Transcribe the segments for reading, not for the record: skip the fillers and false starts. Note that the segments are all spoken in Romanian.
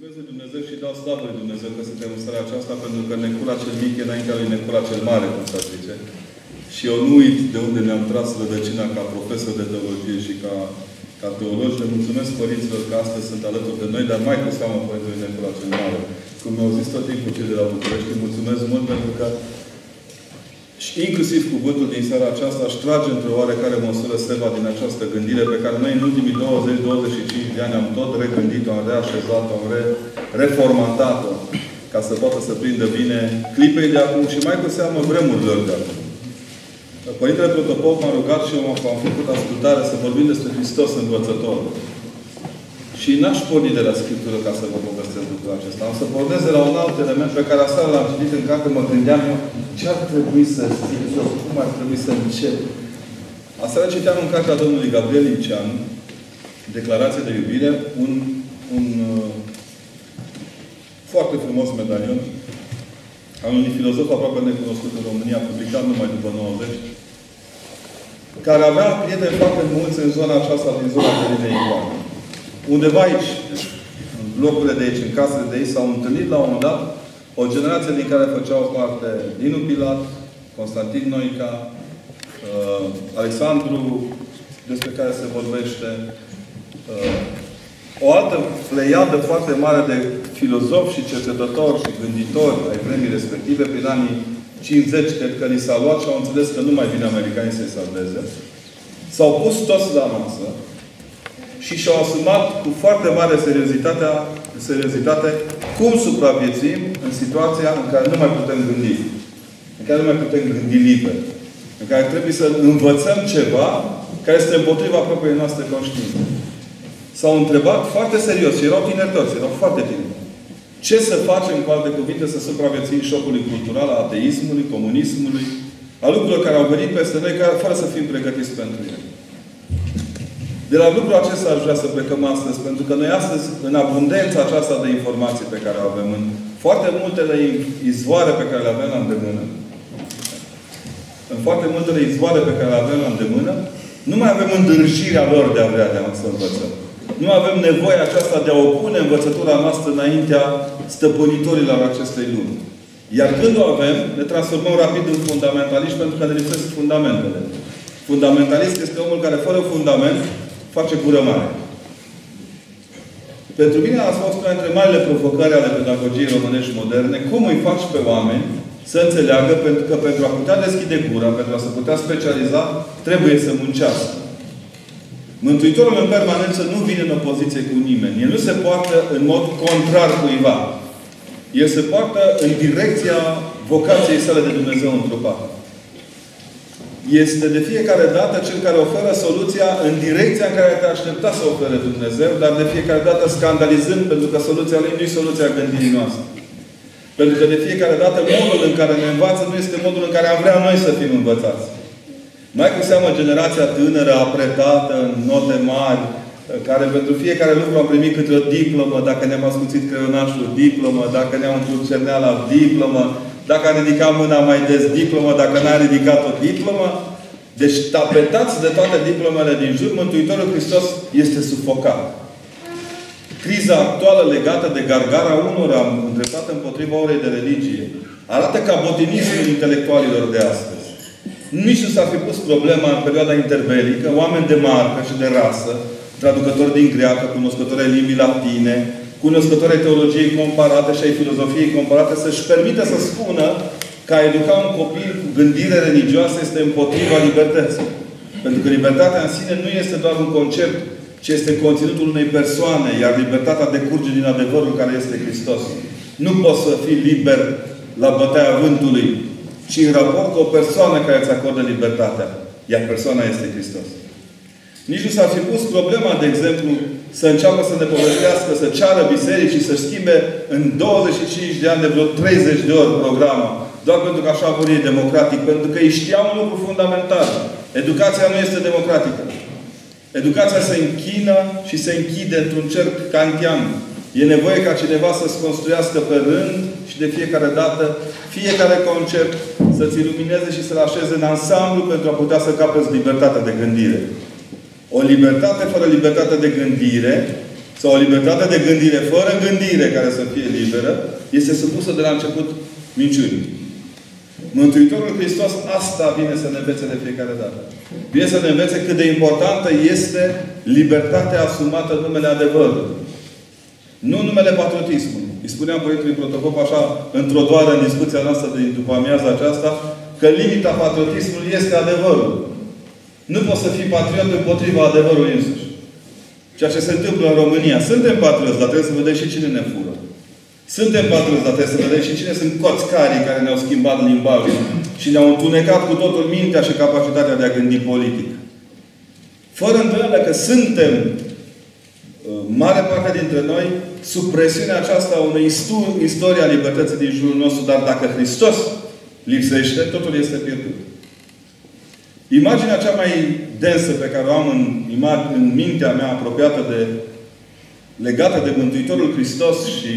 Mulțumesc lui Dumnezeu și dau slavă lui Dumnezeu că suntem în seara aceasta, pentru că Necula cel mic e înaintea lui Necula cel mare, cum s-ar zice. Și eu nu uit de unde mi-am tras rădăcina ca profesor de teologie și ca teolog. Le mulțumesc părinților că astăzi sunt alături de noi, dar mai cu seamă părintele Necula cel mare. Cum mi-au zis tot timpul cei de la București, mulțumesc mult pentru că și inclusiv cuvântul din seara aceasta își trage într-o oarecare măsură seva din această gândire pe care noi în ultimii 20-25 de ani am tot regândit-o, am reașezat-o, am reformatat-o ca să poată să prindă bine clipei de acum și mai cu seamă vremurilor de acum. Părintele Protopop m-a rugat și eu am făcut ascultare să vorbim despre Hristos învățător. Și n-aș porni de la Scriptură ca să vă povestesc lucrul acesta. Am să pornesc de la un alt element pe care aseară l-am citit în carte, mă gândeam eu ce ar trebui să zic eu, cum ar trebui să încep. Aseară citeam în cartea domnului Gabriel Licean, Declarație de iubire, un foarte frumos medalion al unui filozof aproape necunoscut în România, publicat numai după 90, care avea prieteni foarte mulți în zona aceasta, din zona Călinei Ioane. Undeva aici, în locurile de aici, în casele de aici, s-au întâlnit la un moment dat o generație din care făceau parte Dinu Pilat, Constantin Noica, Alexandru, despre care se vorbește, o altă pleiadă foarte mare de filozofi și cercetători și gânditori ai vremii respective, prin anii 50, cred că li s-a luat și au înțeles că nu mai vine americanii să-i salveze. S-au pus toți la masă și și-au asumat cu foarte mare seriozitate cum supraviețuim în situația în care nu mai putem gândi. În care nu mai putem gândi liber. În care trebuie să învățăm ceva care este împotriva propriei noastre conștiințe. S-au întrebat foarte serios și erau tineri toți, erau foarte tineri. Ce să facem, cu alte cuvinte, să supraviețuim șocului cultural, a ateismului, comunismului, a lucrurilor care au venit peste noi, fără să fim pregătiți pentru ele. De la lucrul acesta aș vrea să plecăm astăzi, pentru că noi astăzi, în abundența aceasta de informații pe care o avem, în foarte multele izvoare pe care le avem la îndemână, nu mai avem îndârjirea lor de a vrea să învățăm. Nu avem nevoia aceasta de a opune învățătura noastră înaintea stăpânitorilor acestei lumi. Iar când o avem, ne transformăm rapid în fundamentaliști pentru că ne lipsesc fundamentele. Fundamentalist este omul care, fără fundament, face gură mare. Pentru mine a fost una dintre marile provocări ale pedagogiei românești moderne, cum îi faci pe oameni să înțeleagă că pentru a putea deschide gura, pentru a se putea specializa, trebuie să muncească. Mântuitorul în permanență nu vine în opoziție cu nimeni. El nu se poartă în mod contrar cuiva. El se poartă în direcția vocației sale de Dumnezeu întrupat. Este de fiecare dată cel care oferă soluția în direcția în care te aștepta să ofere Dumnezeu, dar de fiecare dată scandalizând, pentru că soluția lui nu e soluția gândirii noastre. Pentru că de fiecare dată modul în care ne învață nu este modul în care am vrea noi să fim învățați. Mai cu seamă generația tânără, apretată, în note mari, care pentru fiecare lucru am primit câte o diplomă, dacă ne-am ascuțit creionașul, diplomă, dacă ne-am umplut cerneala, diplomă, dacă a ridicat mâna mai des, diplomă, dacă n-a ridicat-o, diplomă. Deci, tapetați de toate diplomele din jur, Mântuitorul Hristos este sufocat. Criza actuală legată de gargara unora îndreptată împotriva orei de religie arată cabotinismul intelectualilor de astăzi. Nici nu s-ar fi pus problema în perioada interbelică, oameni de marcă și de rasă, traducători din greacă, cunoscători ai limbii latine, cunoscători ai teologiei comparate și ai filozofiei comparate, să-și permită să spună că a educa un copil cu gândire religioasă este împotriva libertății. Pentru că libertatea în sine nu este doar un concept, ci este conținutul unei persoane, iar libertatea decurge din adevărul care este Hristos. Nu poți să fii liber la bătaia vântului, ci în raport cu o persoană care îți acordă libertatea. Iar persoana este Hristos. Nici nu s-ar fi pus problema, de exemplu, să înceapă să ne povestească, să ceară bisericii, să schimbe în 25 de ani de vreo 30 de ori programa. Doar pentru că așa vor ei democratic. Pentru că ei știau un lucru fundamental. Educația nu este democratică. Educația se închină și se închide într-un cerc kantian. E nevoie ca cineva să-ți construiască pe rând și de fiecare dată, fiecare concept să-ți ilumineze și să-l așeze în ansamblu pentru a putea să capezi libertatea de gândire. O libertate fără libertate de gândire sau o libertate de gândire fără gândire care să fie liberă, este supusă de la început minciunii. Mântuitorul Hristos asta vine să ne învețe de fiecare dată. Vine să ne învețe cât de importantă este libertatea asumată în numele adevărului. Nu în numele patriotismului. Îi spuneam Părintelui Protopop așa, într-o doară în discuția noastră de după amiaza aceasta, că limita patriotismului este adevărul. Nu poți să fii patriot împotriva adevărului însuși. Ceea ce se întâmplă în România. Suntem patrioți, dar trebuie să vedem și cine ne fură. Suntem patrioți, dar trebuie să vedem și cine sunt coțcarii care ne-au schimbat limbajul și ne-au întunecat cu totul mintea și capacitatea de a gândi politic. Fără îndoială că suntem, mare parte dintre noi, sub presiunea aceasta a unei istorii a libertății din jurul nostru, dar dacă Hristos lipsește, totul este pierdut. Imaginea cea mai densă pe care o am în mintea mea apropiată legată de Mântuitorul Hristos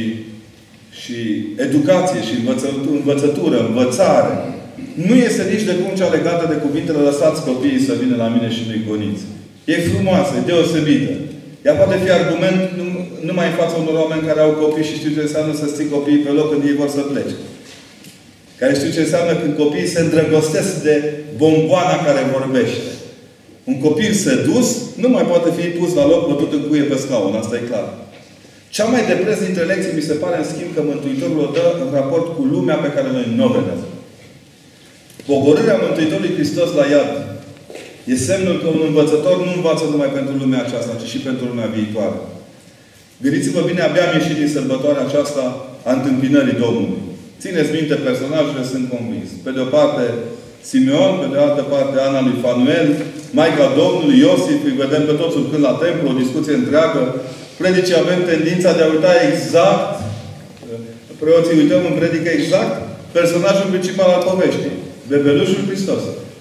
și educație și învățătură, învățare, nu este nici de cum cea legată de cuvintele lăsați copiii să vină la mine și nu-i goniți. E frumoasă, e deosebită. Ea poate fi argument numai în fața unor oameni care au copii și știu ce înseamnă să ții copiii pe loc când ei vor să plece. Care știu ce înseamnă când copiii se îndrăgostesc de bomboana care vorbește. Un copil sedus nu mai poate fi pus la loc bătut în cuie pe scaun. Asta e clar. Cea mai de preț dintre lecții mi se pare, în schimb, că Mântuitorul o dă în raport cu lumea pe care noi nu o vedem. Pogorârea Mântuitorului Hristos la iad e semnul că un învățător nu învață numai pentru lumea aceasta, ci și pentru lumea viitoare. Gândiți-vă bine, abia am ieșit din sărbătoarea aceasta a întâmpinării Domnului. Țineți minte personajele, sunt convins. Pe de o parte Simeon, pe de altă parte Ana lui Fanuel, Maica Domnului, Iosif, îi vedem pe toți urcând la templu, o discuție întreagă. Predicii avem tendința de a uita exact, preoții uităm în predică exact, personajul principal al poveștii. Bebelușul Hristos.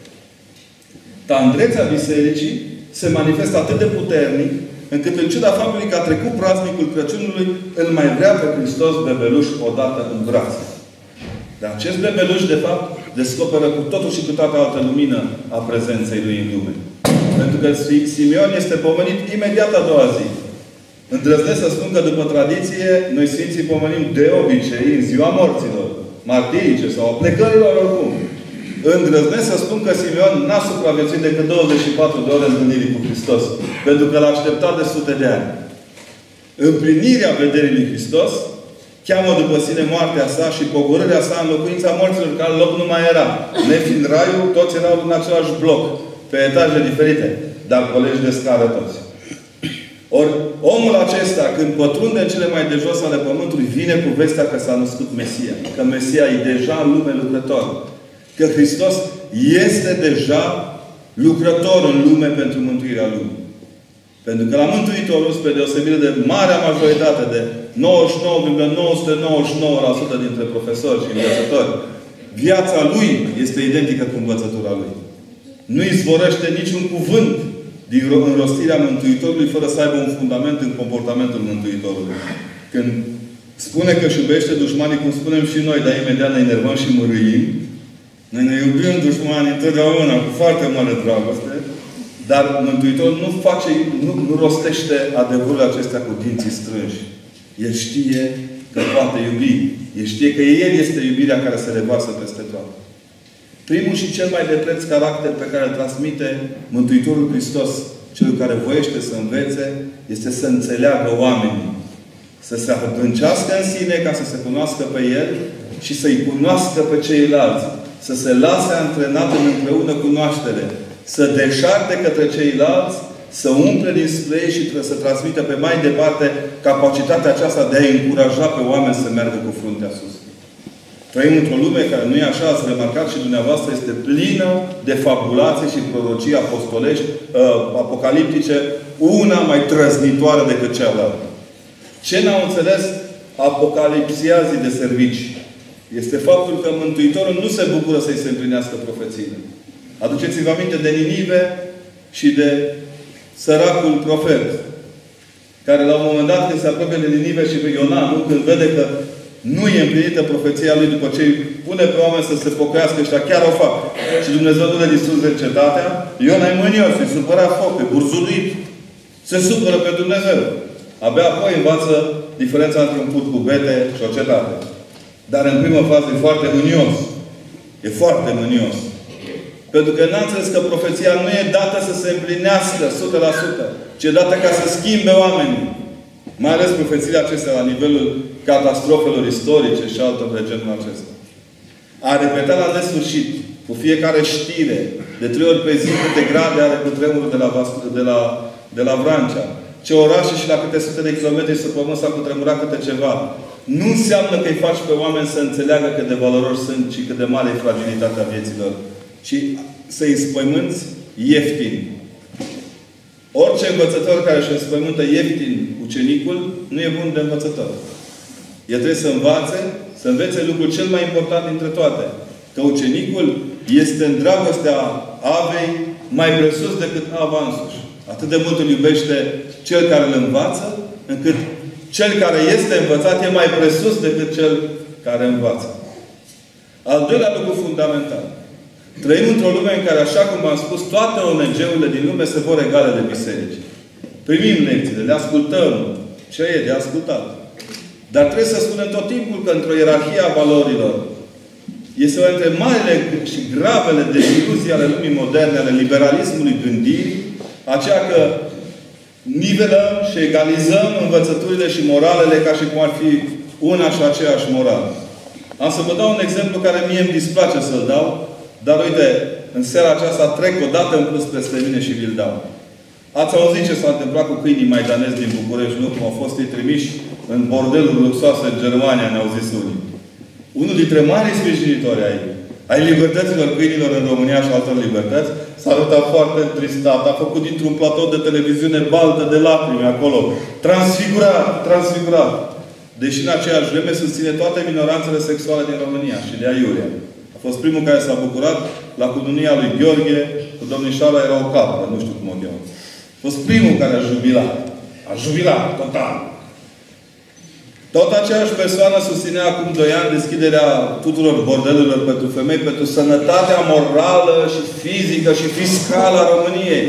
Tandrețea bisericii se manifestă atât de puternic, încât în ciuda faptului că a trecut praznicul Crăciunului, îl mai vrea pe Hristos bebeluș odată în brațe. Dar acest bebeluș, de fapt, descoperă cu totul și cu toată altă lumină a prezenței lui în lume. Pentru că Simeon este pomenit imediat a doua zi. Îndrăznesc să spun că după tradiție, noi Sfinții pomenim de obicei în ziua morților, martirice sau a plecărilor oricum. Îndrăznesc să spun că Simeon n-a supraviețuit decât 24 de ore întâlnirii cu Hristos. Pentru că l-a așteptat de sute de ani. Împlinirea vederii lui Hristos cheamă după sine moartea sa și pogorârea sa în locuința morților, care loc nu mai era. Nefiind raiul, toți erau în același bloc, pe etaje diferite, dar colegi de scară toți. Ori, omul acesta, când pătrunde în cele mai de jos ale pământului, vine cu vestea că s-a născut Mesia. Că Mesia e deja în lume lucrător. Că Hristos este deja lucrător în lume pentru mântuirea lumii. Pentru că la Mântuitorul, spre deosebire de marea majoritate, de 99,999% dintre profesori și învățători, viața lui este identică cu învățătura lui. Nu izvorăște niciun cuvânt din înrostirea Mântuitorului fără să aibă un fundament în comportamentul Mântuitorului. Când spune că își iubește dușmanii, cum spunem și noi, dar imediat ne enervăm și mârâim, noi ne iubim dușmanii întotdeauna cu foarte mare dragoste, dar Mântuitorul nu rostește adevărul acestea cu dinții strânși. El știe că poate iubi. El știe că El este iubirea care se revarsă peste toate. Primul și cel mai de preț caracter pe care îl transmite Mântuitorul Hristos, cel care voiește să învețe, este să înțeleagă oamenii. Să se adâncească în sine ca să se cunoască pe El și să-i cunoască pe ceilalți. Să se lase antrenat în împreună cunoaștere. Să deșarte către ceilalți, să umple dinspre ei și să transmită pe mai departe capacitatea aceasta de a încuraja pe oameni să meargă cu fruntea sus. Trăim într-o lume care nu e așa, ați remarcat și dumneavoastră, este plină de fabulații și prorocii apostolești, apocaliptice, una mai trăznitoare decât cealaltă. Ce n-au înțeles apocalipsiazii de servici este faptul că Mântuitorul nu se bucură să-i se împlinească profețiile. Aduceți-vă aminte de Ninive și de săracul profet, care la un moment dat, când se apropie de Ninive și pe Iona, când vede că nu e împlinită profeția lui după ce îi pune pe oameni să se pocăiască, ăștia chiar o fac. Și Dumnezeu nu le distruge cetatea, Iona e mânios, se supăra foc, e burzuluit. Se supără pe Dumnezeu. Abia apoi învață diferența între un put cu bete și o cetate. Dar în prima fază e foarte mânios. E foarte mânios. Pentru că n-a înțeles că profeția nu e dată să se împlinească 100%, ci e dată ca să schimbe oamenii. Mai ales profețiile acestea la nivelul catastrofelor istorice și altor de genul acesta. A repetat la nesfârșit, cu fiecare știre, de 3 ori pe zi, câte grade are cutremurul de la Vrancea. Ce orașe și la câte sute de kilometri sub pământ s-a cutremurat câte ceva. Nu înseamnă că îi faci pe oameni să înțeleagă cât de valoroși sunt și cât de mare e fragilitatea vieților. Și să-i înspăimânți ieftin. Orice învățător care își înspăimântă ieftin ucenicul, nu e bun de învățător. El trebuie să învețe lucrul cel mai important dintre toate. Că ucenicul este în dragostea Avei mai presus decât Ava însuși. Atât de mult îl iubește cel care îl învață, încât cel care este învățat e mai presus decât cel care învață. Al doilea lucru fundamental. Trăim într-o lume în care, așa cum am spus, toate ONG-urile din lume se vor egale de biserici. Primim lecțiile, le ascultăm. Ce e de ascultat? Dar trebuie să spunem tot timpul că într-o ierarhie a valorilor este una dintre marile și gravele deziluzii ale lumii moderne, ale liberalismului gândirii, aceea că nivelăm și egalizăm învățăturile și moralele ca și cum ar fi una și aceeași morală. Am să vă dau un exemplu care mie îmi displace să-l dau, dar uite, în seara aceasta trec o dată în plus peste mine și vi-l dau. Ați auzit ce s-a întâmplat cu câinii maidanezi din București, nu? Cum au fost ei trimiși în bordeluri luxoase în Germania, ne-au zis unii. Unul dintre marii sprijinitori ai libertăților câinilor în România și altor libertăți, s-a arătat foarte întristat. A făcut dintr-un platou de televiziune baltă de lacrimi acolo. Transfigurat. Deși în aceeași vreme susține toate minoranțele sexuale din România și de aiurea. A fost primul care s-a bucurat la cununia lui Gheorghe, cu domnișoara era o capră, nu știu cum o cheamă. A fost primul care a jubilat. A jubilat, total. Tot aceeași persoană susținea acum 2 ani deschiderea tuturor bordelurilor pentru femei, pentru sănătatea morală și fizică și fiscală a României.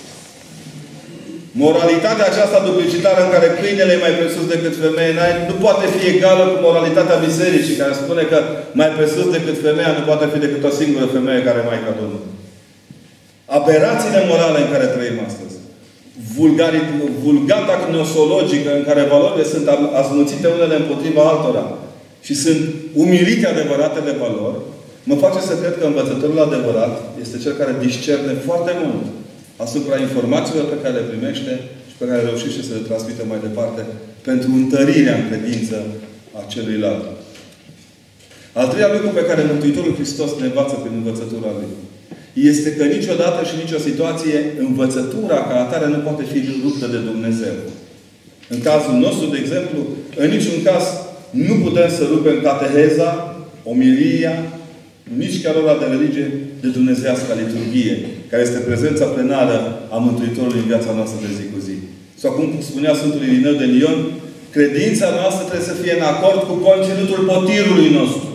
Moralitatea aceasta duplicitară în care câinele e mai presus decât femeia nu poate fi egală cu moralitatea bisericii, care spune că mai presus decât femeia nu poate fi decât o singură femeie care e Maica Domnului. Aberațiile morale în care trăim astăzi. Vulgata gnosologică în care valorile sunt asmuțite unele împotriva altora și sunt umilite adevăratele valori, mă face să cred că învățătorul adevărat este cel care discerne foarte mult asupra informațiilor pe care le primește și pe care reușește să le transmită mai departe pentru întărirea în credință a celuilalt. Al treilea lucru pe care Mântuitorul Hristos ne învață prin învățătura Lui este că niciodată și nicio situație învățătura ca atare nu poate fi ruptă de Dumnezeu. În cazul nostru, de exemplu, în niciun caz nu putem să rupem cateheza, omilia, nici chiar ora de religie de dumnezeiasca liturghie, care este prezența plenară a Mântuitorului în viața noastră de zi cu zi. Sau cum spunea Sfântul Irineu de Lion, credința noastră trebuie să fie în acord cu conținutul potirului nostru.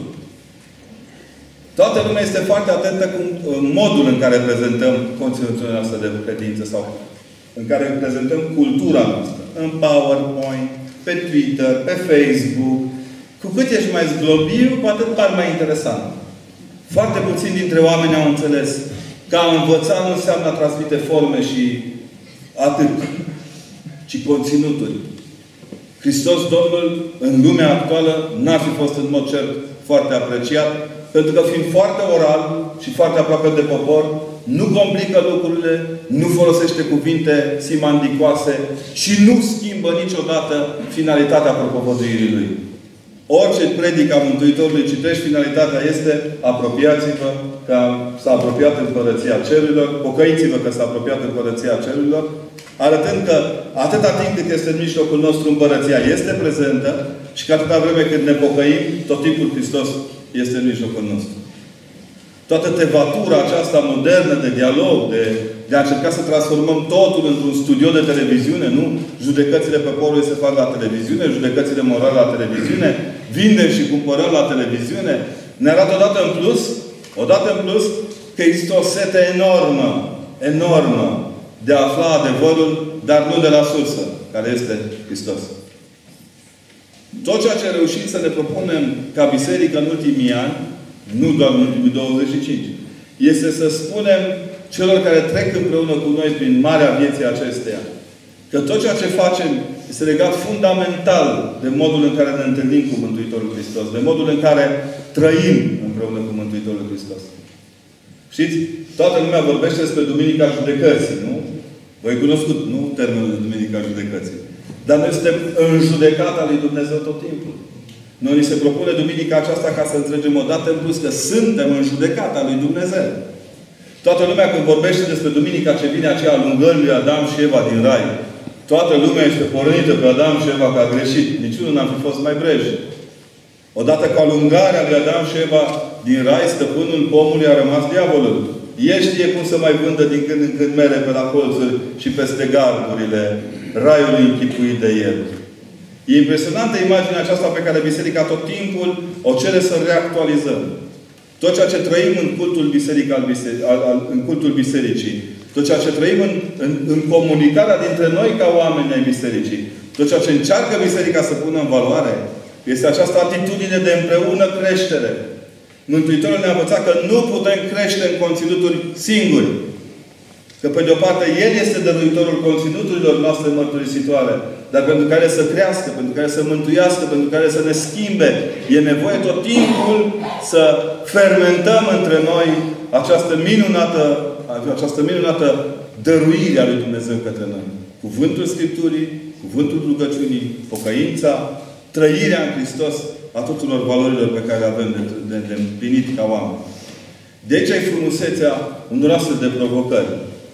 Toată lumea este foarte atentă cu modul în care prezentăm conținutul noastră de credință sau în care prezentăm cultura noastră. În PowerPoint, pe Twitter, pe Facebook. Cu cât ești mai zglobiu, cu atât par mai interesant. Foarte puțini dintre oameni au înțeles că a învăța nu înseamnă a transmite forme și atât, ci conținuturi. Hristos Domnul, în lumea actuală, n-ar fi fost în mod cert foarte apreciat, pentru că fiind foarte oral și foarte aproape de popor, nu complică lucrurile, nu folosește cuvinte simandicoase și nu schimbă niciodată finalitatea propovăduirii Lui. Orice predică a Mântuitorului citești, finalitatea este apropiați-vă că s-a apropiat Împărăția Cerurilor, pocăiți-vă că s-a apropiat Împărăția Cerurilor, arătând că atâta timp cât este în mijlocul nostru Împărăția este prezentă și că atâta vreme când ne pocăim, tot timpul Hristos este în mijlocul nostru. Toată tevatura aceasta modernă de dialog, de a încerca să transformăm totul într-un studio de televiziune, nu? Judecățile poporului se fac la televiziune, judecățile morale la televiziune, vindem și cumpărăm la televiziune, ne arată odată în plus, că există o sete enormă de a afla adevărul, dar nu de la sursă, care este Hristos. Tot ceea ce a reușit să ne propunem ca biserică în ultimii ani, nu doar în ultimii 25, este să spunem celor care trec împreună cu noi prin marea vieții acesteia, că tot ceea ce facem este legat fundamental de modul în care ne întâlnim cu Mântuitorul Hristos, de modul în care trăim împreună cu Mântuitorul Hristos. Știți? Toată lumea vorbește despre Duminica Judecății, nu? Voi cunoscut, nu? Termenul de Duminica Judecății. Dar noi suntem în judecata lui Dumnezeu tot timpul. Noi ni se propune Duminica aceasta ca să înțelegem o dată în plus că suntem în judecata lui Dumnezeu. Toată lumea când vorbește despre Duminica ce vine aceea alungării lui Adam și Eva din Rai, toată lumea este pornită pe Adam și Eva că a greșit. Niciunul n-ar fi fost mai brej. Odată cu alungarea lui Adam și Eva din Rai, stăpânul pomului a rămas diavolul. El știe cum să mai vândă din când în când mere pe la colțuri și peste gardurile raiului închipuit de el. E impresionantă imaginea aceasta pe care Biserica tot timpul o cere să reactualizăm. Tot ceea ce trăim în cultul în cultul Bisericii, tot ceea ce trăim în comunicarea dintre noi ca oameni ai Bisericii, tot ceea ce încearcă Biserica să pună în valoare, este această atitudine de împreună creștere. Mântuitorul ne-a învățat că nu putem crește în conținuturi singuri. Că pe de o parte El este dăruitorul conținuturilor noastre mărturisitoare, dar pentru care să crească, pentru care să mântuiască, pentru care să ne schimbe, e nevoie tot timpul să fermentăm între noi această minunată dăruire a lui Dumnezeu către noi. Cuvântul Scripturii, cuvântul rugăciunii, pocăința, trăirea în Hristos a tuturor valorilor pe care le avem de împlinit ca oameni. De aici e frumusețea unor astfel de provocări.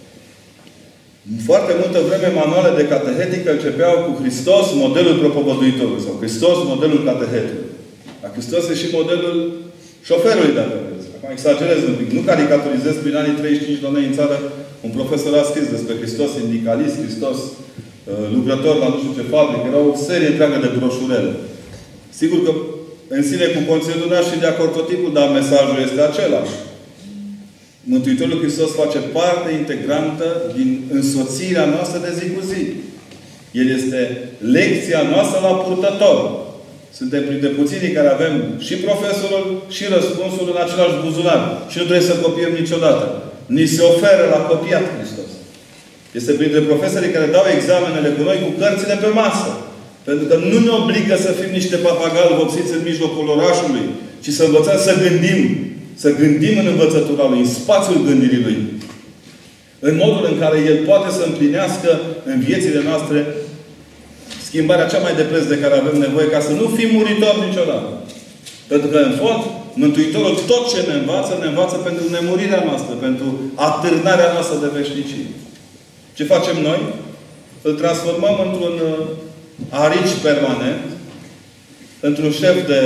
Foarte multă vreme manuale de catehetică începeau cu Hristos, modelul propovăduitorului, sau Hristos, modelul catehetului. Dar Hristos e și modelul șoferului, dacă vreți. Acum exagerez un pic. Nu caricaturizez prin anii 35 la noi în țară. Un profesor a scris despre Hristos sindicalist, Hristos lucrător la nu știu ce fabrică. Era o serie întreagă de broșurele. Sigur că în sine cu conținutul n-aș fi de acord tot timpul, dar mesajul este același. Mântuitorul Hristos face parte integrantă din însoțirea noastră de zi cu zi. El este lecția noastră la purtător. Suntem printre puținii care avem și profesorul și răspunsul în același buzunar. Și nu trebuie să copiem niciodată. Ni se oferă la copiat Hristos. Este printre profesorii care dau examenele cu noi cu cărțile pe masă. Pentru că nu ne obligă să fim niște papagali vopsiți în mijlocul orașului, ci să învățăm să gândim. Să gândim în învățătura Lui, în spațiul gândirii Lui. În modul în care El poate să împlinească în viețile noastre schimbarea cea mai de preț de care avem nevoie, ca să nu fim muritori niciodată. Pentru că, în fond, Mântuitorul tot ce ne învață pentru nemurirea noastră, pentru atârnarea noastră de veșnicie. Ce facem noi? Îl transformăm într-un arici permanent, într-un șef de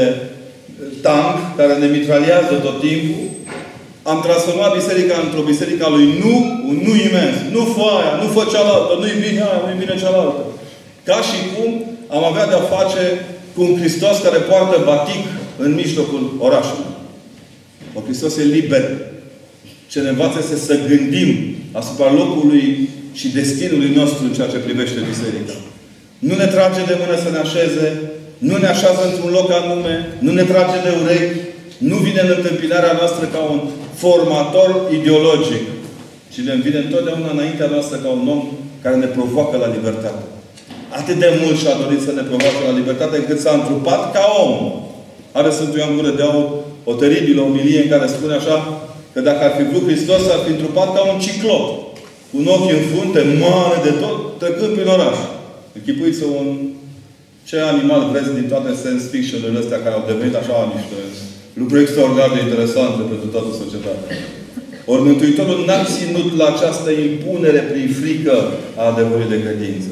tank care ne mitraliază tot timpul. Am transformat biserica într-o biserică a lui nu imens. Nu fă aia, nu fă cealaltă, nu-i bine aia, nu-i bine cealaltă. Ca și cum am avea de-a face cu un Hristos care poartă batic în mijlocul orașului. O Hristos e liber. Ce ne învață este să gândim asupra locului și destinului nostru în ceea ce privește biserica. Nu ne trage de mână să ne așeze, nu ne așează într-un loc anume, nu ne trage de urechi, nu vine în întâmpinarea noastră ca un formator ideologic, ci ne vine întotdeauna înaintea noastră ca un om care ne provoacă la libertate. Atât de mult și-a dorit să ne provoace la libertate, încât s-a întrupat ca om. Are Sfântul Ioan Gură de Aur o teribilă omilie în care spune așa, că dacă ar fi vrut Hristos, s-ar fi întrupat ca un ciclop, cu un ochi în frunte, mare de tot, trecând prin oraș. Închipuiți-vă ce animal vreți din toate science fiction-urile astea care au devenit așa niște lucruri extraordinar de interesante pentru toată societatea. Ori Mântuitorul n-a ținut la această impunere prin frică a adevărului de credință.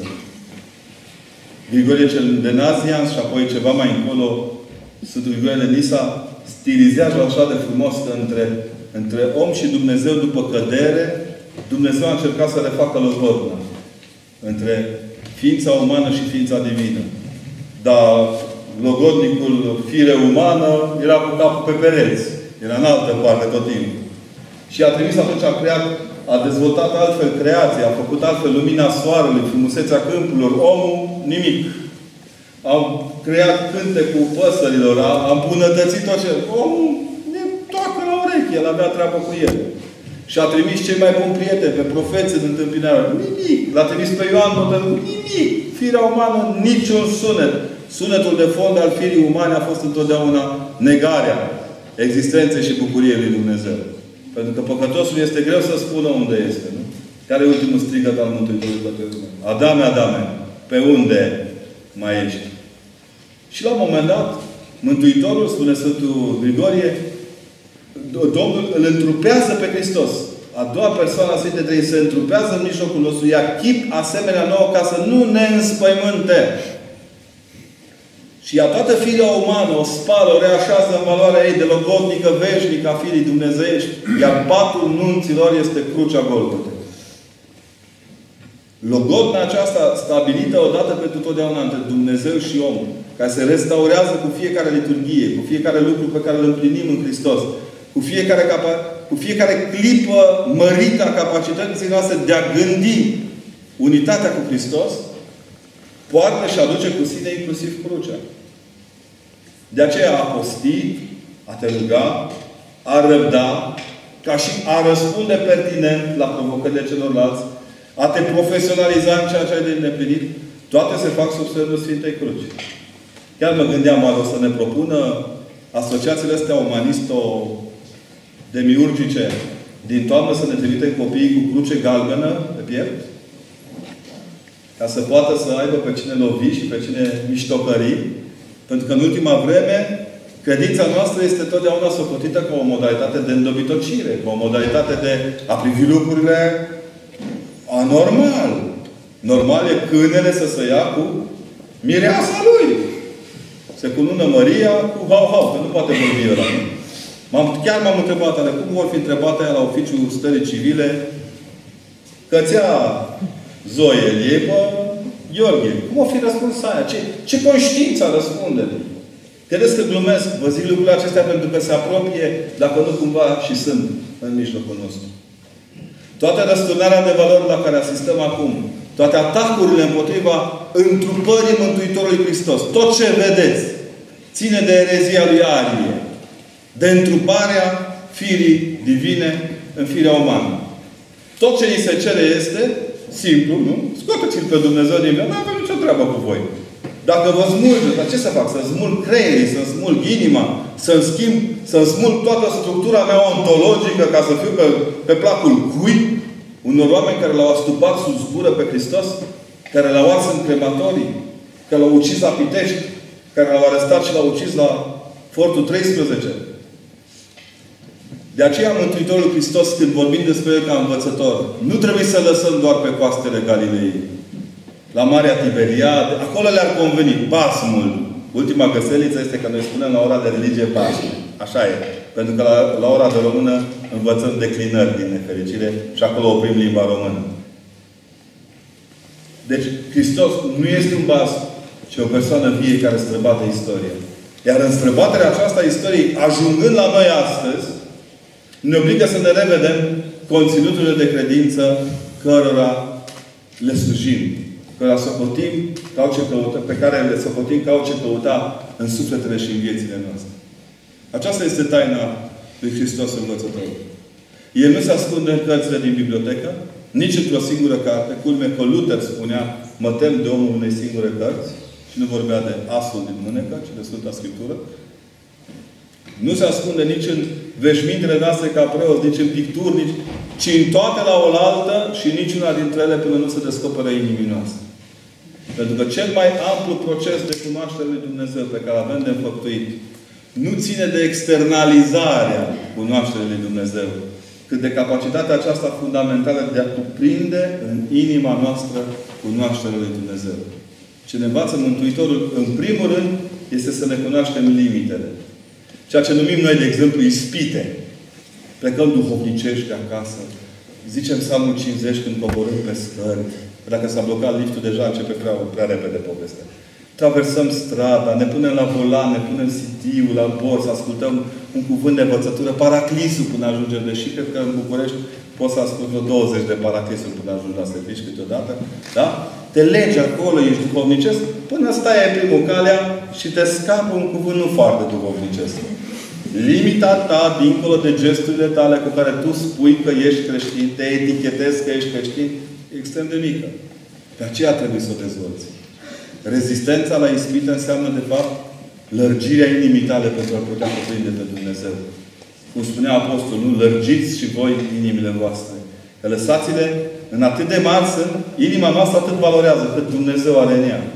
Grigorie cel de Nazian și apoi ceva mai încolo Sfântul Grigorie de Nisa stilizează așa de frumos că între om și Dumnezeu după cădere, Dumnezeu a încercat să le facă logodna. Între ființa umană și ființa divină. Dar logodnicul, fire umană, era cu capul pe pereți. Era în altă parte tot timpul. Și a trimis atunci, a creat a dezvoltat altfel creația, a făcut altfel lumina soarelui, frumusețea câmpurilor. Omul, nimic. Am creat cântecul păsărilor, a îmbunătățit tot ce... Omul ne toacă la ureche, el avea treabă cu el. Și a trimis cei mai buni prieteni, pe profeți în întâmpinarea. Nimic. L-a trimis pe Ioan Botezătorul. Nimic. Firea umană, niciun sunet. Sunetul de fond al firii umane a fost întotdeauna negarea existenței și bucuriei lui Dumnezeu. Pentru că păcătosul este greu să spună unde este. Nu? Care e ultimul strigăt al Mântuitorului către lume? Adame, Adame, pe unde mai ești? Și la un moment dat, Mântuitorul, spune Sfântul Grigorie, Domnul îl întrupează pe Hristos. A doua persoană a Sfintei Treimi se întrupează în mijlocul nostru, ia chip asemenea nouă ca să nu ne înspăimânte. Și ea toată firea umană o spală, o reașează în valoarea ei de logodnică veșnică a firii dumnezeiești, iar patul nunților este crucea Golgotei. Logodna aceasta stabilită odată pentru totdeauna între Dumnezeu și om, care se restaurează cu fiecare liturghie, cu fiecare lucru pe care îl împlinim în Hristos, cu fiecare clipă mărită a capacității noastre de a gândi unitatea cu Hristos, poartă și aduce cu sine inclusiv crucea. De aceea a posti, a te ruga, a răbda, ca și a răspunde pertinent la provocările celorlalți, a te profesionaliza în ceea ce ai de îndeplinit, toate se fac sub semnul Sfintei Cruci. Chiar mă gândeam, oare o să ne propună asociațiile astea umanisto-demiurgice din toamnă să ne trimitem copiii cu cruce galbenă pe piept? Ca să poată să aibă pe cine lovi și pe cine miștocări. Pentru că în ultima vreme, credința noastră este totdeauna socotită ca o modalitate de îndobitocire, ca o modalitate de a privi lucrurile anormal. Normal e câinele să se ia cu mireasa lui. Se cunună Maria cu hau-hau, că nu poate vorbi ăla. Chiar m-am întrebat, ale cum vor fi întrebate aia la oficiul stării civile, că ți-a Zoe, e pe Gheorghe. Cum o fi răspuns aia? Ce conștiință răspunde? Credeți că glumesc? Vă zic lucrurile acestea pentru că se apropie, dacă nu cumva și sunt în mijlocul nostru. Toată răsturnarea de valori la care asistăm acum, toate atacurile împotriva întrupării Mântuitorului Hristos, tot ce vedeți, ține de erezia lui Arie, de întruparea firii divine în firea umană. Tot ce ni se cere este simplu, nu? Scoateți-l pe Dumnezeu din viață, nu avem nicio treabă cu voi. Dacă vă smulgeți, dar ce să fac? Să smulg creierii, să smulg inima, să-mi schimb, să-mi smulg toată structura mea ontologică ca să fiu pe placul cui? Unor oameni care l-au astupat sub zbură pe Hristos, care l-au ars în crematorii, care l-au ucis la Pitești, care l-au arestat și l-au ucis la Fortul 13. De aceea Mântuitorul Hristos, când vorbim despre El ca învățător, nu trebuie să lăsăm doar pe coastele Galilei. La Marea Tiberiade, acolo le-ar conveni Pasmul. Ultima găseliță este că noi spunem la ora de religie Paști. Așa e. Pentru că la ora de română învățăm declinări din nefericire și acolo oprim limba română. Deci, Hristos nu este un bas, ci o persoană vie care străbate istoria. Iar în străbaterea aceasta a istoriei, ajungând la noi astăzi, ne obligă să ne revedem conținuturile de credință cărora le slujim. Cărora socotim, pe care le socotim ca ce căuta în sufletele și în viețile noastre. Aceasta este taina lui Hristos Învățătorul. El nu se ascunde în cărțile din bibliotecă, nici într-o singură carte. Culme că Luther spunea, mă tem de omul unei singure cărți, și nu vorbea de asul din mânecă, ci de Sfânta Scriptură. Nu se ascunde nici în veșmintele noastre ca preoți, nici în picturi, ci în toate la oaltă și niciuna dintre ele până nu se descoperă inimii noastre. Pentru că cel mai amplu proces de cunoaștere lui Dumnezeu pe care avem de înfăptuit nu ține de externalizarea cunoașterii lui Dumnezeu, cât de capacitatea aceasta fundamentală de a cuprinde în inima noastră cunoașterea lui Dumnezeu. Ce ne învață Mântuitorul, în primul rând, este să ne cunoaștem limitele. Ceea ce numim noi, de exemplu, ispite. Plecăm duhovnicești de acasă. Zicem Psalmul 50 când coborâm pe scări. Dacă s-a blocat liftul, deja începe prea repede povestea. Traversăm strada, ne punem la volan, ne punem CD-ul la bord, să ascultăm un cuvânt de învățătură, paraclisul până ajungem. Deși cred că în București poți să asculti vreo 20 de parachisuri până ajungi la servici câteodată. Da? Te legi acolo, ești duhovnicesc, până stai în primul calea și te scapă un cuvânt nu foarte duhovnicesc. Limita ta, dincolo de gesturile tale cu care tu spui că ești creștin, te etichetezi că ești creștin, e extrem de mică. Pe aceea trebuie să o dezvolți. Rezistența la ispită înseamnă, de fapt, lărgirea inimii tale pentru a putea cuprinde pe Dumnezeu. Cum spunea Apostolul, nu? Lărgiți și voi inimile voastre. Că lăsați-le în atât de mari sunt, inima noastră atât valorează cât Dumnezeu are în ea.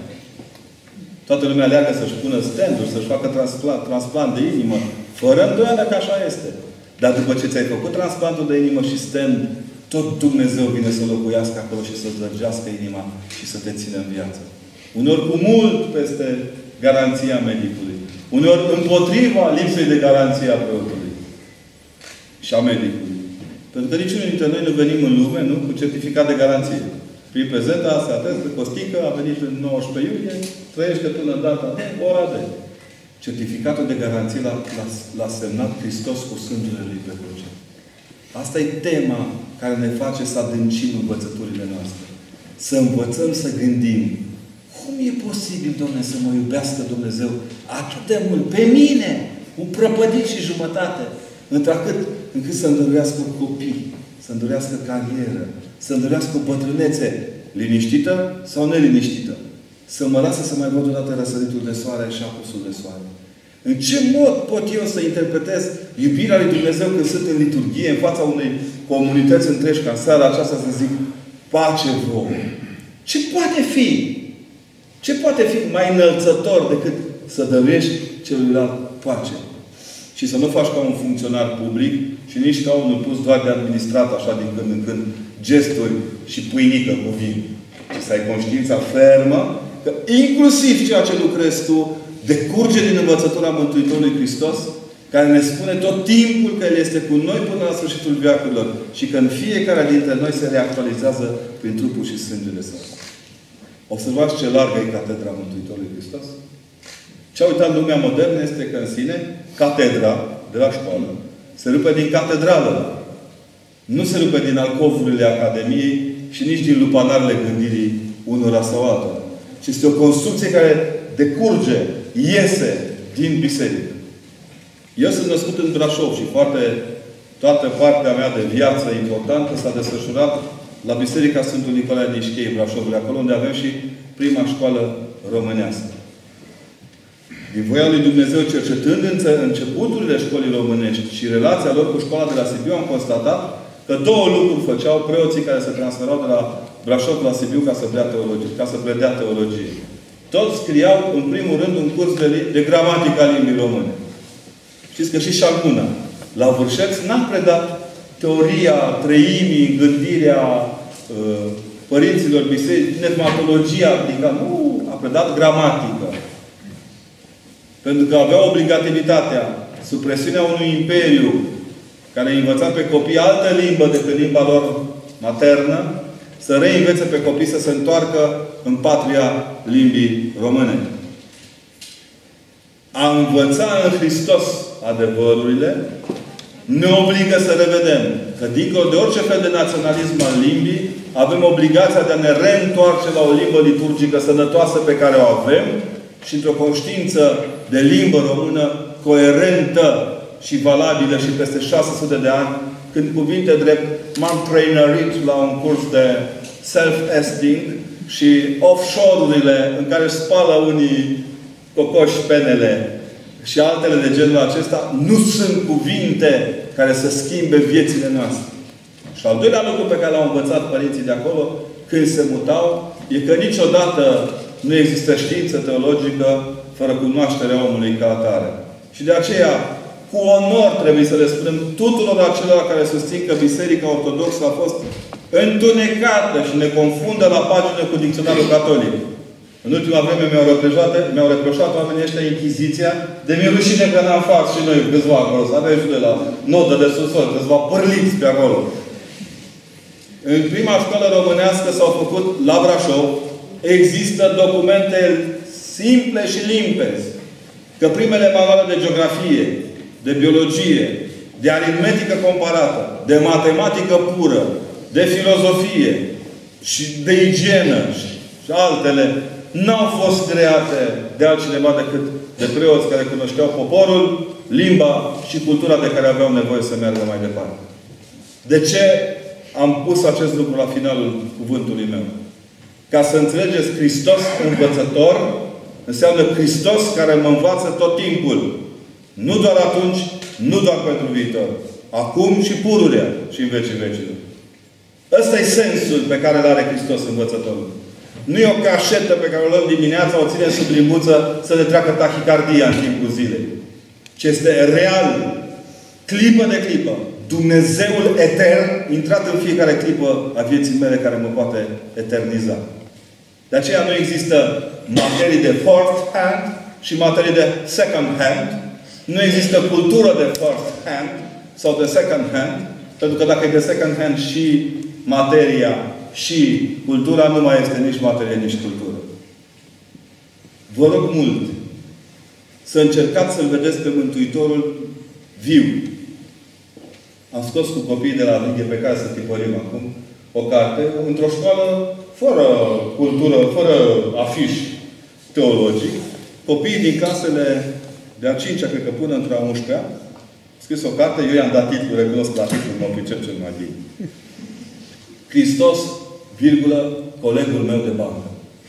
Toată lumea aleagă să-și pună stand-uri, să-și facă transplant de inimă. Fără îndoială că așa este. Dar după ce ți-ai făcut transplantul de inimă și stand, tot Dumnezeu vine să locuiască acolo și să-ți lărgească inima și să te țină în viață. Uneori cu mult peste garanția medicului. Uneori împotriva lipsei de garanție a preotului și a medicului. Pentru că niciunul dintre noi nu venim în lume, nu? Cu certificat de garanție. Prin prezenta, se atestă, Costică a venit în 19 iulie, trăiește până în data de ora de. Certificatul de garanție l-a semnat Hristos cu sângele Lui pe cruce. Asta e tema care ne face să adâncim învățăturile noastre. Să învățăm să gândim. Cum e posibil, Dom'le, să mă iubească Dumnezeu atât de mult? Pe mine! Un prăpădit și jumătate. Într-atât încât să îndăruiască copii, să îndăruiască carieră, să îndăruiască o bătrânețe liniștită sau neliniștită. Să mă lasă să mai văd o dată răsăritul de soare și apusul de soare. În ce mod pot eu să interpretez iubirea lui Dumnezeu când sunt în liturghie, în fața unei comunități întregi, ca în seara aceasta să zic pace vouă? Ce poate fi? Ce poate fi mai înălțător decât să dăruiești celuilalt pace? Și să nu faci ca un funcționar public și nici ca unul pus doar de administrat, așa din când în când, gesturi și pâinică cu vin. Și să ai conștiința fermă că inclusiv ceea ce lucrezi tu decurge din învățătura Mântuitorului Hristos, care ne spune tot timpul că El este cu noi până la sfârșitul veacurilor și că în fiecare dintre noi se reactualizează prin trupul și sângele Său. Observați ce largă e catedra Mântuitorului Hristos? Ce a uitat lumea modernă este că în sine catedra de la școală se rupe din catedrală. Nu se rupe din alcovurile Academiei și nici din lupanarele gândirii unora sau altora. Ci este o construcție care decurge, iese din biserică. Eu sunt născut în Brașov și toată partea mea de viață importantă s-a desfășurat la Biserica Sfântul Nicolae din Șchei, Brașovului, acolo unde avem și prima școală românească. Din voia lui Dumnezeu, cercetând începuturile școlii românești și relația lor cu școala de la Sibiu, am constatat că două lucruri făceau preoții care se transferau de la Brașov la Sibiu ca să predea teologie. Toți scriau, în primul rând, un curs de gramatică a limbii române. Știți că și Șaguna, la Vârșeț, n-a predat teoria treimii, gândirea părinților biserici, pneumatologia aplicată. Nu, a predat gramatică. Pentru că avea obligativitatea, sub presiunea unui imperiu care învăța pe copii altă limbă decât limba lor maternă, să reînvețe pe copii să se întoarcă în patria limbii române. A învăța în Hristos adevărurile ne obligă să revedem că dincolo de orice fel de naționalism al limbii, avem obligația de a ne reîntoarce la o limbă liturgică sănătoasă pe care o avem și într-o conștiință de limbă română coerentă și valabilă și peste 600 de ani, când cuvinte drept m-am trainărit la un curs de self-esteem și offshore-urile în care spală unii cocoși penele și altele de genul acesta, nu sunt cuvinte care să schimbe viețile noastre. Și al doilea lucru pe care l-au învățat părinții de acolo, când se mutau, e că niciodată nu există știință teologică fără cunoașterea omului ca atare. Și de aceea, cu onor trebuie să le spunem tuturor acelora care susțin că Biserica Ortodoxă a fost întunecată și ne confundă la pagină cu dicționarul catolic. În ultima vreme mi-au reproșat oamenii ăștia Inchiziția, de mi-e rușine că n-am fac și noi câțiva acolo. Să avem și noi la notă de susor, câțiva părliți pe acolo. În prima școală românească s-au făcut la Brașov, există documente simple și limpezi. Că primele manuale de geografie, de biologie, de aritmetică comparată, de matematică pură, de filozofie și de igienă și altele, n-au fost create de altcineva decât de preoți care cunoșteau poporul, limba și cultura de care aveau nevoie să meargă mai departe. De ce am pus acest lucru la finalul cuvântului meu? Ca să înțelegeți, Hristos învățător înseamnă Hristos care mă învață tot timpul. Nu doar atunci, nu doar pentru viitor. Acum și pururea și în vecii vecilor. Ăsta e sensul pe care îl are Hristos învățătorul. Nu e o cașetă pe care o luăm dimineața, o ținem sub limbuță să ne treacă tahicardia în timpul zilei. Ce este real, clipă de clipă. Dumnezeul etern, intrat în fiecare clipă a vieții mele care mă poate eterniza. De aceea nu există materii de fourth hand și materii de second hand. Nu există cultură de fourth hand sau de second hand, pentru că dacă e de second hand și materia și cultura, nu mai este nici materie, nici cultură. Vă rog mult să încercați să-L vedeți pe Mântuitorul viu. Am scos cu copiii de la Lighe pe care să tipărim acum o carte, într-o școală fără cultură, fără afiș teologic. Copiii din casele de a 5-a, cred că până într-a 11-a, scris o carte, eu i-am dat titlul, recunosc la titlul, mă pricep cel mai bine. Hristos, virgulă, colegul meu de bancă.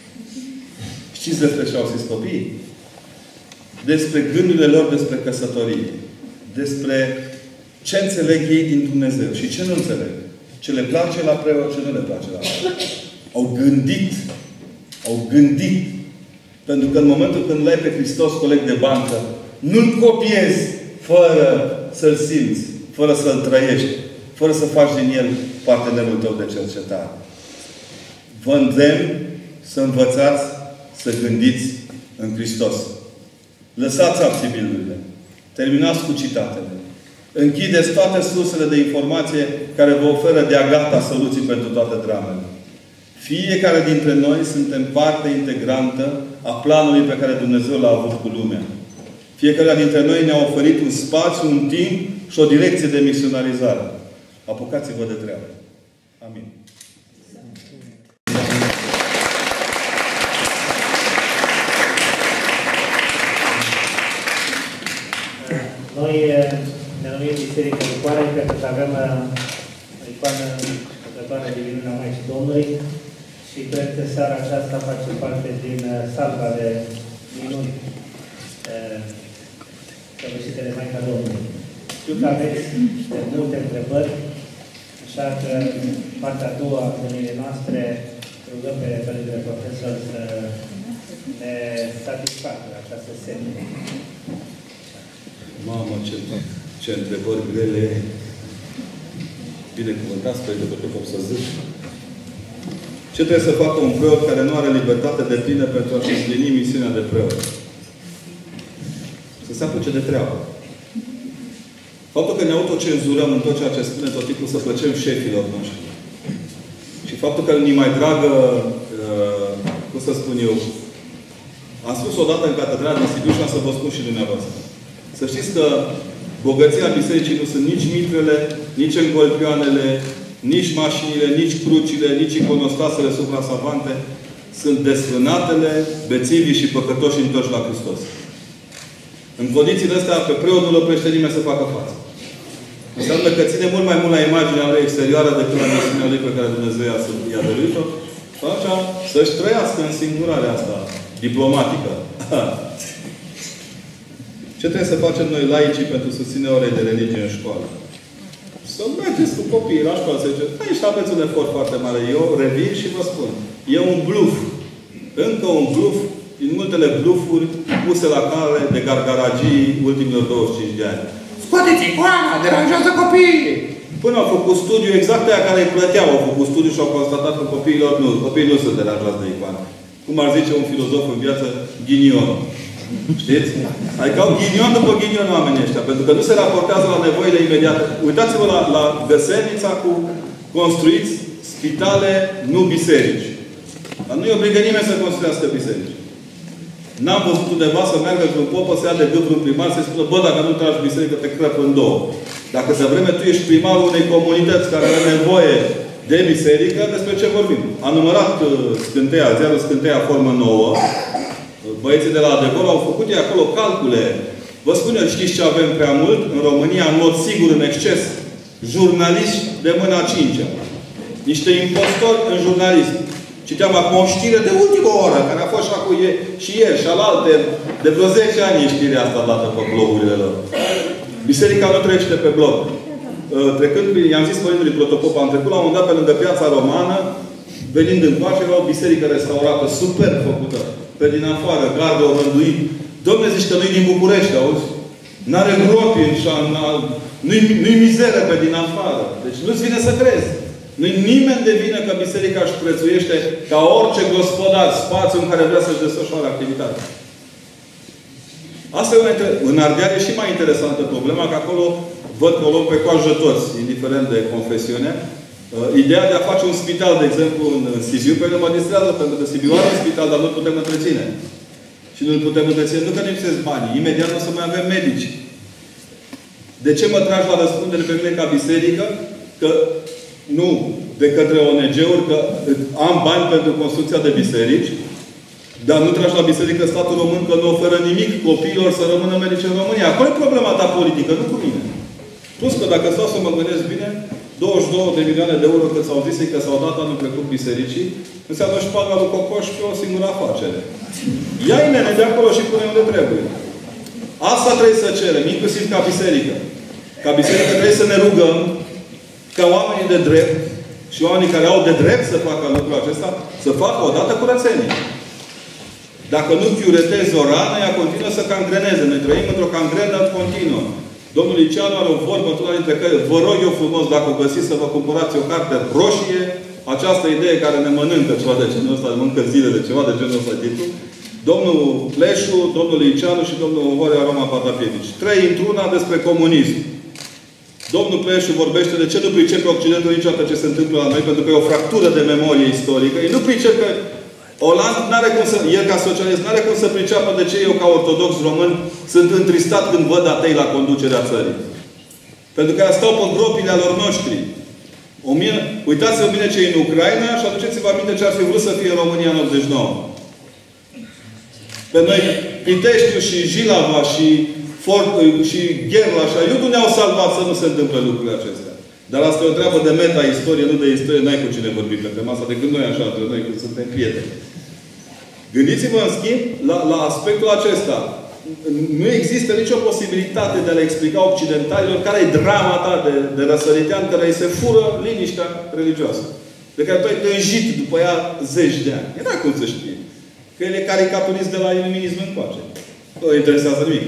Știți despre ce au zis copiii? Despre gândurile lor despre căsătorie. Despre ce înțeleg ei din Dumnezeu și ce nu înțeleg. Ce le place la preot, ce nu le place la preot. Au gândit. Au gândit. Pentru că în momentul când l-ai pe Hristos coleg de bancă, nu-L copiezi fără să-L simți, fără să-L trăiești, fără să faci din El partenerul tău de cercetare. Vă îndemn să învățați să gândiți în Hristos. Lăsați abțibilurile. Terminați cu citatele. Închideți toate sursele de informație care vă oferă de-a gata soluții pentru toate dramele. Fiecare dintre noi suntem parte integrantă a planului pe care Dumnezeu l-a avut cu lumea. Fiecare dintre noi ne-a oferit un spațiu, un timp și o direcție de misionarizare. Apucați-vă de treabă. Amin. Noi ne numim Biserica Licoare pentru că avem o icoană cântătoare de minunea Maicii Domnului și cred că seara aceasta face parte din salva de minuni săvârșite de Maica Domnului. Știu că aveți multe întrebări, așa că partea a doua a întâlnirii noastre rugăm pe Părintele Profesor să ne satisfacă această semnă. Mamă, ce întrebări grele. Binecuvântați, Părinte Profesor, să zic. Ce trebuie să facă un preot care nu are libertate de plină pentru a-și împlini misiunea de preot? Să se apuce de treabă. Faptul că ne autocenzurăm în tot ceea ce spune tot timpul să plăcem șefilor noștri. Și faptul că ni mai dragă, cum să spun eu, am spus odată în catedrală din Sibiu și am să vă spun și dumneavoastră. Să știți că bogăția bisericii nu sunt nici mitrele, nici îngolpioanele, nici mașinile, nici crucile, nici iconostasele supra-savante. Sunt desfrânatele, bețivii și păcătoși întorși la Hristos. În condițiile astea, pe preot nu oprește nimeni să facă față. Înseamnă că ține mult mai mult la imaginea lui exterioară decât la misiunea lui pe care Dumnezeu i-a dăruit-o. Și atunci să-și trăiască în singurarea asta diplomatică. Ce trebuie să facem noi laicii pentru susținerea orei de religie în școală? Să mergeți cu copiii la școală, să ziceți, aici aveți un efort foarte mare. Eu revin și vă spun. E un bluf. Încă un bluf din multele blufuri puse la cale de gargaragii ultimilor 25 de ani. Scoateți icoana! Deranjează copiii! Până au făcut studiu, exact aia care îi plăteau, au făcut studiu și au constatat că copiii nu sunt deranjați de icoană. Cum ar zice un filozof în viață, ghinion. Știți? Adică au ghinion după ghinion oamenii ăștia, pentru că nu se raportează la nevoile imediate. Uitați-vă la Găselnița cu construiți spitale, nu biserici. Dar nu-i obligă nimeni să construiască biserici. N-am văzut undeva să meargă vreun popă, să ia de gât vreun primar, să-i spună, bă, dacă nu tragi biserică, te crăp în două. Dacă de vreme tu ești primarul unei comunități care are nevoie de biserică, despre ce vorbim? A numărat Scânteia, ziarul Scânteia Formă Nouă. Băieții de la Adevăr au făcut ei acolo calcule. Vă spun eu, știți ce avem prea mult? În România, în mod sigur, în exces, jurnaliști de mâna 5-a. Niște impostori în jurnalism. Citeam acum o știre de ultimă oră, care a fost și ieri, și alaltă, de vreo 10 ani e știrea asta dată pe blogurile lor. Biserica nu trăiește pe blog. Trecând, i-am zis Părintele Protopop, am trecut la un moment dat pe lângă Piața Romană, venind în pace, era o biserică restaurată, super făcută, pe din afară, gardă o rânduit. Dom'le, zici că nu-i din București, auzi? N-are gropi, nu-i mizeră pe din afară. Deci nu-ți vine să crezi. Nu-i nimeni de vină că biserica își prețuiește ca orice gospodar spațiu în care vrea să-și desfășoare activitatea. Asta e în Ardeal e și mai interesantă problema, că acolo văd că o luăm pe coajă toți, indiferent de confesiune. Ideea de a face un spital, de exemplu, în Sibiu, pe mă distrează, pentru că Sibiu are un spital, dar nu-l putem întreține. Și nu-l putem întreține. Nu că ne lipsesc banii. Imediat nu o să mai avem medici. De ce mă tragi la răspundere pe mine ca biserică? Că nu de către ONG-uri, că am bani pentru construcția de biserici, dar nu tragi la biserică statul român că nu oferă nimic copiilor să rămână medici în România. Acolo e problema ta politică, nu cu mine. Plus că dacă stau să mă gândesc bine, 22 de milioane de euro cât s-au zis că s-au dat anul trecut bisericii, înseamnă și paga lui Cocoș pe o singură afacere. Ia-i nene de acolo și pune unde trebuie. Asta trebuie să cerem, inclusiv ca biserică. Ca biserică trebuie să ne rugăm ca oamenii de drept și oamenii care au de drept să facă lucrul acesta, să facă odată curățenie. Dacă nu chiuretezi o rană, ea continuă să cangreneze. Noi trăim într-o cangrenă continuă. Domnul Liceanu are o vorbă într-una dintre care vă rog eu frumos, dacă o găsiți, să vă cumpărați o carte roșie, această idee care ne mănâncă ceva de genul ăsta, ne mănâncă zilele, ceva de genul ăsta titlul. Domnul Pleșu, domnul Liceanu și domnul Horea Roma Patapievici. 3 într-una despre comunism. Domnul Pleșu vorbește de ce nu pricepe Occidentul niciodată ce se întâmplă la noi, pentru că e o fractură de memorie istorică. Ei nu pricep că Oland n-are cum să, el ca socialist, n-are cum să priceapă de ce eu ca ortodox român sunt întristat când văd atei la conducerea țării. Pentru că stau pe gropile alor noștri. Uitați-vă bine ce e în Ucraina și aduceți-vă aminte ce ar fi vrut să fie în România în 89. Pe noi Piteștiu și Jilava și Gherla și Aiudu ne-au salvat să nu se întâmple lucrurile acestea. Dar asta e o treabă de meta-istorie, nu de istorie. N-ai cu cine vorbi pe masa decât noi așa, între noi, când suntem prieteni. Gândiți-vă, în schimb, la aspectul acesta. Nu există nicio posibilitate de a le explica occidentalilor care e drama ta de răsăritean, care îi se fură liniștea religioasă. De care tu ai tânjit după ea 10 de ani. E n-ai cum să știi. Că el e caricaturist de la iluminism încoace. Nu îi interesează nimic.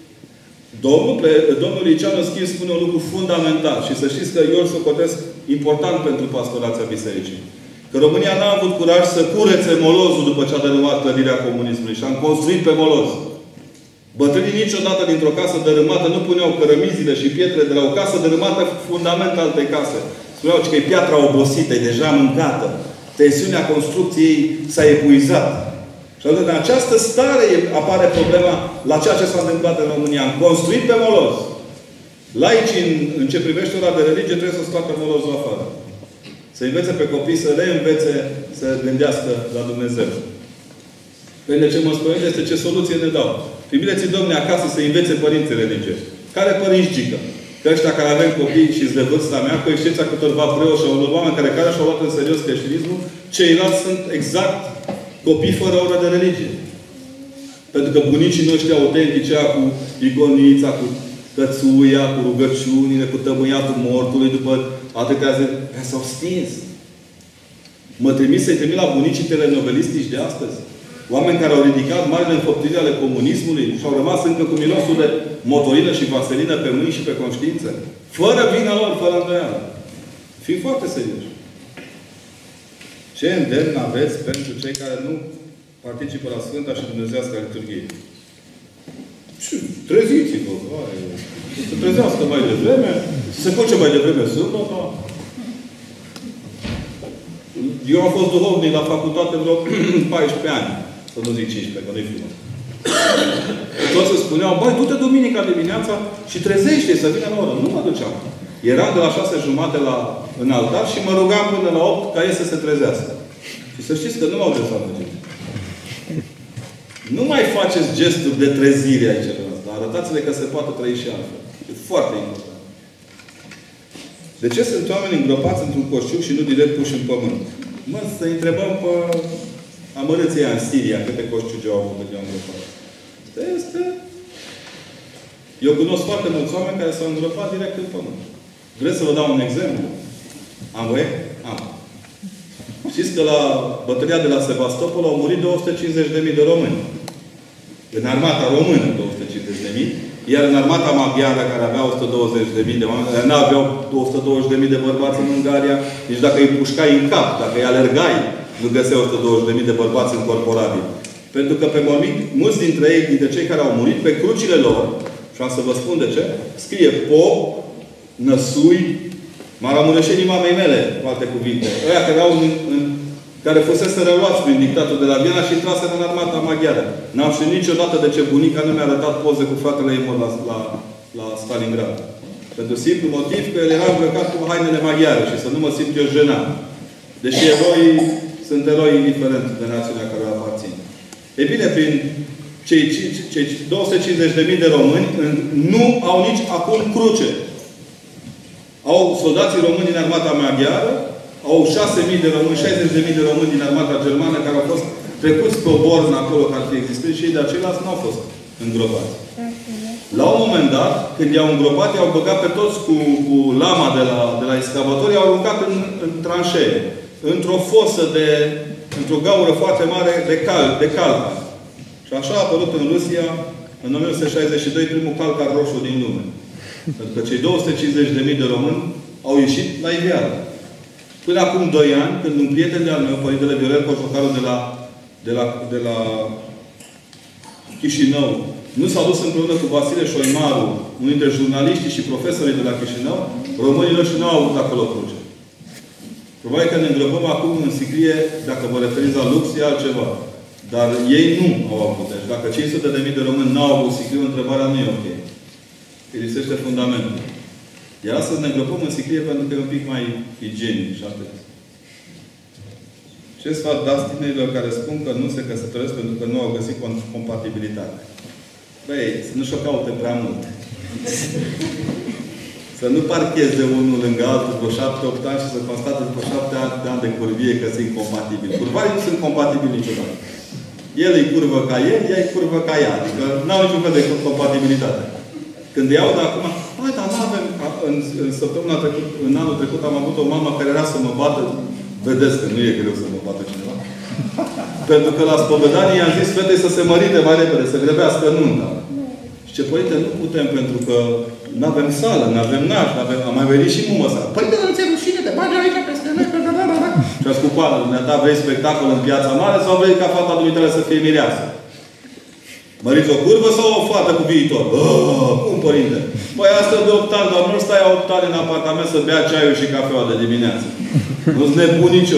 Domnul Liceanu, în schimb, spune un lucru fundamental. Și să știți că eu îl socotesc important pentru pastorația bisericii. Că România n-a avut curaj să curețe molozul după ce a dărâmat clădirea comunismului. Și am construit pe moloz. Bătrânii niciodată dintr-o casă dărâmată nu puneau cărămizile și pietrele de la o casă dărâmată fundament altei case. Spuneau că e piatra obosită, e deja mâncată. Tensiunea construcției s-a epuizat. Și în această stare apare problema la ceea ce s-a întâmplat în România. Am construit pe moloz. Laicii, în ce privește ora de religie, trebuie să scoată molozul afară. Să învețe pe copii să reînvețe să gândească la Dumnezeu. Pentru ce mă spune este ce soluție ne dau. Trimiteți-i, Domne, acasă să învețe părinții religioși. Care părinți gică? Că ăștia care avem copii și de vârsta mea, cu excepția câtorva preoși și unor oameni care și-au luat în serios creștinismul, ceilalți sunt exact copii fără oră de religie. Pentru că bunicii noștri autentici, cu igonița, cu cățuia, cu rugăciunile, cu tămâiatul mortului, după atâtea zile, s-au stins. Mă să-i trimit la bunicii telenovelistici de astăzi. Oameni care au ridicat marile înfăptuiri ale comunismului și au rămas încă cu mirosul de motorină și vaselină pe mâini și pe conștiință. Fără vina lor, fără îndoială. Fii foarte serioși. Ce îndemn aveți pentru cei care nu participă la Sfânta și Dumnezeiasca Liturghie? Treziți-vă! Să trezească mai devreme, să se culce mai devreme sâmbătă. Eu am fost duhovnic la facultate vreo 14 ani. Să nu zic 15, că nu-i frumos. Toți îmi spuneau, băi, du-te duminica dimineața și trezește să vină la oră. Nu mă duceam. Eram de la 6:30 în altar și mă rugam până la 8 ca ei să se trezească. Și să știți că nu m-au dezamăgit. Nu mai faceți gesturi de trezire aici. Dar arătați-le că se poate trăi și altfel. E foarte important. De ce sunt oameni îngropați într-un coșciuc și nu direct puși în pământ? Mă, să întrebăm pe amărâții în Siria câte coșciugi au avut de îngropat. Este... Eu cunosc foarte mulți oameni care s-au îngropat direct în pământ. Vreți să vă dau un exemplu? Am voie? Am. Știți că la bătălia de la Sevastopol au murit 250.000 de români. În armata română 250.000, iar în armata maghiară, care avea 120.000 de oameni, nu aveau 120.000 de bărbați în Ungaria, nici dacă îi pușcai în cap, dacă îi alergai, nu găseai 120.000 de bărbați încorporabili. Pentru că pe mormânt, mulți dintre ei, dintre cei care au murit, pe crucile lor, și am să vă spun de ce, scrie pop, năsui, maramureșenii mamei mele, cu alte cuvinte. Ăia care fusese reluați prin dictatul de la Viena și intraseră în armata maghiară. N-am știut niciodată de ce bunica nu mi-a arătat poze cu fratele ei mort la Stalingrad. Pentru simplu motiv că el era îmbrăcat cu hainele maghiare și să nu mă simt eu jenat. Deși eroii sunt eroi indiferent de națiunea care o aparțin. E bine, prin cei 250.000 de români nu au nici acum cruce. Au soldații români din armata maghiară, au 6.000 de români, 60.000 de români din armata germană care au fost trecuți pe o bornă acolo care ar fi existat și ei de aceilalți nu au fost îngropați. La un moment dat, când i-au îngropat, i-au băgat pe toți cu lama de la excavator, i-au aruncat în tranșee. Într-o fosă într-o gaură foarte mare de calca. Și așa a apărut în Rusia, în 1962, primul calcar roșu din lume. Pentru că cei 250.000 de români au ieșit la iveală. Până acum 2 ani, când un prieten de-al meu, Părintele Viorel Cojocaru de la Chișinău, nu s-a dus împreună cu Vasile Șoimaru, unul dintre jurnaliștii și profesorii de la Chișinău, românilor și nu au avut acolo cruce. Probabil că ne îngropăm acum în sicrie, dacă vă referiți la lux, e altceva. Dar ei nu au avut. Deci dacă 500.000 de români n-au avut sicriu, întrebarea nu e ok. Îi lipsește fundamentul. Iar astăzi ne îngropăm în sicrie pentru că e un pic mai igienic și atât. Ce sfat dați tinerilor care spun că nu se căsătoresc pentru că nu au găsit compatibilitate? Băi, să nu și-o caute prea mult. Să nu parcheze unul lângă altul vreo 7-8 ani și să constate după 7 ani de curvie că sunt incompatibili. Curvarii nu sunt compatibili niciodată. El e curvă ca el, ea e curvă ca ea. Adică n-au niciun fel de compatibilitate. Când iau de acum, hai, dar n-avem... În anul trecut am avut o mamă care era să mă bată. Vedeți că nu e greu să mă bată cineva. Pentru că la spovedanie i-am zis fetei să se mărite mai repede, să grebească nunta. Și ce, părinte, nu putem pentru că nu avem sală, nu avem naș, am mai venit și mumă sală. Părinte, nu ți-e rușine, te bagi aici peste noi, și a spus, coadă, dumneata, vrei spectacol în Piața Mare sau vrei ca fata dumitare să fie mireasă? Măriți o curvă sau o fată cu viitor? Cum, părinte? Păi asta de 8 ani, doar nu stai 8 ani în apartament să bea ceaiul și cafeaua de dimineață. Nu-ți nebun nicio.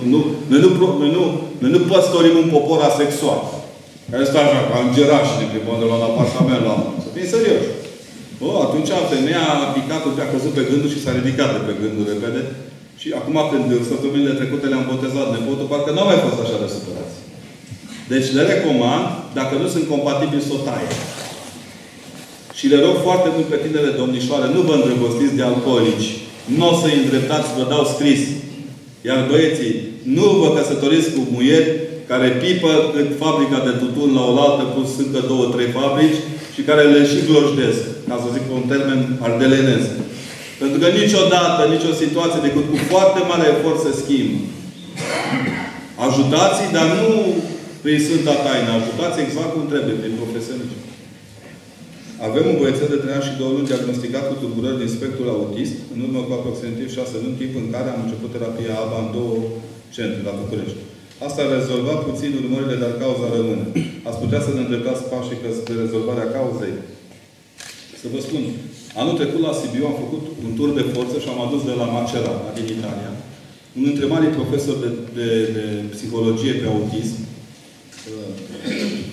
Noi nu păstorim un popor asexual. Care stă așa, ca îngerași, ne plimbăm de la un apartament la altul. Să fim serioși. Atunci femeia a picat, a căzut pe gândul și s-a ridicat de pe gândul repede. Și acum, când săptămânile trecute le-am botezat nepotul, parcă n-au mai fost așa de supărați. Deci le recomand, dacă nu sunt compatibili, să o taie. Și le rog foarte mult pe tinere domnișoare, nu vă îndrăgostiți de alcoolici. Nu o să-i îndreptați, vă dau scris. Iar băieții, nu vă căsătoriți cu muieri care pipă cât fabrica de tutun la oaltă, plus încă 2-3 fabrici și care le și glojdesc. Ca să zic un termen ardelenez. Pentru că niciodată, nicio situație, decât cu foarte mare efort se schimbă. Ajutați-i, dar nu prin Sfânta Taină. Ajutați exact cum trebuie, prin profesioniști. Avem un băiețel de 3 ani și 2 luni diagnosticat cu tulburări din spectrul autist, în urmă cu aproximativ 6 luni, timp în care am început terapia ABA în 2 centre, la București. Asta a rezolvat puțin urmările, dar cauza rămâne. Ați putea să ne îndreptați pașii spre rezolvarea cauzei? Să vă spun, anul trecut la Sibiu am făcut un tur de forță și am adus de la Macera, din Italia, unul dintre marii profesori de psihologie pe autism,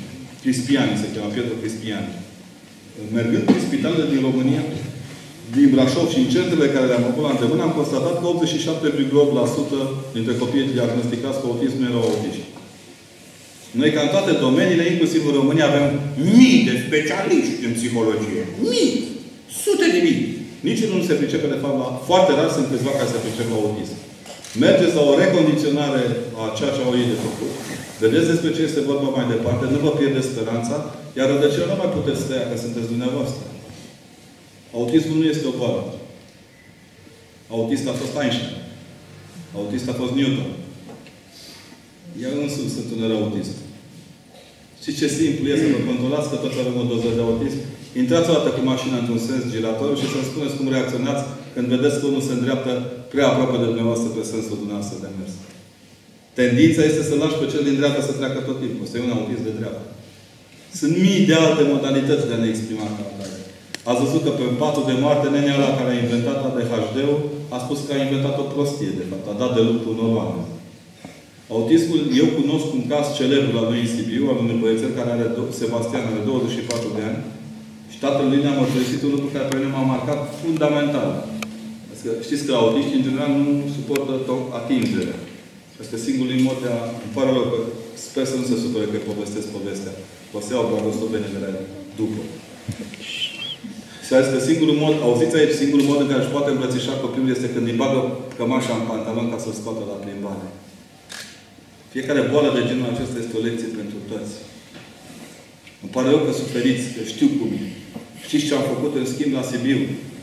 Crispiani se cheamă, Pietro Crispiani. Mergând prin spitalele din România, din Brașov și în centrele care le-am făcut la îndemână, am constatat că 87,8% dintre copiii diagnosticați cu autism nu erau autiști. Noi, ca în toate domeniile, inclusiv în România, avem mii de specialiști în psihologie. Mii! Sute de mii! Niciunul nu se pricepe, de fapt, la... Foarte rar sunt câțiva care se pricep la autism. Mergeți la o recondiționare a ceea ce au ei de făcut. Vedeți despre ce este vorba mai departe, nu vă pierdeți speranța, iar rădăcina nu mai puteți tăia, că sunteți dumneavoastră. Autismul nu este o boală. Autist a fost Einstein. Autist a fost Newton. Eu însumi sunt un rău autist. Și ce simplu este să vă controlați că toți avem o doză de autism? Intrați o dată cu mașina într-un sens giratoriu și să-mi spuneți cum reacționați când vedeți că unul se îndreaptă prea aproape de dumneavoastră pe sensul dumneavoastră de mers. Tendința este să lași pe cel din dreapta să treacă tot timpul. Ăsta e un autist de dreapta. Sunt mii de alte modalități de a ne exprima ca atare. Ați văzut că pe patul de moarte, nenea ăla care a inventat ADHD-ul a spus că a inventat o prostie, de fapt. A dat de lucru unor oameni. Autismul, eu cunosc un caz celebru la noi în Sibiu, al unui băiețel care are, Sebastian, are 24 de ani, și tatăl lui ne-a mărturisit un lucru care pe mine m-a marcat fundamental. Știți că autiștii, în general, nu suportă atingerea. Este singurul mod de a... Îmi pare rău că sper să nu se supere că povestesc povestea. O să iau blagostovenii de la după. Și a zis că singurul mod, auziți aici, singurul mod în care își poate îmbrățișa copilul este când îi bagă cămașa în pantalon ca să-l scoată la plimbare. Fiecare boală de genul acesta este o lecție pentru toți. Îmi pare rău că suferiți, că știu cum e. Știți ce am făcut în schimb la Sibiu?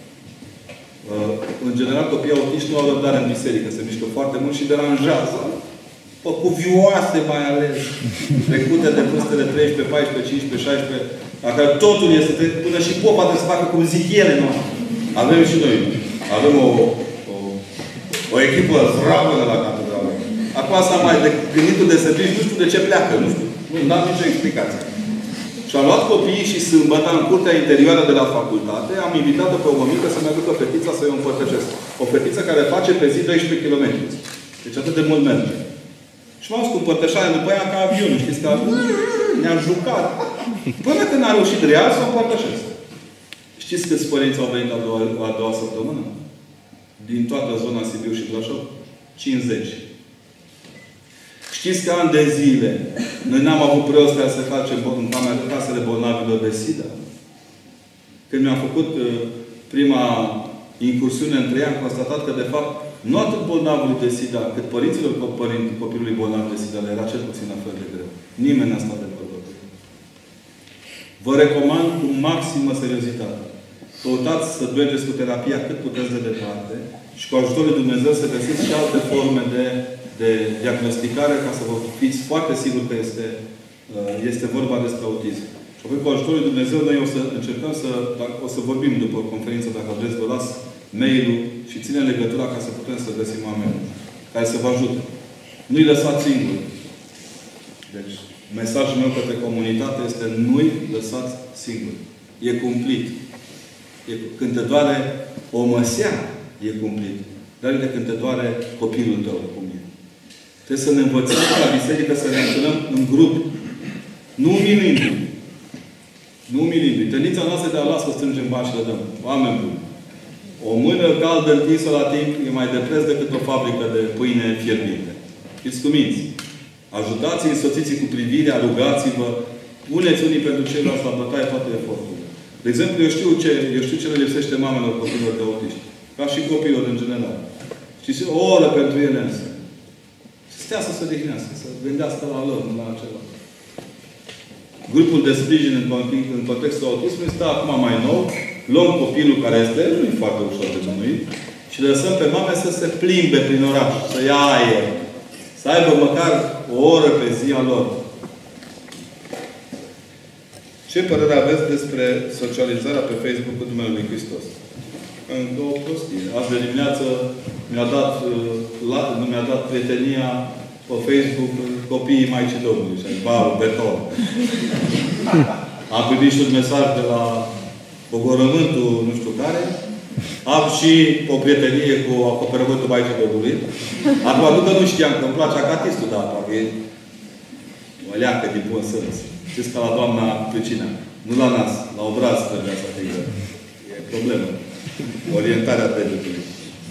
În general, copiii autiști nu au răbdare în biserică. Se mișcă foarte mult și deranjează. Cuvioase mai ales. Trecute de vârstele 13, 14, 15, 16. Dacă totul este, până și popa trebuie să facă cum zic ele, nu? Avem și noi. Avem o echipă zdravă la catedrală. Acum s-a mai gânditul de servici, nu știu de ce pleacă, nu știu. Nu am nicio explicație. Și am luat copiii și sâmbătă, în curtea interioară de la facultate, am invitat-o pe o mămică să-mi aducă fetița să-i o împărtășesc. O fetiță care face pe zi 12 km. Deci atât de mult merge. Și m-am dus cu împărtășarea după aia ca avionul. Știți că ne-a jucat. Până când a reușit real să o împărtășesc. Știți câți părinți au venit a doua săptămână? Din toată zona Sibiu și Brașov? 50. Știți că ani de zile noi n-am avut preoți care să facem în casele bolnavilor de SIDA? Când mi-am făcut prima incursiune între ei, am constatat că, de fapt, nu atât bolnavului de SIDA, cât părinților copilului bolnav de SIDA le era cel puțin la fel de greu. Nimeni n-a stat de vorbă. Vă recomand cu maximă seriozitate. Căutați să mergeți cu terapia cât puteți de departe și cu ajutorul lui Dumnezeu să găsiți și alte forme de diagnosticare ca să vă fiți foarte siguri că este vorba despre autism. Și apoi, cu ajutorul lui Dumnezeu, noi o să încercăm o să vorbim după conferință, dacă vreți, vă las mail-ul și ținem legătura ca să putem să găsim oameni care să vă ajute. Nu-i lăsați singuri. Deci, mesajul meu către comunitate este nu-i lăsați singuri. E cumplit. Când te doare o măsea, e cumplit. Dar de când te doare copilul tău, cum e. Trebuie să ne învățăm la biserică să ne întâlnăm în grup. Nu umilindu-i. Nu umilindu-i. Tendința noastră de a lua să strângem bani și le dăm. Oameni buni. O mână caldă întinsă la timp e mai de preț decât o fabrică de pâine fierbinte. Fiți cuminți. Ajutați-i, însoțiți-i cu privirea, rugați-vă. Puneți unii pentru ceilalți la bătaie toate eforturile. De exemplu, eu știu ce le lipsește mamelor copilor de autiști. Ca și copilor în general. Știți, o oră pentru ele însă. Stea să se odihnească, să gândească la lor, nu la altceva. Grupul de sprijin în contextul autismului stă acum mai nou. Luăm copilul care este, nu e foarte ușor de bănuit, și le lăsăm pe mame să se plimbe prin oraș, să ia aer. Să aibă măcar o oră pe zi a lor. Ce părere aveți despre socializarea pe Facebook cu numele Lui Hristos? Încă o prostie. Azi de dimineață mi-a dat prietenia pe Facebook copiii Maicii Domnului. Și Bau, beton. Am primit și un mesaj de la Bogorământul, nu știu care. Am și o prietenie cu acoperământul Maicii Domnului. Acum, nu că nu știam, că îmi place acatistul, dar parcă e o leacă din bun sens. Știți ca la doamna vecină. Nu la nas, la obraz trebuia să atingă. E problemă. Orientarea degetului.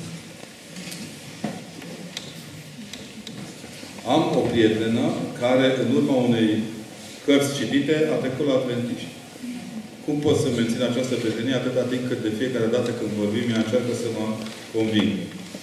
Am o prietenă care, în urma unei cărți citite, a trecut la adventiști. Cum pot să mențin această prietenie atâta timp cât de fiecare dată când vorbim, ea încearcă să mă conving.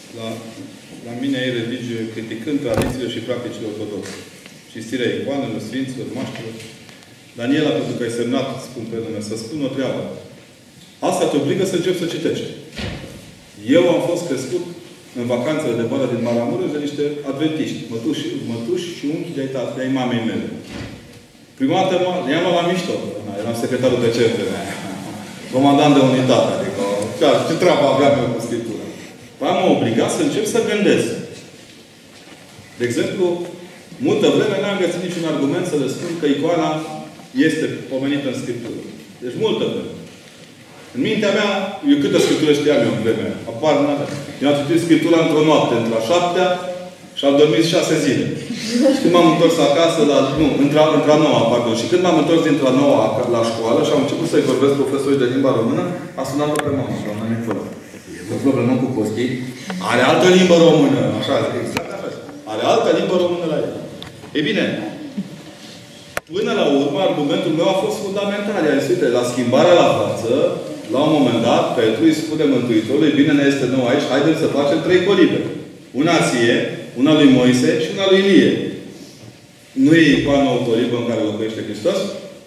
La mine e religie criticând tradițiile și practicile ortodoxe. Cinstirea icoanelor, sfinților, maștilor. Daniela, pentru că ai semnat, spun pe lume, să spun o treabă. Asta te obligă să începi să citești. Eu am fost crescut în vacanțele de vară din Maramureș de niște adventiști, mătuși și unchi de-ai mamei mele. Prima dată i-am luat la mișto. Eram secretarul de CFR. Comandant de unitate. Adică, ce treabă aveam eu cu Scriptura? Păi m-a obligat să încep să gândesc. De exemplu, multă vreme n-am găsit niciun argument să le spun că icoana este pomenită în Scriptură. Deci multă vreme. În mintea mea, eu câtă Scriptură știam eu în vremea aia? Apar n-avea. Eu am citit Scriptura într-o noapte, între a 7-a și am dormit 6 zile. Și când m-am întors acasă, între-a 9-a, pardon. Și când m-am întors dintre-a 9-a la școală și am început să-i vorbesc profesorii de limba română, a sunat-o pe mama, doamna Nicola. E o problemă cu Costi. Are altă limbă română. Așa, exact așa. Are altă limbă română la el. Ei bine, până la urmă, argumentul meu a fost fundamental. I-a zis, uite, la schimbarea la față, la un moment dat, Petru îi spune Mântuitorului, bine ne este nou aici, haideți să facem 3 colibe. Una ție, una lui Moise și una lui Ilie. Nu e icoana o colibă în care locuiește Hristos?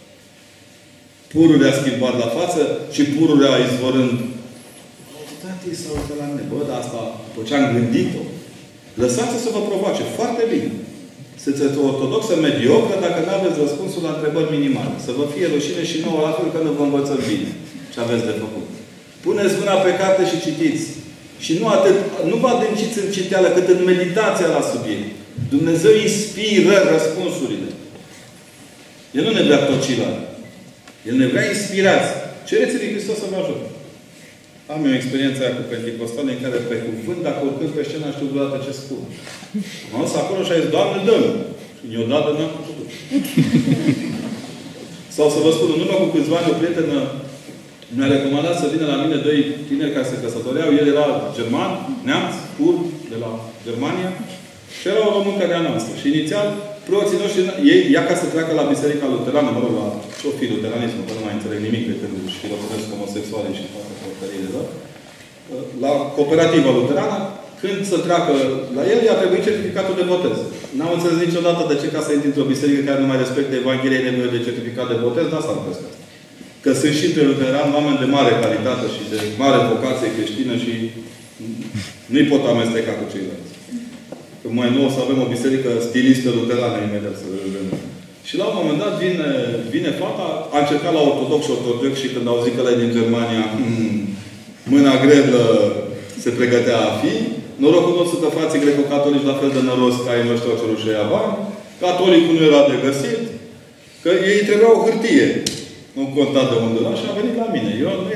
Pururea schimbat la față și pururea izvorând. Tati s-a uitat la mine. Bă, dar asta, după ce am gândit-o, lăsați-o să vă provoace. Foarte bine. Sunteți o ortodoxă mediocră dacă nu aveți răspunsul la întrebări minimale. Să vă fie rușine și nouă la fel că nu vă învățăm bine ce aveți de făcut. Puneți mâna pe carte și citiți. Și nu vă adânciți în citeală, cât în meditația la subiect. Dumnezeu inspiră răspunsurile. El nu ne vrea tocilă. El ne vrea inspirați. Cereți-i Hristos să vă ajute. Am eu experiența aia cu Pentecostale în care pe cuvânt, dacă urcând pe scenă, știu deodată ce spun. M-am dus acolo și a zis, Doamne, dă-mi! Și odată n-am putut. Sau să vă spun, în urmă cu câțiva ani, o prietenă mi-a recomandat să vină la mine 2 tineri care se căsătoreau. El era german, neamț, kurd, de la Germania. Și era o româncă de-a noastră. Și inițial, preoții noștri, ea ca să treacă la Biserica Luterană, mă rog, la ce-o fi luteranismul, că nu mai înțeleg nimic de când își filozofesc homosexuale și toate porcăriile lor. La cooperativa luterană, când să treacă la el, i-a trebuit certificatul de botez. N-am înțeles niciodată de ce ca să intri într-o biserică care nu mai respectă Evanghelia, e nevoie de certificat de botez, dar asta nu crezi asta. Că sunt și între luterani oameni de mare calitate și de mare vocație creștină și nu-i pot amesteca cu ceilalți. Că mai nou o să avem o biserică stilistă luterană imediat să vedem. Și la un moment dat vine fata, a încercat la ortodox și ortodox și când au zis că ăla e din Germania, mâna greblă se pregătea a fi. Norocul nostru că frații greco-catolici la fel de năros ca ei noștri au cerut și ea bani. Catolicul nu era de găsit. Că ei trebuia o hârtie. Nu conta de unde la și a venit la mine. Eu nu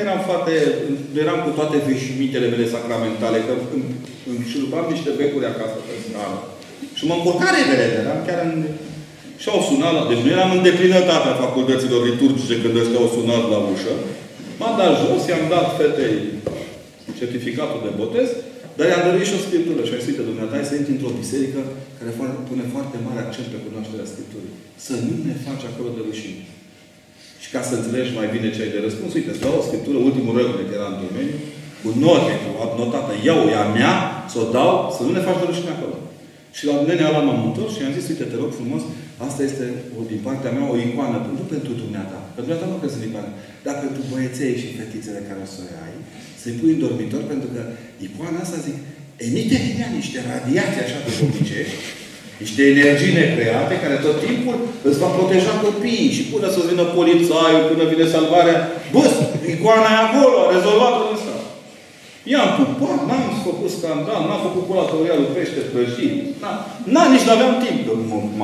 eram cu toate veșmintele mele sacramentale, că îmi șurubam niște becuri acasă pe stradă. Și mă încurca repede, eram chiar în... Și au sunat, deci nu eram în deplinătatea facultăților liturgice când ăștia au sunat la ușă. M-am dat jos, i-am dat fetei certificatul de botez, dar i-am dăruit și o Scriptură. Și am zis, uite, dumneata, hai să intri într-o biserică care pune foarte mare accent pe cunoașterea Scripturii. Să nu ne faci acolo de rușine. Și ca să înțelegi mai bine ce ai de răspuns, uite, îți dau o Scriptură, ultimul rând care era în domeniu, cu note, notată, iau, e a mea, să o dau, să nu ne faci de rușine acolo. Și la nenea ăla m-am întors și i-am zis, uite, te rog frumos, asta este, din partea mea, o icoană, nu pentru dumneata. Pentru dumneata nu crezi în icoană. Dar pentru băieței și fetițele care o să le ai, să-i pui în dormitor, pentru că icoana asta, zic, emite din ea niște radiații așa de duhovnicești, niște energii necreate, care tot timpul îți va proteja copiii. Și până să vină polițaiul, până vine salvarea, bă, icoana e acolo, a rezolvat-o în stat. I-am pupat, n-am făcut scandal, n-am făcut colatorialul pește prăjit. Nici n-aveam timp de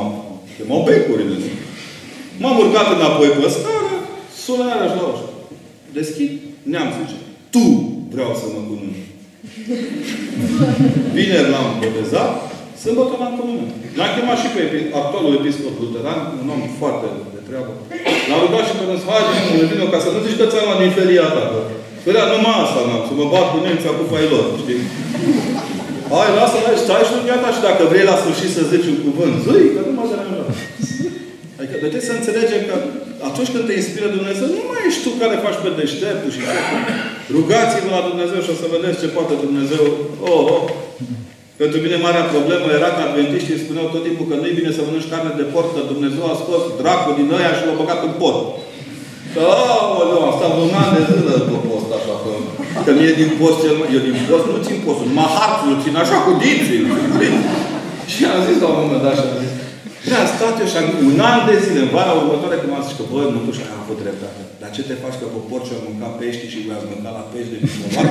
mă becurile. M-am urcat înapoi pe scară, sună iarăși la ușă. Deschid, neam zice, tu vreau să mă cununi. Vineri l-am botezat, sâmbătă l-am cununit. L-am chemat și pe actualul episcop luteran, un om foarte de treabă. L-a rugat și pe noi, haide, mă, vină, ca să nu zici că ți-am luat din felia ta. Părea numai asta, n-am, să mă bat cu nemții cu failor, știi? Hai, lasă-l, stai și nu-mi ta și dacă vrei la sfârșit să zici un cuvânt, zâi, că nu mă deranjează. Adică trebuie să înțelegem că atunci când te inspiră Dumnezeu, nu mai ești tu care faci pe deșteptul și rugați-vă la Dumnezeu și o să vedeți ce poate Dumnezeu. Pentru mine marea problemă era că adventiștii spuneau tot timpul că nu-i bine să mănânci carne de porc, că Dumnezeu a scos dracul din ăia și l-a băgat în porc. Aoleu, am stat un an de zile pe post, așa, că mie din post cel mai... Eu din post nu țin postul, mahartul țin așa cu dinții. Și am zis la un moment dat și am zis, am stat eu și am un an de zile, în vara următoare, când m-am zis că, băi, mătuși, am avut dreptate. Dar ce te faci că pe porci am mâncat pești și voi-ați mâncat la pești de diplomat?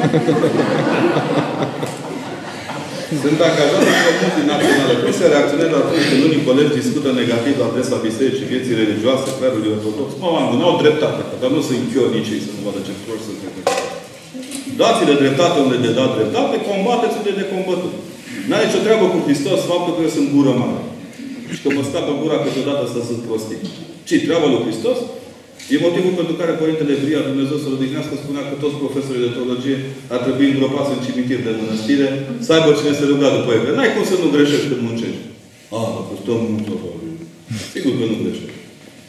Sunt angajat într-o multinațională. Cum se reacționează atunci când unii colegi discută negativ la adresa bisericii, vieții religioase, clerului ortodox? Nu au dreptate, dar nu sunt eu nici ei să nu vadă ce flori sunt dreptate. Dați-le dreptate unde de dat dreptate, combateți unde de combătut. N-ai nicio treabă cu Hristos faptul că eu sunt gură mare. Și că mă scapă gura câteodată să sunt prostii. Ce treaba lui Hristos? E motivul pentru care Părintele Bria, Dumnezeu să-l odihnească, spunea că toți profesorii de teologie ar trebui îngropați în cimitir de mănăstire, să aibă cine se ruga după ei. Că n-ai cum să nu greșești când muncești. Că stăm mult. Sigur că nu greșești.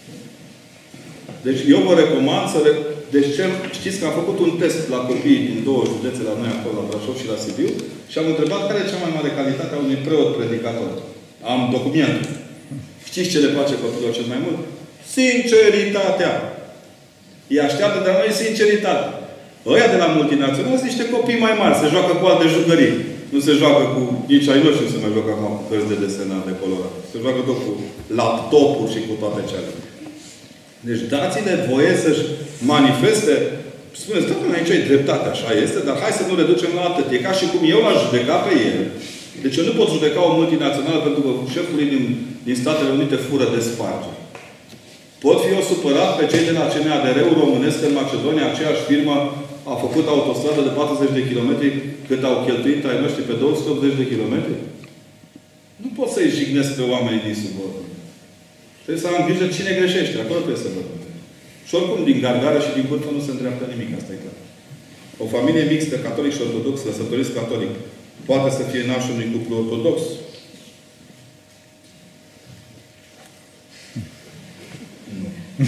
Deci eu vă recomand să... Deci știți că am făcut un test la copiii din 2 județe la noi acolo, la Brașov și la Sibiu, și am întrebat care e cea mai mare calitate a unui preot predicator. Am documentul. Știți ce le place copilor cel mai mult? Sinceritatea. Ei așteaptă de la noi sinceritate. Ăia de la multinațional sunt niște copii mai mari. Se joacă cu alte jucării. Nu se joacă cu... Nici ai noștri nu se mai joacă acum cu cărți de desenat, de colorat. Se joacă tot cu laptopuri și cu toate cele. Deci dați-le voie să-și manifeste. Spuneți, da, aici e dreptate, așa este, dar hai să nu reducem la atât. E ca și cum eu l-aș judeca pe el. Deci eu nu pot judeca o multinațională pentru că șeful din Statele Unite fură de sparge. Pot fi eu supărat pe cei de la CNADR-ul românesc în Macedonia, aceeași firmă a făcut autostradă de 40 de kilometri cât au cheltuit ai noștri pe 280 de kilometri? Nu pot să-i jignesc pe oamenii din subordine. Trebuie să am grijă cine greșește. Acolo trebuie să văd. Și oricum, din gargară și din vârfă nu se întreaptă nimic. Asta e clar. O familie mixtă, catolic și ortodox, căsătoriți catolic, poate să fie nașul unui cuplu ortodox? Nu.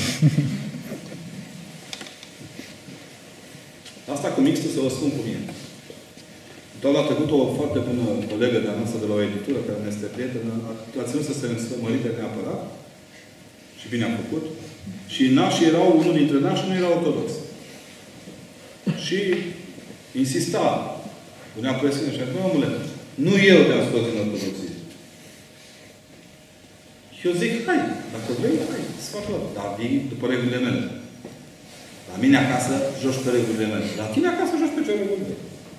Asta cu mixtul să vă spun cu mine. Toamna trecută o foarte bună colegă de-a noastră de la o editură, care ne este prietenă, a ținut să se înmărite neapărat. Și bine a făcut. Și nașii erau, unul dintre nași nu era ortodox. Și insista. Punea presiune și a zis, omule, nu eu te-am scos din ortodoxie. Și eu zic, hai, dacă vrei, hai, să fac lor. Dar vii după regulile mele. La mine acasă, joci pe regulile mele. La tine acasă, joci pe ce regulile.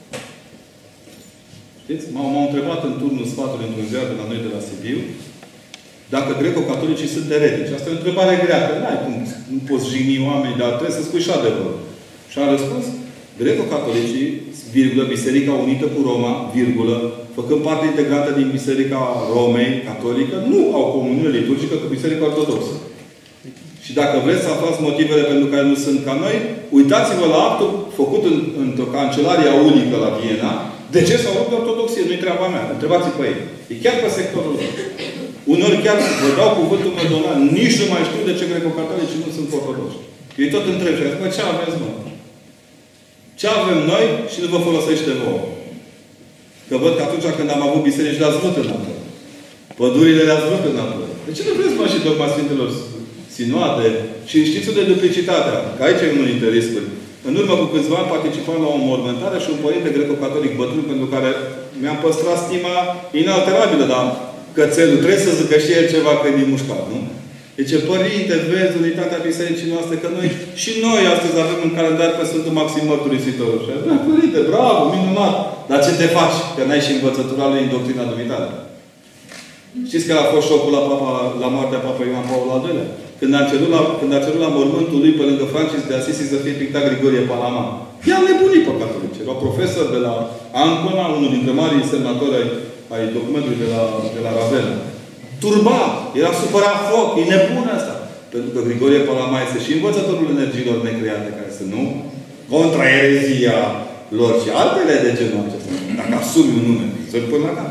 Știți? M-au întrebat în turnul sfatului într-un ziar de la noi de la Sibiu, dacă greco-catolicii sunt eretici. Asta e o întrebare grea, că n-ai cum, nu poți jigni oameni, dar trebuie să spui și adevărul. Și am răspuns, greco-catolicii, virgulă, Biserica Unită cu Roma, virgulă, făcând parte integrată din Biserica Romei, catolică, nu au comuniune liturgică cu Biserica Ortodoxă. Și dacă vreți să aflați motivele pentru care nu sunt ca noi, uitați-vă la actul făcut într-o cancelarie unică la Viena. De ce s-au rupt de ortodoxie? Nu-i treaba mea. Întrebați-vă pe ei. E chiar pe sectorul lor. Unor chiar vă dau cuvântul meu, doamna, nici nu mai știu de ce greco-catolici nu sunt ortodoxi. Eu tot întreb și zic, ce aveți, mă? Ce avem noi și nu vă folosește vouă? Că văd că atunci când am avut biserici, le-ați vrut înapoi. Pădurile le-ați vrut înapoi. De ce nu vreți, mă, și dogma Sfintelor Sinoade? Și știți unde duplicitatea? Că aici e unul dintre riscuri. În urmă cu câțiva ani participam la o mormântare și un părinte greco-catolic bătrân pentru care mi-am păstrat stima inalterabilă, dar cățelul trebuie să zică și el ceva când e mușcat, nu? Deci, părinte, vezi unitatea bisericii noastre, că noi astăzi avem în calendar pe Sfântul Maxim Mărturisitorul. Și da, părinte, bravo, minunat! Dar ce te faci? Că n-ai și învățătura lui în doctrina dumitare. Știți că a fost șocul la moartea Papa Ioan Paul al II-lea? Când a cerut la mormântul lui pe lângă Francis de Assisi să fie pictat Grigorie Palama. I-a nebunit pe catolici. Era profesor de la Ancona, unul dintre marii semnatori ai documentului de la Ravenna. Turba! Era supărat foc! E nebun asta! Pentru că Grigorie Palama este și învățătorul energiilor necreate, care sunt, nu? Contra erezia lor și altele de genul acesta. Dacă asumi un nume, să-l pun la cap.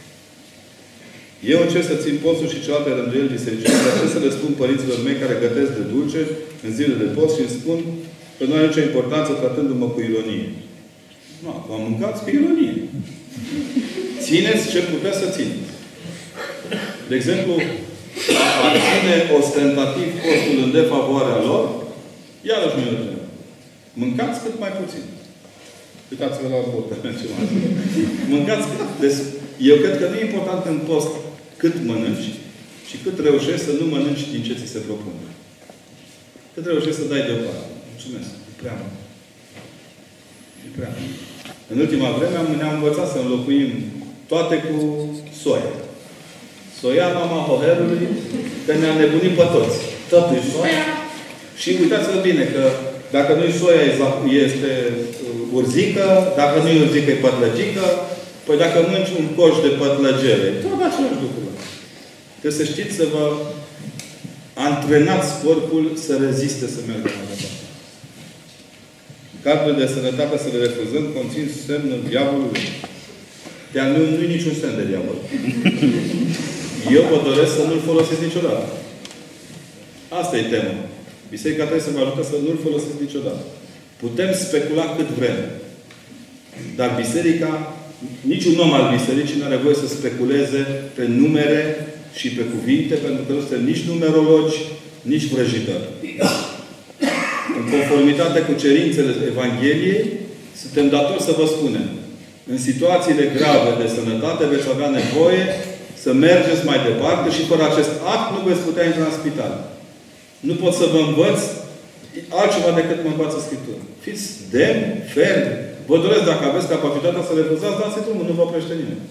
Eu încerc să țin postul și celelalte rânduieli bisericii. Dar ce să le spun părinților mei care gătesc de dulce în zile de post și îmi spun că nu are nicio importanță tratându-mă cu ironie. Nu, vă mâncați cu ironie. Țineți ce puteți să țineți. De exemplu, a ține ostentativ postul în defavoarea lor, iarăși nu e. Mâncați cât mai puțin. Uitați-vă la burtă. Mâncați cât. Deci, eu cred că nu e important în post cât mănânci și cât reușești să nu mănânci din ce ți se propune. Cât reușești să dai deoparte. Mulțumesc. E prea mult. E prea mult. În ultima vreme ne-am învățat să înlocuim toate cu soia. Soia, mama hoherului, că ne-a nebunit pe toți. Totul e soia. Și uitați-vă bine că dacă nu-i soia, este urzică, dacă nu-i urzică, e pătlăgică. Păi dacă mânci un coș de pătlăgere, tot același lucru. Trebuie să știți să vă antrenați corpul să reziste să meargă mai departe. Cardurile de sănătate, să le refuzăm, conțin semnul diavolului. Dar nu-i niciun semn de diavol. Eu vă doresc să nu-l folosiți niciodată. Asta e tema. Biserica trebuie să vă ajute să nu-l folosiți niciodată. Putem specula cât vrem. Dar biserica, niciun om al bisericii nu are voie să speculeze pe numere și pe cuvinte, pentru că nu suntem nici numerologi, nici vrăjitori. În conformitate cu cerințele Evangheliei, suntem datori să vă spunem. În situațiile grave de sănătate veți avea nevoie să mergeți mai departe și fără acest act nu veți putea intra în spital. Nu pot să vă învăț altceva decât mă învață Scriptura. Fiți demni, fermi. Vă doresc, dacă aveți capacitatea să refuzați, dați drumul, nu vă oprește nimeni.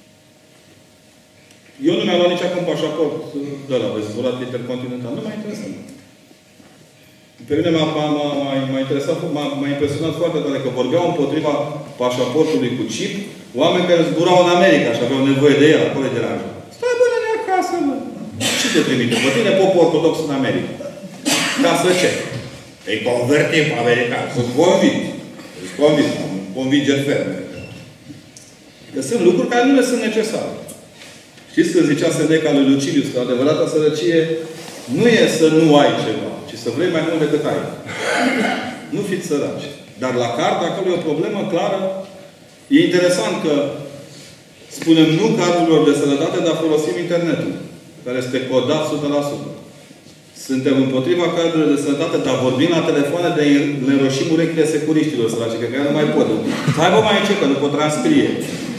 Eu nu mi-am luat nici acum pașaport de la zburat intercontinental. Nu m-a interesat. Pe mine m-a interesat, m-a impresionat foarte tare că vorbeau împotriva pașaportului cu chip oameni care zburau în America și aveau nevoie de el, acolo de la așa. Stai bă, la acasă, mă! Ce te trimite? Pe tine popul ortodox în America. Ca să ce? Îi convertim pe americani. Sunt convins. Sunt convins. Convingeri ferme. Că sunt lucruri care nu le sunt necesare. Știți că zicea Seneca lui Lucilius că adevărata sărăcie nu e să nu ai ceva, ci să vrei mai mult decât ai. Nu fiți săraci. Dar la carte, acolo e o problemă clară. E interesant că spunem nu cardurilor de sănătate, dar folosim internetul, care este codat 100%. Suntem împotriva cardurilor de sănătate, dar vorbim la telefoane de le înroșim urechile securiștilor săraci, că nu mai pot. Hai bă, mai încet, că nu pot transcrie.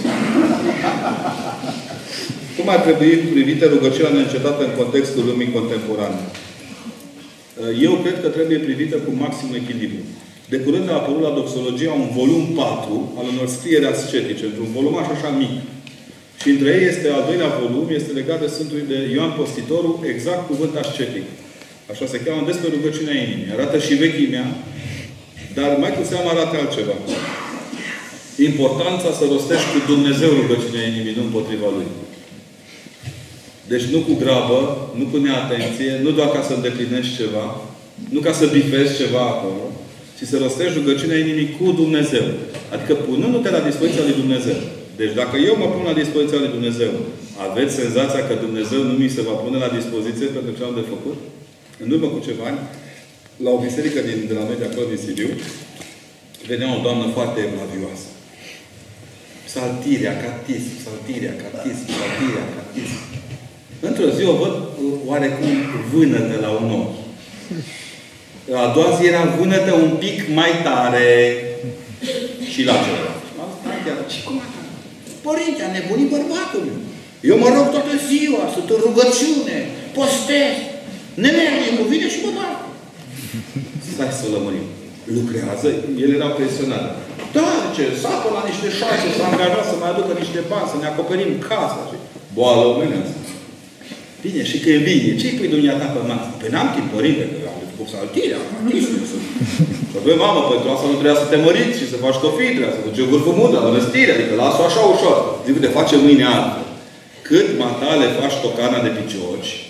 Cum ar trebui privită rugăciunea neîncetată în contextul lumii contemporane? Eu cred că trebuie privită cu maxim echilibru. De curând a apărut la Doxologia un volum 4 al unor scrieri ascetice, într-un volumaș așa mic. Și între ei este al doilea volum, este legat de Sfântul de Ioan Postitorul, exact cuvânt ascetic. Așa se cheamă, despre rugăciunea inimii. Arată și vechimea, dar mai cu seamă arată altceva. Importanța să rostești cu Dumnezeu rugăciunea inimii, nu împotriva Lui. Deci nu cu grabă, nu cu neatenție, nu doar ca să îndeplinești ceva, nu ca să bifezi ceva acolo, ci să rostești rugăciunea inimii cu Dumnezeu. Adică punându-te la dispoziția lui Dumnezeu. Deci dacă eu mă pun la dispoziția lui Dumnezeu, aveți senzația că Dumnezeu nu mi se va pune la dispoziție pentru ce am de făcut? În urmă cu ceva ani, la o biserică de la noi de acolo din Sibiu, venea o doamnă foarte evlavioasă. Psaltirea, catism, psaltirea, catism, psaltirea, catism. Într-o zi o văd oarecum vânătă la un ochi. A doua zi era vânătă un pic mai tare și la celălalt. Și cum așa? Părinte, a nebunit bărbatul meu. Eu mă rog toată ziua, sunt în rugăciune, postez. Nemerge, mă vine și mă bag. Stai să lămurim. Lucrează, ele erau pensionare. Da, ce? Sapă la niște șase, s-a angajat să mai aducă niște bani, să ne acoperim casa. Boală omenească. Bine, și când vine, ce-i pui dumneata pe masă? Păi n-am timp, părinte, că am de făcut saltirea, și băi, mamă, pentru asta nu trebuia să te măriți și să faci cofii, trebuia să duci o vârfă mudă, la răstire, adică las-o așa ușor. Zic, te face mâine altfel. Cât matale faci tocana de picioci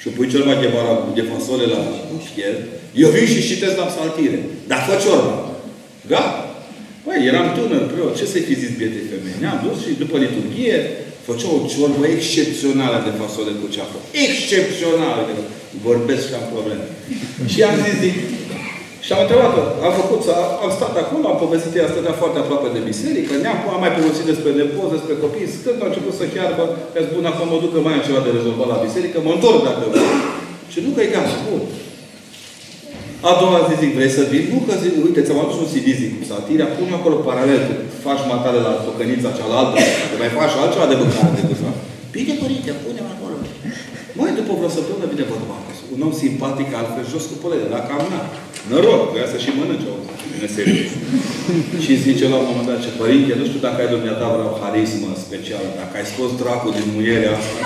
și pui ceva de fasole la fier, eu vin și citesc la psaltire. Dar fă ciorba. Gata. Păi, eram tânăr, preot. Ce să-i fi zis bietei femei? Ne-am dus și după liturghie făcea o ciorbă excepțională de fasole cu ceapă. Excepțională! Vorbesc și am probleme. Și am zis, și am întrebat-o. Am stat acolo, am povestit, ea stătea foarte aproape de biserică, am mai povestit despre nepoți, despre copii, stând, a început să chiarbă, i-a spus, acum mă duc că mai am ceva de rezolvat la biserică, mă întorc dacă vreau. Și nu că e gata, bun. A doua zi zic, vrei să vin? Nu, că zic, uite, ți-am adus un CD, zic, cu satirea, pune acolo paralel, că faci matale la tocănița cealaltă, că mai faci altceva de mâncare decât să. Bine, părinte, pune-mă acolo. Măi, după vreo săptămână vine bărbatul. Un om simpatic, altfel, jos cu pălele, dar cam n-a. Noroc, voia să și mănânce o neserios. Și zice la un moment dat, ce părinte, nu știu dacă ai dumneata vreo harismă specială, dacă ai scos dracul din muierea asta.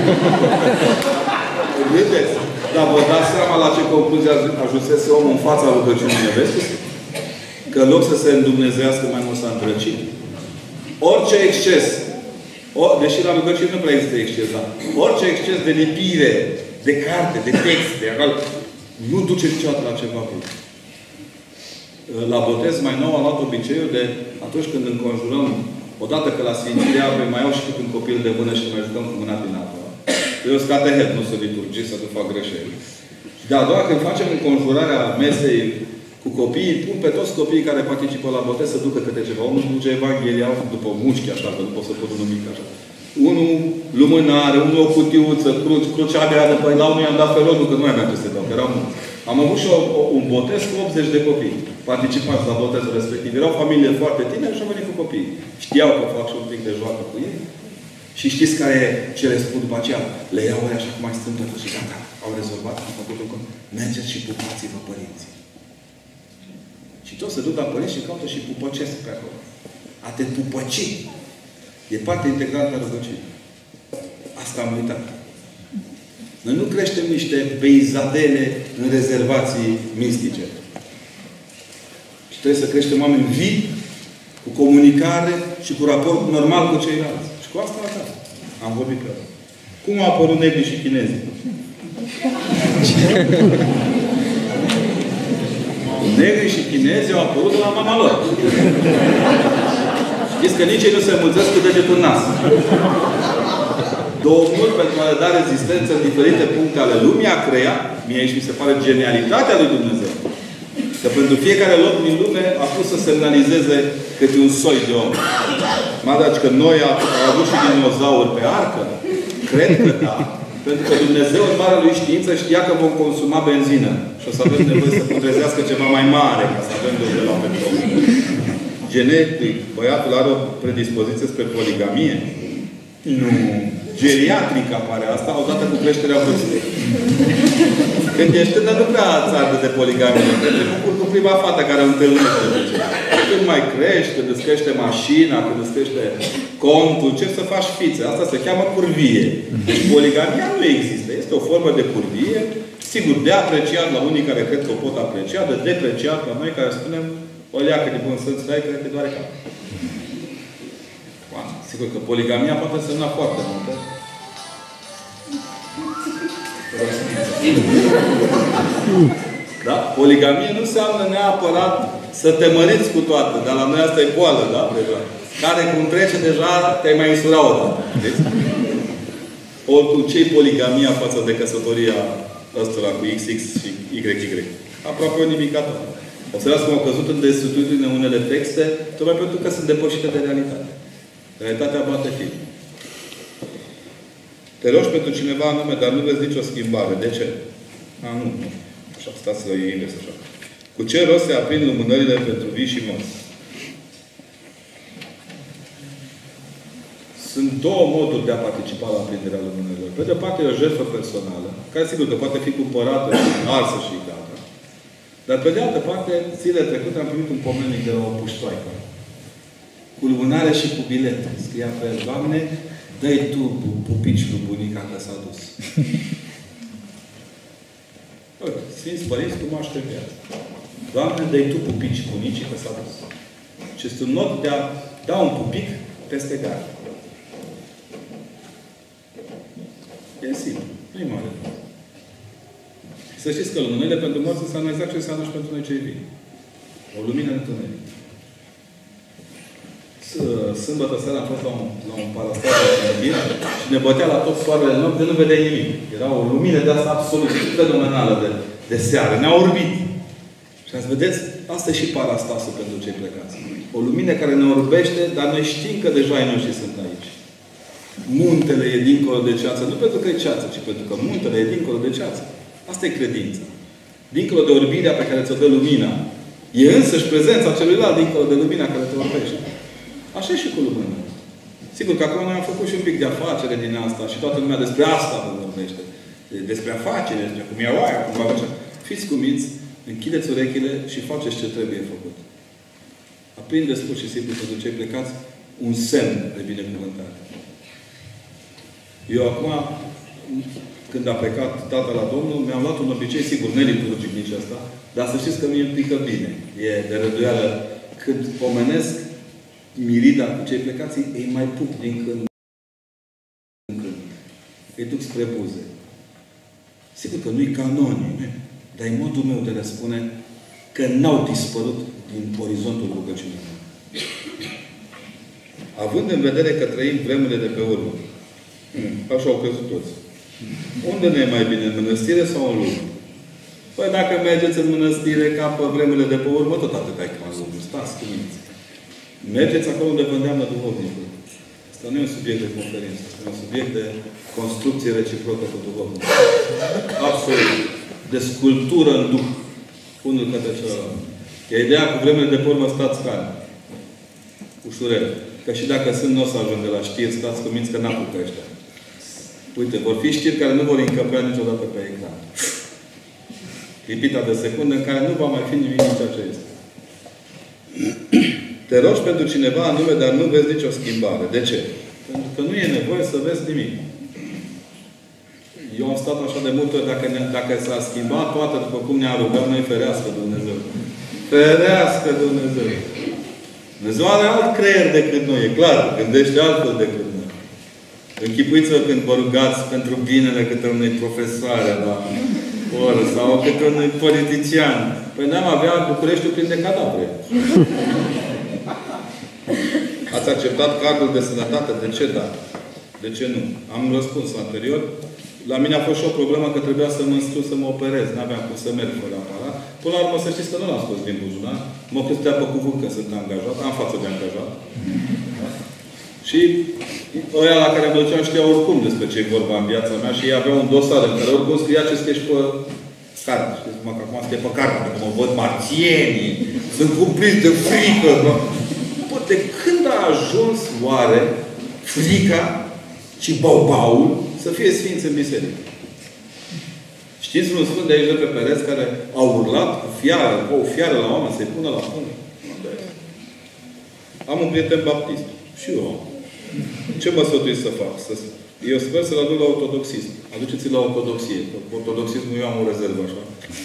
Vedeți? Dar vă dați seama la ce concluzie ajunsese omul în fața rugăciunii nevestei? Că în loc să se îndumnezească, mai mult s-a întrăcit. Orice exces, deși la rugăciune nu prea există exces, dar orice exces de lipire, de carte, de text, de aral, nu duce niciodată la ceva bun. La botez mai nou am luat obiceiul de atunci când înconjurăm, odată că la Sfințirea Apei mai au și cât un copil de mână și mai jucăm cu mâna din apă. Eu sunt catehet, nu sunt liturgist, să nu fac greșeli. Dar doar când facem înconjurarea mesei cu copiii, pun pe toți copiii care participă la botez să ducă câte ceva. Unul duce Evanghelia, după mușchi, așa, că nu pot să pun unul mic, așa. Unul lumânare, unul o cutiuță, crucea de adă, păi la unul i-am dat felonul, că nu mai aveam ce să dau, că erau mulți. Am avut și un botez cu 80 de copii participați la botezul respectiv. Erau familie foarte tineri și au venit cu copii. Știau că fac și un pic de joacă cu ei. Și știți ce le spun după aceea? Le iau așa cum mai stând totul și gata. Au rezolvat, au făcut un cont. Mergeți și pupați-vă părinții. Și toți se duc la părinți și caută și pupăcesc pe acolo. A te pupăci. E parte integrantă a rugăciunii. Asta am uitat. Noi nu creștem niște peizadele în rezervații mistice. Și trebuie să creștem oameni vii, cu comunicare și cu raport normal cu ceilalți. Și cu asta am vorbit pe asta. Cum au apărut negri și chinezii? Negri și chinezii au apărut de la mama lor. Știți că nici ei nu se mulțesc cu degetul în nas. Domnul, pentru a le da rezistență în diferite puncte ale lumii, a creat, mie și mi se pare genialitatea lui Dumnezeu, că pentru fiecare loc din lume a pus să semnalizeze câte un soi de om. Mă dați că noi am avut și dinozauri pe arcă? Cred că da. Pentru că Dumnezeu, în marea lui știință, știa că vom consuma benzină. Și o să avem nevoie să putrezească ceva mai mare ca să avem de la petrol. Genetic, băiatul are o predispoziție spre poligamie? Nu. Geriatric apare asta, odată cu creșterea vârstei. Când ești tânăr, nu prea îți arde de poligamie. Pentru că cu prima fată care o întâlnește. Când mai crești, când îți crește mașina, când îți crește contul, începi să faci fițe. Asta se cheamă curvie. Deci poligamia nu există. Este o formă de curvie. Sigur, de apreciat la unii care cred că o pot aprecia, de depreciat la noi care spunem o leacă de bun sens, stai, cred că doare cap. Sigur că poligamia poate semna foarte multe. Da? Poligamie nu înseamnă neapărat să te măriți cu toate, dar la noi asta e boală, da? Care cum trece deja, te-ai mai însurat o dată. Oricum, ce-i poligamia față de căsătoria ăstora cu XX și YY? Aproape o nimicată. O să las cum au căzut în desuetudine unele texte, tocmai pentru că sunt depășite de realitate. Realitatea bate film. Te rogi pentru cineva anume, dar nu vezi nicio schimbare. De ce? Nu. Așa, stați la ei invers așa. Cu ce rost se aprind lumânările pentru vii și morți? Sunt două moduri de a participa la aprinderea lumânărilor. Pe de o parte e o jertfă personală, care sigur că poate fi cumpărată și arsă și gata. Dar pe de altă parte, zilele trecute am primit un pomenic de la o puștoaică. Cu lumânare și cu bilete. Scria pe el, Doamne, dă-i tu pupici lui bunica că s-a dus. Uite, Sfinți Părinți, cum aștept viața. Doamne, dă-i tu pupici bunicii că s-a dus. Și este un mod de a da un pupic peste gard. E simplu. Nu-i mare. Să știți că lumânările pentru morți înseamnă exact ce înseamnă și pentru noi cei vii. O lumină în întuneric. Sâmbătă seara am fost la un parastat și ne bătea la tot soarele în noapte, nu vedeai nimic. Era o lumină de asta absolut fenomenală de seară. Ne-a orbit. Și azi vedeți, asta e și parastasul pentru cei plecați. O lumină care ne orbește, dar noi știm că deja ai noștri sunt aici. Muntele e dincolo de ceață. Nu pentru că e ceață, ci pentru că muntele e dincolo de ceață. Asta e credința. Dincolo de orbirea pe care ți-o dă lumina, e însăși prezența celuilalt dincolo de lumina care te orbește. Așa e și cu lumina. Sigur că acum noi am făcut și un pic de afacere din asta și toată lumea despre asta vorbește. Despre afacere, despre cum iau aia, cum va face. Fiți cuminți, închideți urechile și faceți ce trebuie făcut. Aprindeți pur și simplu pentru cei plecați un semn de binecuvântare. Eu acum, când a plecat tata la Domnul, mi-am luat un obicei, sigur, neliturgic nici asta, dar să știți că mi-e implică bine. E de rânduială. Când pomenesc mirida cu cei plecați, îi mai pup din când în când. Îi duc spre buze. Sigur că nu-i canonic, dar e modul meu de a spune că n-au dispărut din orizontul rugăciunii. Având în vedere că trăim vremurile de pe urmă, așa au crezut toți. Unde ne e mai bine? În mănăstire sau în lume? Păi dacă mergeți în mănăstire ca pe vremurile de pe urmă, tot atât ai ca în lume. Stați cuminți. Mergeți acolo unde vă îndeamnă duhovnicul. Asta nu e un subiect de conferință. Asta e un subiect de construcție reciprocă cu duhovnicul. Absolut. De sculptură în duh. Unul către celălalt. E ideea cu vremurile de pe urmă, stați calmi. Ușurel. Că și dacă sunt, nu o să ajung de la știri, stați cuminți că n-apucă ăștia. Uite, vor fi știri care nu vor încăpea niciodată pe ecran. Lipita de secundă în care nu va mai fi nimic din ceea ce este. Te rogi pentru cineva anume, dar nu vezi nicio schimbare. De ce? Pentru că nu e nevoie să vezi nimic. Eu am stat așa de multe ori, dacă s-a schimbat toată după cum ne-a rugat noi, ferească Dumnezeu. Ferească Dumnezeu! Dumnezeu are alt creier decât noi, e clar. Gândește altfel decât noi. Închipuiți-vă când vă rugați pentru binele câte unui profesoare la oră sau câte unui politician. Păi n-am avea Bucureștiul plin de cadavre. Ați acceptat cardul de sănătate? De ce da? De ce nu? Am răspuns anterior. La mine a fost și o problemă că trebuia să mă înscriu să mă operez. N-aveam cum să merg fără aparat. Până la urmă să știți că nu l-am scos din buzunar. Mă câstea pe cuvânt că sunt angajat. Am față de angajat. Și ăia la care mă duceam știau oricum despre ce e vorba în viața mea și ei aveau un dosar în care oricum scria ce scrie și pe carte. Știți cum că acum scrie pe carte, că mă văd marțienii, sunt cumpliți de frică. Bă, de când a ajuns oare frica și bau-baul să fie sfinți în biserică? Știți un sfânt de aici de pe pereți care a urlat cu fiară, cu o fiară la oameni să-i pună la până? Am un prieten baptist. Și eu am. Ce mă sfătuiți să fac? Eu sper să-l aduc la ortodoxism. Aduceți-l la ortodoxie. Ortodoxismul eu am o rezervă așa.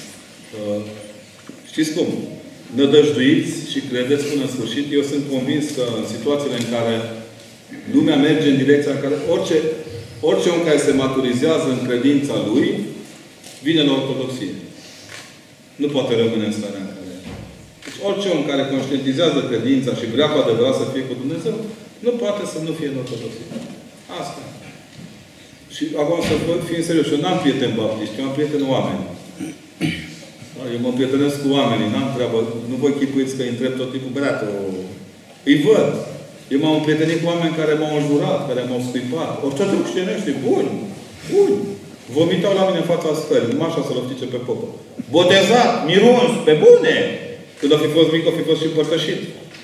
Știți cum? Nădăjduiți și credeți până în sfârșit. Eu sunt convins că în situațiile în care lumea merge în direcția în care orice om care se maturizează în credința lui vine la ortodoxie. Nu poate rămâne în starea în care e. Deci orice om care conștientizează credința și vrea cu adevărat să fie cu Dumnezeu, nu poate să nu fie în ortodoxie. Asta. Și acum să fim serios. Eu n-am prieteni baptiști, eu am prieteni oameni. Eu mă prietenesc cu oamenii, n-am treabă. Nu vă chipuiți că îi întreb tot timpul, băiată, îi văd. Eu m-am prietenit cu oameni care m-au înjurat, care m-au scuipat. Orice creștinești, buni, buni. Vomitau la mine în fața stării. Numai așa să lăftice pe popă. Botezat, miruns, pe bune! Când o fi fost mic, o fi fost și împărtășit.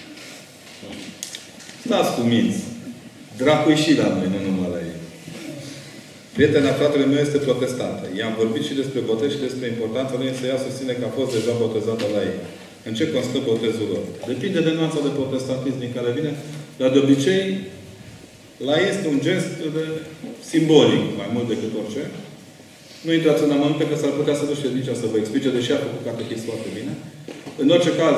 Stați cu minți. Dracul și la noi, nu numai la ei. Prietena fratele meu este protestantă. I-am vorbit și despre botez și despre importanța lui, să ea susține că a fost deja botezată la ei. În ce constă botezul lor? Depinde de nuanța de protestantism din care vine, dar de obicei la ei este un gest simbolic, mai mult decât orice. Nu intrați în amănunte că s-ar putea să nu știu nici să vă explice, deși a făcut catechism foarte bine. În orice caz,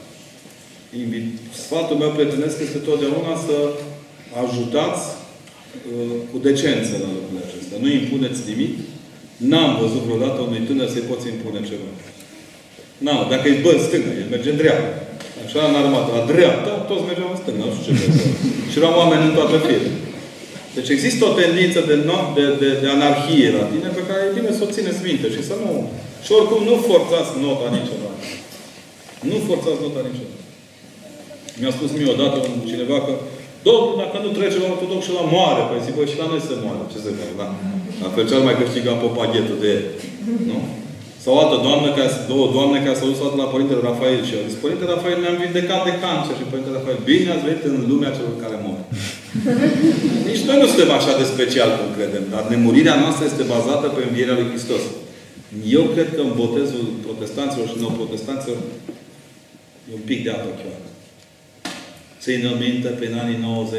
sfatul meu prietenesc este totdeauna să ajutați cu decență la lucrurile acestea. Nu impuneți nimic, N-am văzut vreodată unui tânăr să-i poți impune ceva. N-am. Dacă e în stânga, el merge în dreapta. Așa în armată. La dreapta, toți mergeau în stânga. Nu știu ce vreau. Și erau oameni în toată firma. Deci există o tendință de anarhie la tine pe care e bine să o țineți minte și să nu... Și oricum nu forțați nota niciodată. Nu forțați nota niciodată. Mi-a spus mie odată cineva că Domnul, dacă nu trece la ortodox și la moare, păi zic, băi, și la noi se moare. Ce să fac, da? La fel cel mai câștiga popaghetul de el. Nu? Sau o altă doamnă, două doamne care s-au dus la Părintele Rafael și au zis, Părinte Rafael, ne-am vindecat de cancer. Și Părinte Rafael, bine ați venit în lumea celor care mor. Nici noi nu suntem așa de special cum credem, dar nemurirea noastră este bazată pe învierea lui Hristos. Eu cred că în botezul protestanților și neoprotestanților e un pic de apă chiar. Țin minte pe anii 90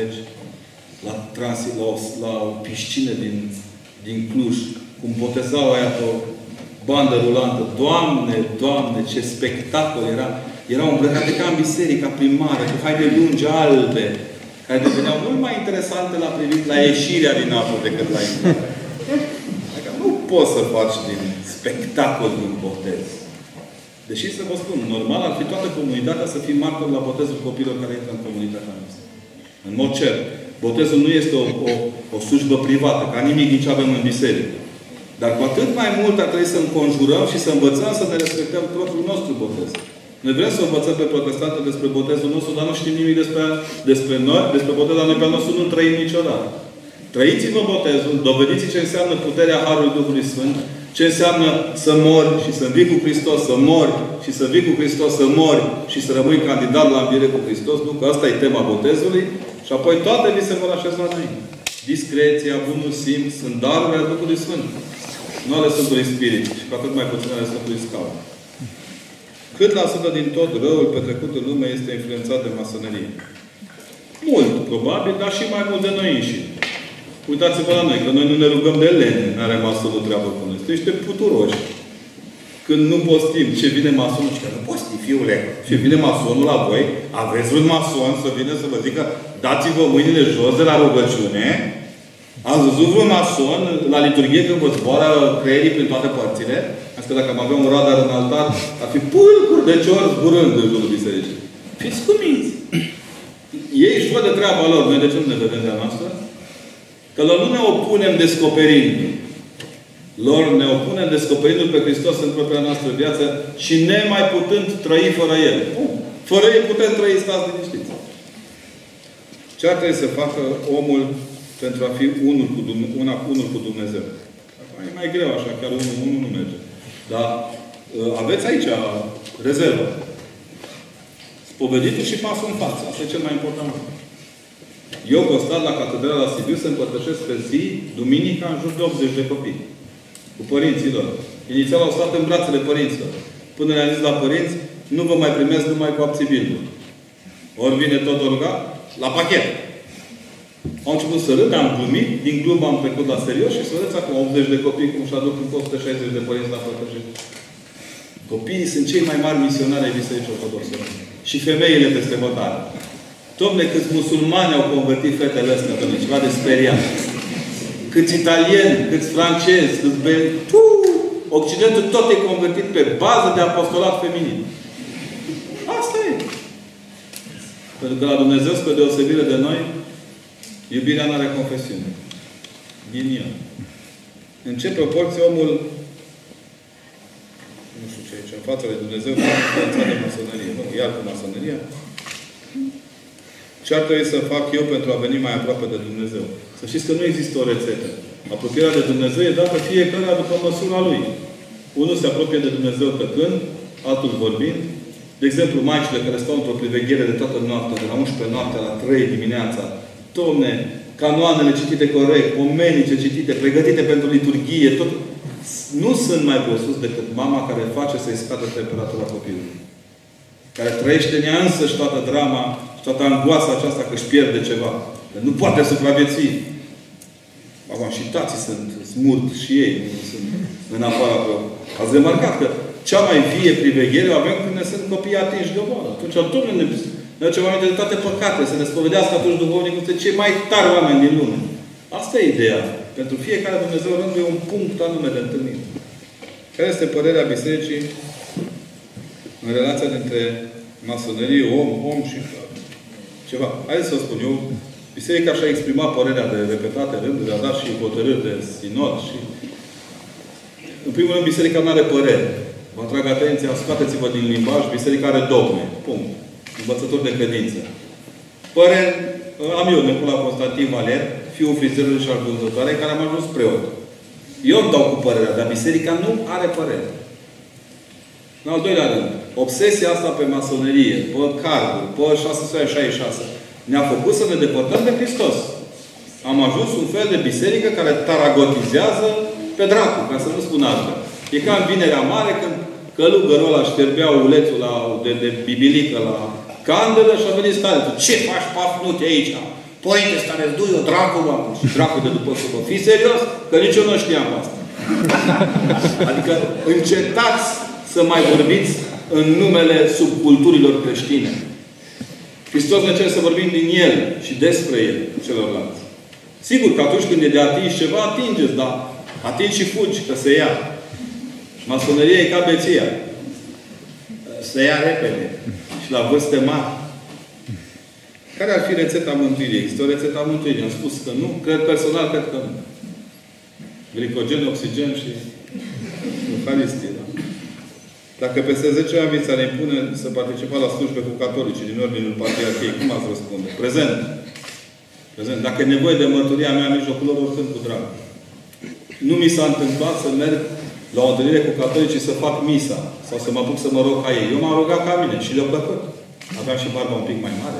la o piscină din Cluj, cum botezau aia pe o bandă rulantă. Doamne, Doamne, ce spectacol era! Erau îmbrăcate ca în biserica primară, cu haine lungi, albe, care deveneau mult mai interesante la privit la ieșirea din apă decât la intrare. Adică nu poți să faci din spectacol din botez. Deși să vă spun, normal ar fi toată comunitatea să fie martor la botezul copilor care intră în comunitatea noastră. În mod cert. Botezul nu este o slujbă privată, ca nimic din ce avem în biserică. Dar cu atât mai mult ar trebui să înconjurăm și să învățăm să ne respectăm propriul nostru botez. Noi vrem să învățăm pe protestantă despre botezul nostru, dar nu știm nimic despre noi, despre botezul, dar noi pe nostru nu trăim niciodată. Trăiți-vă botezul, dovediți ce înseamnă puterea Harului Duhului Sfânt, ce înseamnă să mori și să învii cu Hristos, să mori și să vii cu Hristos, să mori și să rămâi candidat la înviere cu Hristos, nu? Că asta e tema botezului. Și apoi toate vi se vor așeza înainte. Discreția, bunul simț, sunt darurile ale Duhului Sfânt. Nu ale Sfântului Spirit. Și cu atât mai puțin ale Sfântului Scaun. Cât la sută din tot răul petrecut în lume este influențat de masonerie? Mult, probabil, dar și mai mult de noi înșine. Uitați-vă la noi, că noi nu ne rugăm de lene, n-a rămas o treabă cu noi. Suntem niște puturoși. Când nu postim, ce vine masonul, și că nu posti, fiule, ce vine masonul la voi, aveți un mason să vină să vă zică, dați-vă mâinile jos de la rugăciune. Am văzut un mason la liturghie când vă zboară creierii prin toate părțile. Adică dacă am avea un radar în altar, ar fi pâlcuri de ciori zburând în jurul bisericii. Fiți cuminți! Ei își văd de treaba lor. Noi de ce nu ne vedem de a noastră? Că lor nu ne opunem descoperindu-l. Lor ne opunem descoperindu-l pe Hristos în propria noastră viață și nemai putând trăi fără El. Fără El putem trăi, stați liniștiți. Ce ar trebui să facă omul pentru a fi unul cu Dumnezeu? E mai greu așa, chiar unul nu merge. Dar aveți aici rezervă. Spoveditul și pasul în față. Asta e cel mai important. Eu, constat la Catedrala la Sibiu, să împărtășesc pe zi, duminica, în jur de 80 de copii. Cu părinții lor. Inițial au stat în brațele părinților. Până le-am zis la părinți, nu vă mai primesc numai cu abțibilul. Ori vine tot ruga, la pachet. Au început să râd, am glumit, din glumă am trecut la serios și să vedeți acum 80 de copii cum își aduc în 160 de părinți la părtășit. Copiii sunt cei mai mari misionari ai Bisericii Ortodoxe. Și femeile peste votare. Dom'le, câți musulmani au convertit fetele astea, dom'le, ceva de speriat. Câți italieni, câți francezi, câți Occidentul tot e convertit pe bază de apostolat feminin. Asta e. Pentru că la Dumnezeu, spre deosebire de noi, iubirea nu are confesiune. Ghinion. În ce proporție omul, nu știu ce aici, în fața lui Dumnezeu, influențat de masonerie. Nu, iar cu masoneria. Ce ar trebui să fac eu pentru a veni mai aproape de Dumnezeu? Să știți că nu există o rețetă. Apropierea de Dumnezeu e dată fiecare după măsura lui. Unul se apropie de Dumnezeu tăcând, altul vorbind. De exemplu, maicile care stau într-o priveghere de toată noaptea, de la 11 noaptea la 3 dimineața. Dom'le, canoanele citite corect, pomenice citite, pregătite pentru liturghie, tot. Nu sunt mai presus decât mama care face să-i scadă temperatura copilului. Care trăiește în ea însăși toată drama și toată angoasa aceasta că își pierde ceva. Că nu poate supraviețui. Acum, și tații sunt smurt și ei. Sunt în afara. Ați remarcat că cea mai vie priveghere o avem când ne sunt copii atinși de boală. Atunci, Domnul ne aduce oameni de toate păcatele. Să ne spovedească atunci duhovnicul este cei mai tari oameni din lume. Asta e ideea Pentru fiecare Dumnezeu rânduie un punct anume de întâlnire. Care este părerea Bisericii în relația dintre masonerie, om și ceva? Haideți să spun eu. Biserica și-a exprimat părerea de repetate rânduri, a dat și hotărâri de sinod și... În primul rând, Biserica nu are părere. Vă atrag atenția, scoateți-vă din limbaj, Biserica are dogme. Punct. Învățători de credință. Păreri, am eu, Necula Constantin Valer, fiul frizerului și al vânzătoarei, care am ajuns preot. Eu îmi dau cu părerea, dar Biserica nu are părere. În al doilea rând, obsesia asta pe masonerie, pe carduri, pe 666, ne-a făcut să ne depărtăm de Hristos. Am ajuns un fel de biserică care taragotizează pe dracu, ca să nu spun asta. E ca în Vinerea Mare, când călugărul ăla șterbea ulețul de bibilică la candelă și a venit starețul. Ce faci, pafnute, aici? Părinte, stareț, du-i o dracu, mă. Și dracu de după să vă fii serios? Că nici eu nu știam asta. Adică încetați să mai vorbiți în numele subculturilor creștine. Hristos ne cere să vorbim din El și despre El celorlalți. Sigur că atunci când e de atins ceva, atingeți, dar atingi și fugi, că se ia. Masoneria e ca beția. Se ia repede. Și la vârste mari. Care ar fi rețeta mântuirii? Există o rețetă a mântuirii. Am spus că nu. Cred personal, cred că nu. Glicogen, oxigen și Euharistie. Da? Dacă peste 10 ani vi s-ar impune să participați la slujbe cu catolicii din ordinul Patriarhiei, cum ați răspunde? Prezent. Prezent. Dacă e nevoie de mărturia mea în mijlocul lor, oricând cu drag. Nu mi s-a întâmplat să merg la o întâlnire cu catolicii să fac misa. Sau să mă apuc să mă rog ca ei. Eu m-am rugat ca mine și le-a plăcut. Aveam și barba un pic mai mare.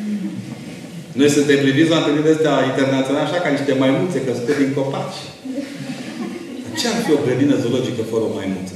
Noi suntem priviți la întâlnirile astea internaționale așa ca niște maimuțe că scot din copaci. Ce ar fi o grădină zoologică fără o maimuță?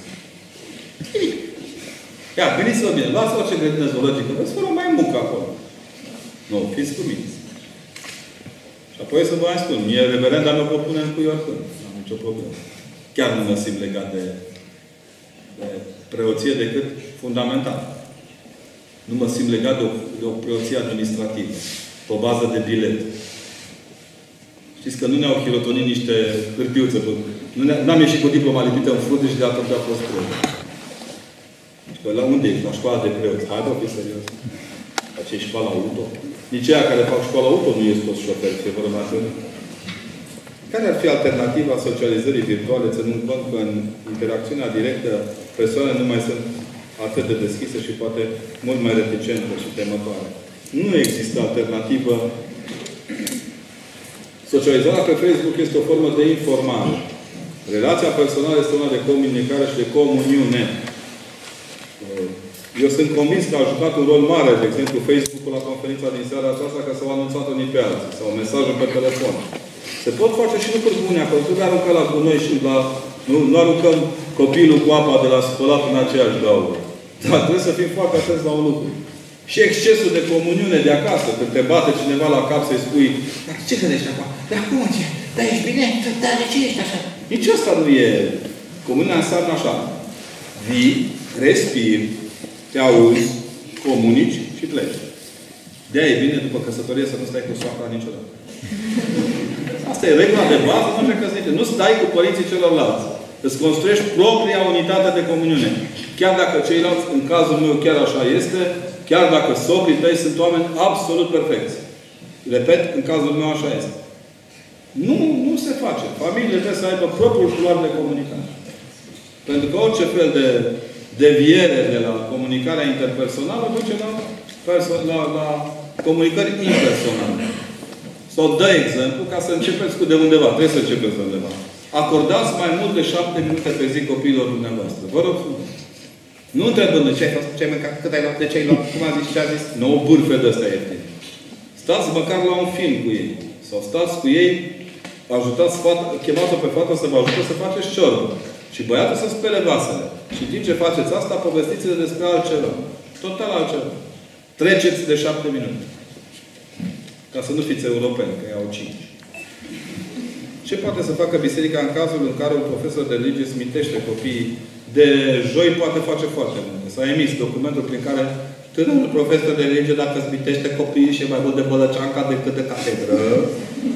Ia, gândiți-vă bine. Luați orice grădină zoologică. Veți fără o maimucă acolo. Nu, fiți cuminți. Și apoi să vă mai spun. Mie reverenda mea pot pune în cui oricând. Nu am nicio problemă. Chiar nu mă simt legat de preoție decât fundamental. Nu mă simt legat de o preoție administrativă. Pe o bază de bilet. Știți că nu ne-au chirotonit niște hârtiuțe. N-am ieșit cu diploma lipită în frunte și de atunci a fost preot. Și că la unde ești? La școala de preoți. Hai, bă, fi serios. La ce e școala auto? Nici aia care fac școala auto nu ies toți șoferi, ce vor mai fi. Care ar fi alternativa socializării virtuale, ținând cont că în interacțiunea directă persoanele nu mai sunt atât de deschise și poate mult mai reticente și temătoare? Nu există alternativă. Socializarea pe Facebook este o formă de informare. Relația personală este una de comunicare și de comuniune. Eu sunt convins că a jucat un rol mare, de exemplu, Facebook-ul la conferința din seara aceasta, că s-au anunțat unii pe alții, sau mesajul pe telefon. Se pot face și lucruri bune acolo. Nu aruncăm la gunoi și nu aruncăm copilul cu apa de la spălat în aceeași gaură. Dar trebuie să fim foarte atenți la un lucru. Și excesul de comuniune de acasă, când te bate cineva la cap să-i spui, dar ce gândești acum? Dar acum ce? Dar ești bine? Dar de ce ești așa? Nici ăsta nu e. Comuniunea înseamnă așa. Vii, respiri, te auzi, comunici și pleci. De-aia e bine după căsătorie să nu stai cu soacra niciodată. Asta e regula de bază, nu așa căsătorie. Nu stai cu părinții celorlalți. Îți construiești propria unitate de comuniune. Chiar dacă ceilalți, în cazul meu chiar așa este, chiar dacă socrii tăi sunt oameni absolut perfecți. Repet, în cazul meu așa este. Nu se face. Familiile trebuie să aibă propriul culoar de comunicare. Pentru că orice fel de deviere de la comunicarea interpersonală duce la comunicări impersonale. Sau dă exemplu ca să începeți cu de undeva. Trebuie să începeți de undeva. Acordați mai mult de 7 minute pe zi copiilor dumneavoastră. Vă rog frumos. Nu întrebând ce ai fost, ce ai mâncat, cât ai luat, de ce ai luat, cum a zis, ce a zis. Nu o bârfe de ăsta ieftin. Stați măcar la un film cu ei. Sau stați cu ei, ajutați chemați-o pe fată să vă ajute să faceți ciorbă. Și băiatul să spele vasele. Și în timp ce faceți asta, povestiți-le despre altceva. Total altceva. Treceți de 7 minute. Ca să nu fiți europeni, că iau 5. Ce poate să facă biserica în cazul în care un profesor de religie smintește copiii? De joi poate face foarte multe. S-a emis documentul prin care tânărul profesor de religie, dacă smintește copiii și e mai mult de bălăceanca decât de catedră,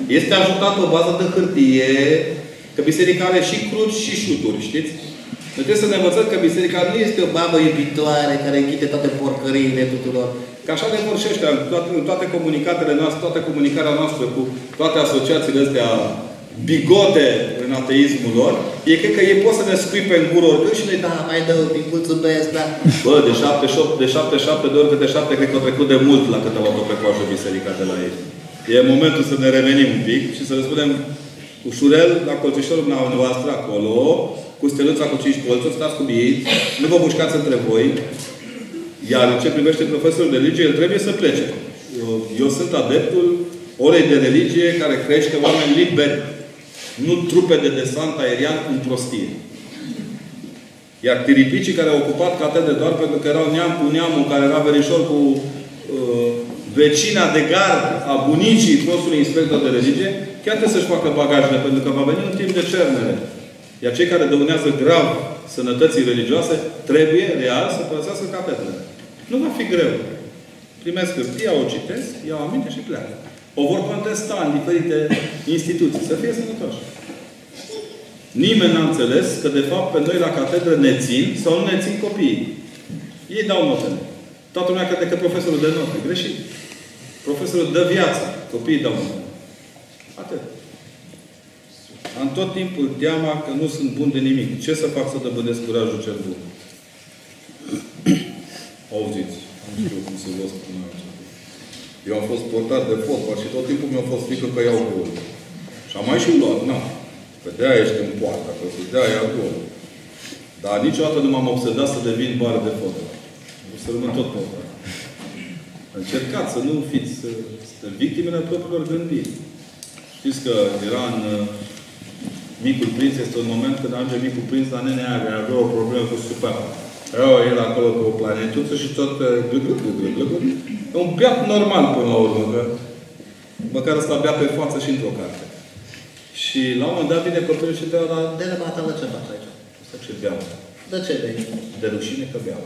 Este ajutat pe bază de hârtie, că biserica are și cruci și șuturi, știți? Noi trebuie să ne învățăm că biserica nu este o babă iubitoare care închide toate porcăriile tuturor. Că așa ne vor și ăștia, toate comunicatele noastre, toată comunicarea noastră cu toate asociațiile astea bigote în ateismul lor, e cred că ei pot să ne scui pe gură oricând și noi, da, mai dă un pic, mulțumesc, da. Bă, de 7 de ori câte 7, cred că au trecut de mult la cât au luat-o pe coajă biserica de la ei. E momentul să ne revenim un pic și să le spunem ușurel, la colțișorul noastră acolo, cu steluța cu 5 colțuri, stați cu ei, nu vă mușcați între voi. Iar în ce privește profesorul de religie, el trebuie să plece. Eu sunt adeptul orei de religie care crește oameni liberi, nu trupe de desant aerian în prostie. Iar tiripicii care au ocupat catedre doar pentru că erau neam cu neamul care era verișor cu vecina de gard a bunicii fostului inspector de religie, chiar trebuie să-și facă bagajele, pentru că va veni un timp de cernere. Iar cei care dăunează grav sănătății religioase trebuie real să părăsească catedrele. Nu va fi greu. Primesc hârtia, o citesc, iau aminte și pleacă. O vor contesta în diferite instituții. Să fie sănătoși. Nimeni n-a înțeles că, de fapt, pe noi la catedră ne țin sau nu ne țin copiii. Ei dau notele. Toată lumea crede că profesorul dă note. Greșit. Profesorul dă viață. Copiii dau notele. Atât. Am tot timpul teama că nu sunt bun de nimic. Ce să fac să dobândesc curajul cel bun? Auziți. Nu știu cum să vă spun aici. Eu am fost portar de fotbal și tot timpul mi-a fost frică că iau gol. Și am mai și luat. Na. Că de-aia ești în poartă. Că de-aia iau gol. Dar niciodată nu m-am obsedat să devin bară de fotbal. Să rămân tot portar. Încercați să nu fiți victimele propriilor gândiri. Știți că era în Micul Prinț, este un moment când ajunge Micul Prinț la nenea care avea o problemă cu supera. Era el acolo pe o planetuță și tot e un beat normal până la urmă, că măcar ăsta bea pe față și într-o carte. Și la un moment dat vine copilul și te-a la de mata, de ce faci aici? Stă și beau. De ce de aici? De rușine că beau.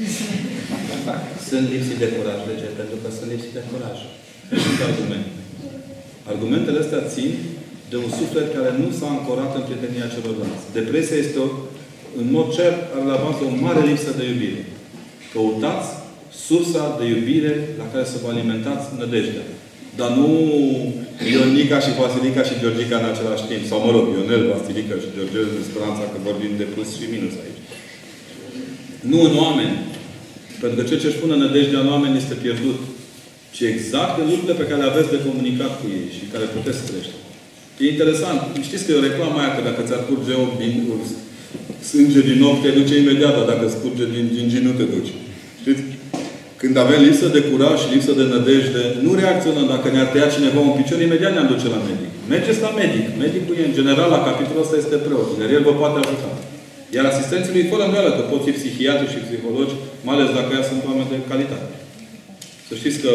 Sunt lipsit de curaj. De ce? Pentru că sunt lipsit de curaj. Sunt argumente. Argumentele astea țin de un suflet care nu s-a ancorat în prietenia celorlalți. Depresia este, în mod cer, are la bază o mare lipsă de iubire. Căutați sursa de iubire la care să vă alimentați nădejdea. Dar nu Ionica și Vasilica și Georgica în același timp. Sau, mă rog, Ionel, Vasilica și Georgica în speranța că vorbim de plus și minus aici. Nu în oameni. Pentru că ceea ce își pune nădejdea în oameni este pierdut. Ci exact în lucrurile pe care le aveți de comunicat cu ei și care puteți crește. E interesant. Știți că e o reclamă aia că dacă ți-ar curge sânge din ochi, te duce imediat, dar dacă scurge din gingi, nu te duci. Știți? Când avem lipsă de curaj și lipsă de nădejde, nu reacționăm. Dacă ne-ar tăia cineva un picior, imediat ne-am duce la medic. Mergeți la medic. Medicul e, în general, la capitolul ăsta este preot. Iar el vă poate ajuta. Iar asistenții lui, fără îndoială, că pot fi psihiatri și psihologi, mai ales dacă ea sunt oameni de calitate. Să știți că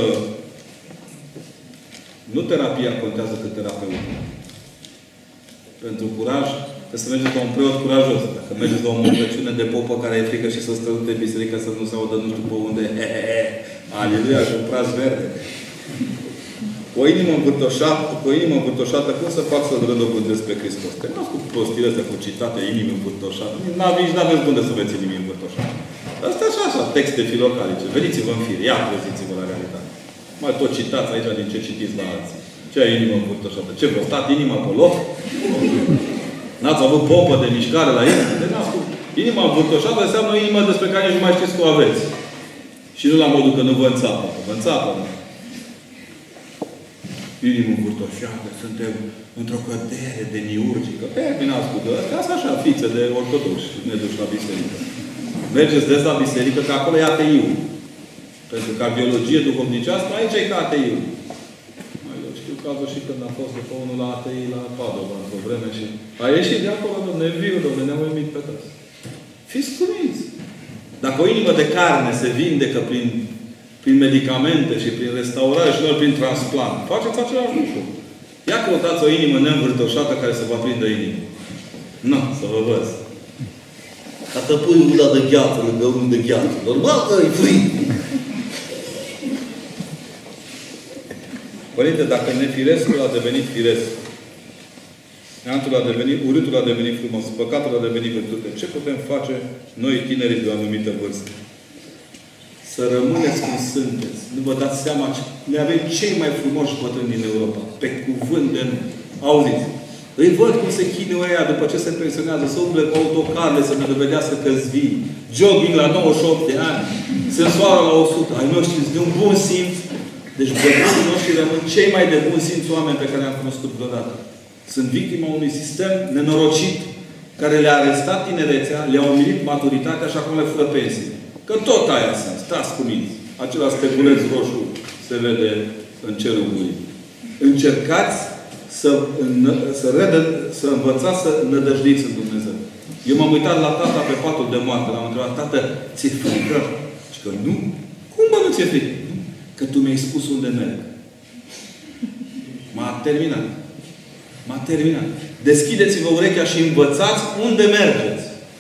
nu terapia contează cât terapeutul. Pentru curaj, trebuie să mergeți la un preot curajos. Dacă mergeți la o multăciune de popă care e frică și să strălute biserica să nu se audă nu știu pe unde, aleluia, și un praz verde. Cu o inimă învârtoșată, cum să fac să-L rădobândesc pe Hristos? Că nu cu prostile astea, cu citate, inimi învârtoșate. N-aveți unde să veți inimi învârtoșate. Asta e așa, texte filocalice. Veniți-vă în fire, ia treziți-vă la realitate. Mai tot citați aici din ce citiți la alții. Ce ai inimă învârtoșată? Ce, vă stat inima pe loc? N-ați avut pompă de mișcare la inimă? De n-ați cu... Inima învârtoșată înseamnă o inimă despre care nici nu mai știți că o aveți. Și nu la modul că nu vă înțapă. Vă înțapă, nu? Inimă învârtoșată, suntem într-o cădere de niurgică. Terminați cu dă. Asta așa, fițe de ortodoxi. Ne duci la biserică. Mergeți des la biserică, că acolo e ateiul. Pentru că biologie duhovnicească, aici e ca ateiul. Eu știu cazul și când a fost după unul la atei la Padova, într-o vreme și a ieșit de acolo, domne, viu, domne, ne-am uimit pe toți. Fiți cuminți. Dacă o inimă de carne se vindecă prin medicamente și prin restaurare și nu prin transplant, faceți același lucru. Ia căutați o inimă neînvârtoșată care să vă prindă inimă. Nu, să vă văd. Ca să pui una de gheață lângă unul de gheață. Normal că e frig. Părinte, dacă nefirescul a devenit firesc, neantul a devenit, urâtul a devenit frumos, păcatul a devenit virtute, ce putem face noi tinerii de o anumită vârstă? Să rămâneți cum sunteți. Nu vă dați seama, ne avem cei mai frumoși bătrâni din Europa. Pe cuvânt de nu. Auziți? Îi văd cum se chinuie aia după ce se pensionează, să umble cu autocarele, să ne dovedească că-s vii. Jogging la 98 de ani. Sensoară la 100. Ai noștri de un bun simț. Deci bătrânii noștri rămân cei mai de bun simț oameni pe care i-am cunoscut vreodată. Sunt victima unui sistem nenorocit care le-a arestat tinerețea, le-a umilit maturitatea și acum le fură pensii. Că tot aia sunt. Stați cu minți. Acela steguleț roșu se vede în cerul gurii. Încercați să învățați să nădăjduiți în Dumnezeu. Eu m-am uitat la tata pe patul de moarte. L-am întrebat, tată, ți-e frică? Și că nu. Cum bă nu ți-e frică? Că tu mi-ai spus unde merg. M-a terminat. M-a terminat. Deschideți-vă urechea și învățați unde mergeți.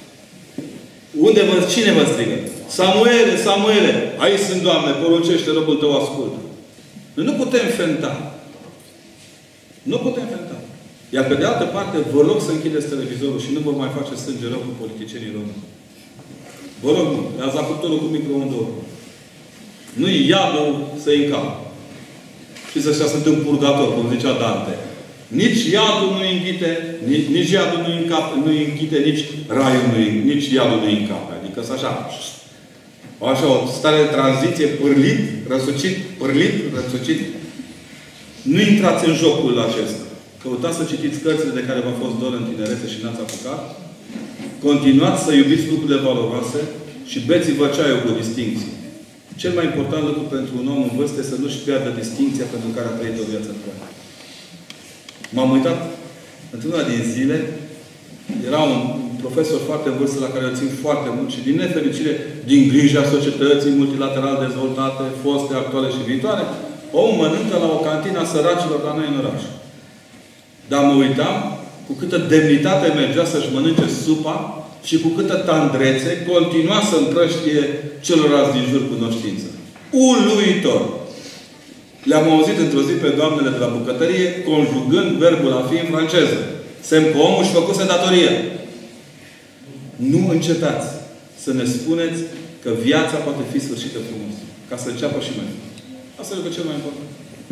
Cine vă strigă? Samuele, Samuele! Aici sunt, Doamne, poruncește, robul tău ascultă. Noi nu putem fenta. Nu putem fenta. Iar pe de altă parte, vă rog să închideți televizorul și nu vă mai face sânge rău cu politicienii români. Vă rog, nu. Ați acutorul cu microondul. Nu-i iadul să-i încapă. Știți, ăștia sunt în purgator, cum zicea Dante. Nici iadul nu înghite, nici iadul nu înghite, nici raiul nici iadul nu încape. Adică să așa, o stare de tranziție, pârlit, răsucit. Nu intrați în jocul acesta. Căutați să citiți cărțile de care v-a fost dor în tinerețe și n-ați apucat. Continuați să iubiți lucrurile valoroase și beți-vă ceaiul cu distincție. Cel mai important lucru pentru un om în vârstă este să nu-și piardă distincția pentru care a trăit o viață întreagă. M-am uitat într-una din zile, era un profesor foarte în vârstă la care îl țin foarte mult și din nefericire, din grija societății multilateral dezvoltate, foste, actuale și viitoare, omul mănâncă la o cantină a săracilor la noi în oraș. Dar mă uitam cu câtă demnitate mergea să-și mănânce supa și cu câtă tandrețe continua să împrăștie celorlalți din jur cunoștință. Uluitor! Le-am auzit într-o zi pe doamnele de la bucătărie conjugând verbul a fi în franceză. Semn că omul își făcuse datoria. Nu încetați să ne spuneți că viața poate fi sfârșită frumos. Ca să înceapă și mai frumos. Asta e cel mai important.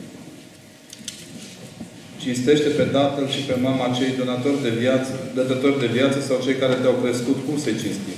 Cinstește pe tatăl și pe mama cei donatori de viață, dătători de viață sau cei care te-au crescut. Cum să-i cinstim?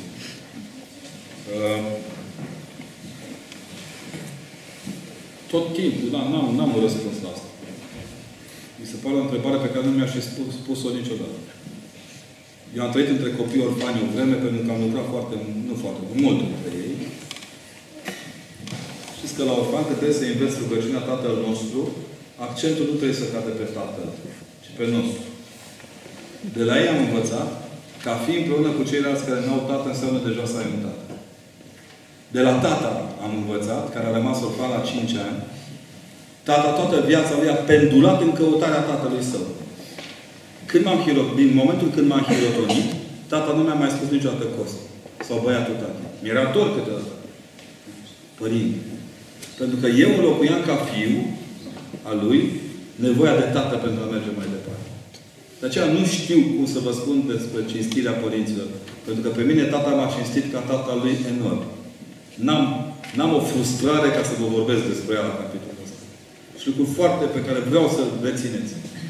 Tot timpul. Da, n-am un răspuns la asta. Mi se pare o întrebare pe care nu mi-aș fi spus-o niciodată. Eu am trăit între copii orfani o vreme, pentru că am lucrat mult între ei. Știți că la orfan, că trebuie să înveți rugăciunea Tatăl nostru, accentul nu trebuie să cade pe Tatăl, ci pe nostru. De la ei am învățat că a fi împreună cu ceilalți care n-au tată înseamnă deja să ai un tată. De la tata am învățat, care a rămas orfan la 5 ani, tata toată viața lui a pendulat în căutarea tatălui său. Din momentul când m-am hirotonit, tata nu mi-a mai spus niciodată Costi. Sau băiatul tata. Mi-era dor câteodată. Părinte. Pentru că eu înlocuiam ca fiu al lui nevoia de tată pentru a merge mai departe. De aceea nu știu cum să vă spun despre cinstirea părinților. Pentru că pe mine tata m-a cinstit ca tata lui enorm. N-am o frustrare ca să vă vorbesc despre ea la capitolul ăsta. Și lucruri foarte pe care vreau să rețineți.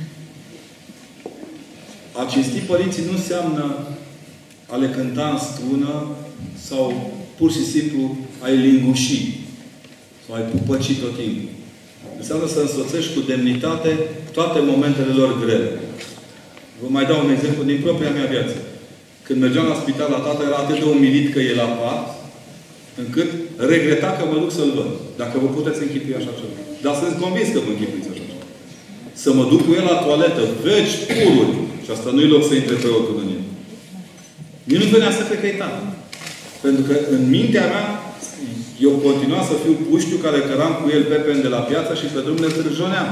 A cinsti părinții nu înseamnă a le cânta în strună sau pur și simplu a-i linguși sau a-i pupăci tot timpul. Înseamnă să însoțești cu demnitate toate momentele lor grele. Vă mai dau un exemplu din propria mea viață. Când mergeam la spital la tata, era atât de umilit că e la pat, încât regreta că mă duc să-l văd. Dacă vă puteți închipui așa ceva. Dar sunt convins că vă închipuiți așa ceva. Să mă duc cu el la toaletă, veci pururi. Și asta nu-i loc să intre pe ochiul în el. Mie nu venea să cred că e tată. Pentru că în mintea mea, eu continua să fiu puștiu care căram cu el pepeni de la piață și pe drum ne târjoneam.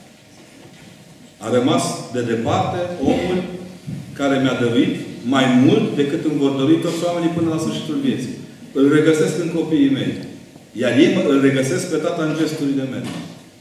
A rămas de departe omul care mi-a dăruit mai mult decât îmi vor dărui toți oamenii până la sfârșitul vieții. Îl regăsesc în copiii mei. Iar ei îl regăsesc pe tata în gesturile mele.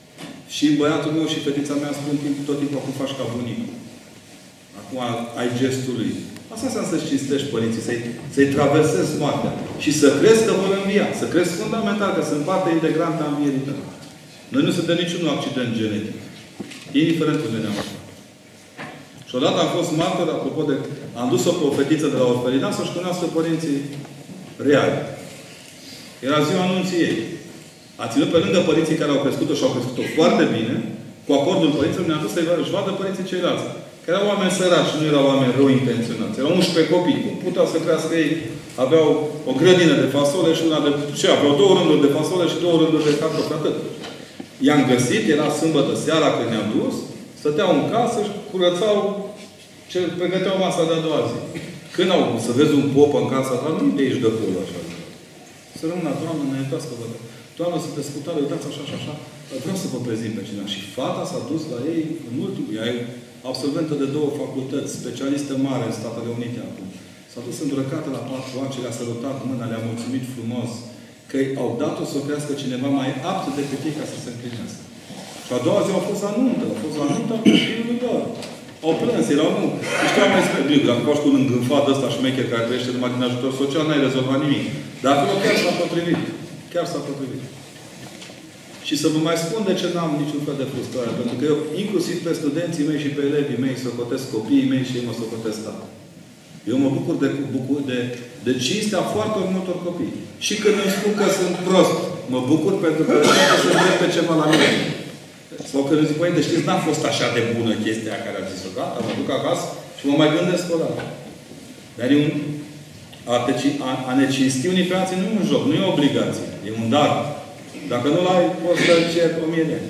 Și băiatul meu și fetița mea spun tot timpul acum faci ca bunicul. Acum ai gestul lui. Asta înseamnă să-și cinstești părinții, să-i traversezi moartea. Și să crezi că vor învia. Să crezi fundamental că sunt parte integrantă a învierii tale. Noi nu suntem niciun accident genetic. Indiferent unde ne-am aflat. Și odată am fost martor, apropo de... Am dus-o pe o fetiță de la orfelinat să-și cunoască părinții reali. Era ziua anunții ei. A ținut pe lângă părinții care au crescut-o și au crescut-o foarte bine, cu acordul părinților, ne-a dus să-și vadă părinții ceilalți. Că erau oameni săraci, nu erau oameni rău intenționați. Erau 11 copii. Cum puteau să crească ei? Aveau o grădină de fasole și una de... Ce? Aveau 2 rânduri de fasole și 2 rânduri de cartofi. Atât. I-am găsit, era sâmbătă seara când ne-am dus, stăteau în casă și curățau ce pregăteau masa de a doua zi. Când au să vezi un pop în casa ta, nu de aici de acolo așa. Să rămână, Doamne, ne iertați că vă dă. Doamne, sunteți cu tare, uitați așa și așa. Vreau să vă prezint pe cineva. Și fata s-a dus la ei în ultimul. Ea e absolventă de 2 facultăți, specialistă mare în Statele Unite acum. S-a dus îmbrăcată la 4 ani și le-a sărutat mâna, le-a mulțumit frumos că au dat-o să o crească cineva mai apt decât ei ca să se împlinească. Și a doua zi au fost la nuntă. Au fost la nuntă copilului lor. Au plâns, erau nu. Nu știu, mai spune, bine, dacă faci cu un îngânfat ăsta șmecher care trăiește numai din ajutor social, n-ai rezolvat nimic. Dar acolo chiar s-a potrivit. Chiar s-a potrivit. Și să vă mai spun de ce n-am niciun fel de frustrare. Pentru că eu, inclusiv pe studenții mei și pe elevii mei, socotesc copiii mei și ei mă socotesc tata. Eu mă bucur de cinstea foarte multor copii. Și când îmi spun că sunt prost, mă bucur pentru că trebuie să îndrepte ceva la mine. Sau când îmi zic, părinte, știți, n-a fost așa de bună chestia care a zis-o, gata, mă duc acasă și mă mai gândesc o dată. Dar e un... A ne cinsti unii pe alții nu e un joc, nu e o obligație. E un dar. Dacă nu l-ai, poți să cer 1000 de ani.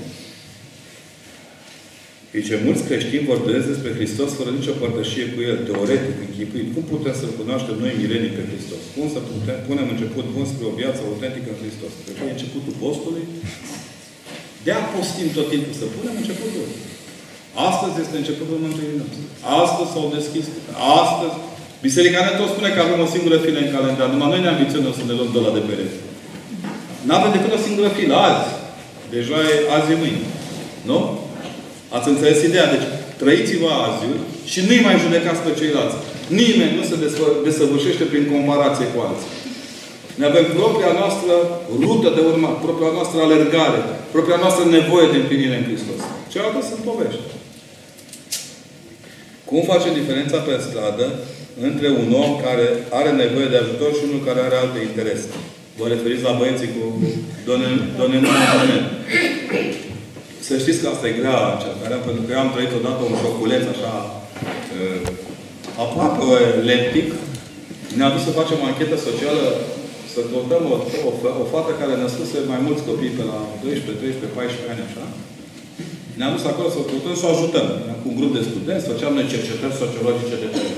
Zice, mulți creștini vorbesc despre Hristos fără nicio părtășie cu El, teoretic, închipuit. Cum putem să-L cunoaștem noi milenii pe Hristos? Cum să punem început bun spre o viață autentică în Hristos? Cred că e începutul postului. De-aia postim tot timpul să punem începutul. Astăzi este începutul mântuirii noastre. Astăzi s-au deschis. Astăzi. Biserica ne tot spune că avem o singură filă în calendar. Numai noi ne ambiționăm să ne luăm de la de perete. N-avem decât o singură filă. Azi. Deja e azi e mâine. Nu? Ați înțeles ideea? Deci, trăiți-vă azi și nu-i mai judecați pe ceilalți. Nimeni nu se desăvârșește prin comparație cu alții. Ne avem propria noastră rută de urmat, propria noastră alergare, propria noastră nevoie de împlinire în Hristos. Cealaltă sunt povești. Cum face diferența pe stradă între un om care are nevoie de ajutor și unul care are alte interese? Vă referiți la băieții cu donemână. Să știți că asta e grea încercarea, pentru că eu am trăit odată un șoculeț așa aproape leptic. Ne-a dus să facem o anchetă socială, să căutăm o fată care născuse mai mulți copii pe la 12, 13, 14 ani, așa. Ne-am dus acolo să o căutăm și o ajutăm. Cu un grup de studenți, făceam noi cercetări sociologice de teren.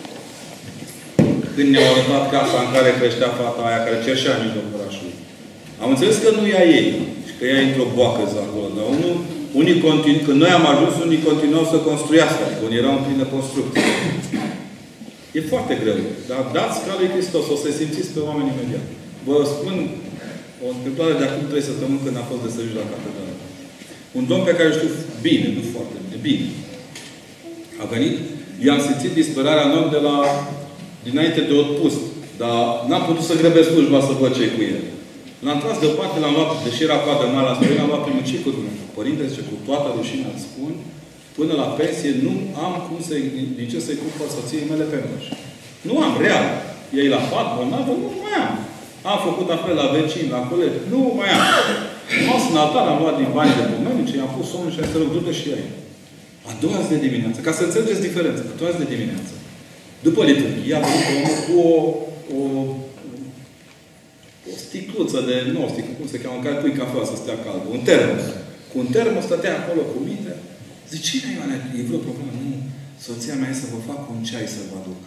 Când ne-au arătat casa în care creștea fata aia, care cerșea în mijlocul orașului. Am înțeles că nu e a ei. Și că ea e într-o boacă acolo. Dar când noi am ajuns, unii continuau să construiască. Adică unii erau în plină construcție. E foarte greu. Dar dați ca lui Hristos. O să simțiți pe oameni imediat. Vă spun o întâmplare de acum 3 săptămâni când a fost de serviciu la catedrală. Un domn pe care știu bine, nu foarte bine, a venit, i-am simțit disperarea în om dinainte de Otpust. Dar n-am putut să grăbesc slujba să văd ce-i cu el. L-am tras deoparte, l-am luat, deși era coadă mare, l-am luat primul ciclu. Părinte, zice, cu toată rușinea îți spun, până la pensie nu am cum din ce să-i cumpăr soției mele pe măși. Nu am, real. Ei la pat, bolnavă, nu mai am. Am făcut apel la vecini, la colegi, nu mai am. M-am în altar, am luat din bani de pomenice, i-am pus somnul și am să du-te și ei. A doua zi de dimineață, ca să înțelegeți diferența, a doua zi de dimineață. După liturghie, a venit omul cu o sticluță de, nu o sticluță, cum se cheamă, în care pui cafea să stea caldă. Un termos. Cu un termos stătea acolo cu mine. Zice, cine Ioane? E vreo problemă? Nu. Soția mea e să vă fac un ceai să vă aduc.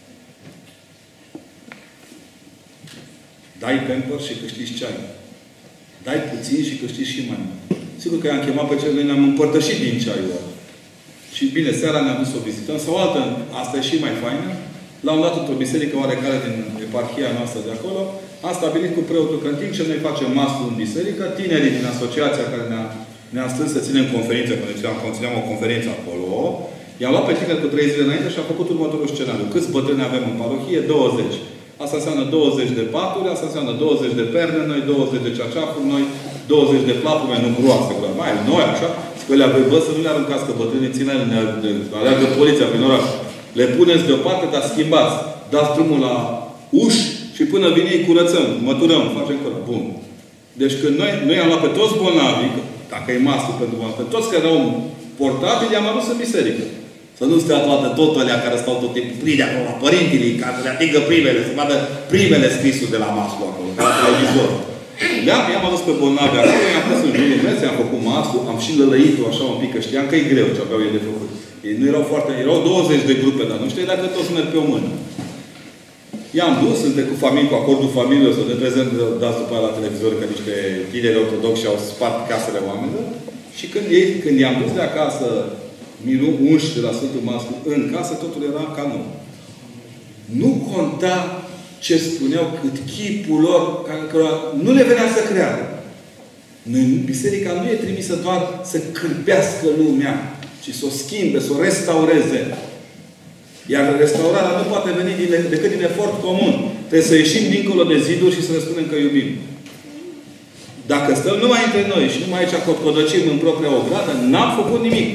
Dai Pampers și câștigi ceai. Dai puțin și câștigi și mai mult. Sigur că i-am chemat pe cel, noi ne-am împărtășit din ceaiul ăla. Și bine, seara ne-am dus să o vizităm. Sau o altă, asta e și mai faină. L-am dat într-o biserică oarecare din eparhia noastră de acolo. Am stabilit cu preotul că în timp ce noi facem mastul în biserică, tinerii din asociația care ne-a ne-am strâns să ținem conferință, că țineam o conferință acolo. I-am luat pe tineri cu 3 zile înainte și am făcut următorul scenariu. Câți bătrâni avem în parohie? 20. Asta înseamnă 20 de paturi, asta înseamnă 20 de perne noi, 20 de ceaceafuri noi, 20 de plapume, nu groase, mai noi, așa. Că le avem, bă, să nu le aruncați, că bătrânii ține, ne aleargă poliția prin oraș. Le puneți deoparte, dar schimbați. Dați drumul la uși și până vine îi curățăm, măturăm, facem curăț. Bun. Deci când noi am luat pe toți bolnavii, dacă e masă pentru bolnavi, pe toți care au portabili, i-am adus în biserică. Să nu stea toate tot alea care stau tot timpul prinde acolo, părinții, ca să le atingă primele, să vadă primele scrisuri de la masă acolo, de la televizor. I-am adus pe bolnavi acolo, i-am pus în jurul meu, i-am făcut masă, am și lălăit-o așa un pic, că știam că e greu ce aveau ei de făcut. Ei nu erau foarte, erau 20 de grupe, dar nu știi dacă toți merg pe o mână. I-am dus, suntem cu familie, cu acordul familiei, să ne prezent, dați după aia la televizor, că niște tineri ortodoxi au spart casele oamenilor. Și când i-am dus de acasă, unși de la Sfântul Maslu, în casă, totul era ca nou. Nu conta ce spuneau, cât chipul lor, care nu le venea să creadă. Biserica nu e trimisă doar să cârpească lumea, ci să o schimbe, să o restaureze. Iar restaurarea nu poate veni decât din efort comun. Trebuie să ieșim dincolo de ziduri și să ne spunem că iubim. Dacă stăm numai între noi și numai aici codăcim în propria ogradă, n-am făcut nimic.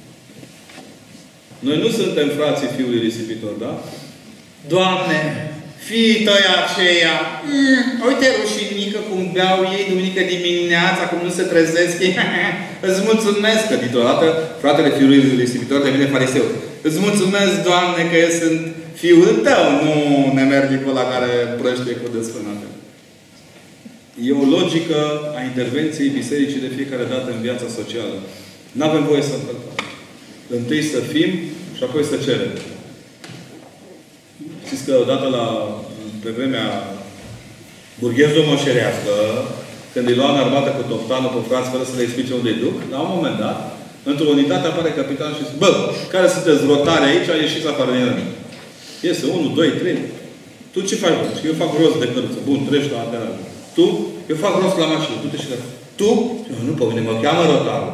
Noi nu suntem frații Fiului Risipitor, da? Doamne, fiii tăi aceia, uite rușinică cum beau ei duminică dimineața, cum nu se trezesc ei. Îți mulțumesc că dintr-o dată fratele Fiului Risipitor devine fariseu. Îți mulțumesc, Doamne, că eu sunt fiul tău, nu nemernicul la care prăște cu desfânate. E o logică a intervenției bisericii de fiecare dată în viața socială. Nu avem voie să încălcăm. Întâi să fim și apoi să cerem. Știți că odată pe vremea burghez-domoșerească, când îi lua în armată cu toptanul pe frați fără să le explice unde îi duc, la un moment dat, într-o unitate apare capitanul și zice: bă, care sunteți rotare aici? Ieșiți afară din rând. Iese 1, 2, 3. Tu ce faci, bă? Și eu fac rost de căruță. Bun, treci la aderare. Tu? Eu fac rost la mașină. Du-te și la... Tu? Eu, nu, pe mine mă cheamă rotarul.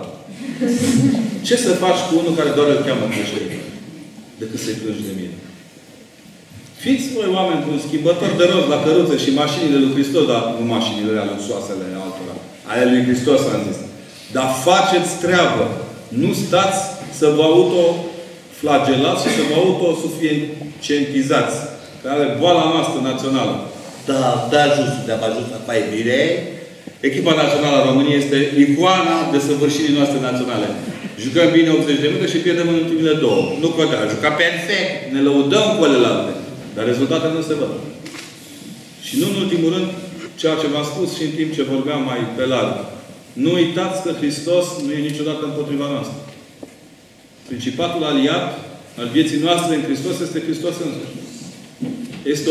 Ce să faci cu unul care doar îl cheamă președinte? Decât să-i plângi de mine. Fiți voi oameni cu un schimbător de rost la căruță și mașinile lui Hristos, dar nu mașinile alea luxoasele altora. Ale lui Hristos, am zis. Dar faceți treabă. Nu stați să vă autoflagelați și să vă autosuficientizați. Care are boala noastră națională. Da, just, de-a ajuns să faci bine. Echipa națională a României este icoana desăvârșirii noastre naționale. Jucăm bine 80 de minute și pierdem în ultimile 2. Nu contează. Jucăm perfect. Ne lăudăm cu celelalte. Dar rezultatele nu se văd. Și nu în ultimul rând, ceea ce v-am spus și în timp ce vorbeam mai pe larg. Nu uitați că Hristos nu e niciodată împotriva noastră. Principatul aliat al vieții noastre în Hristos este Hristos însuși. Este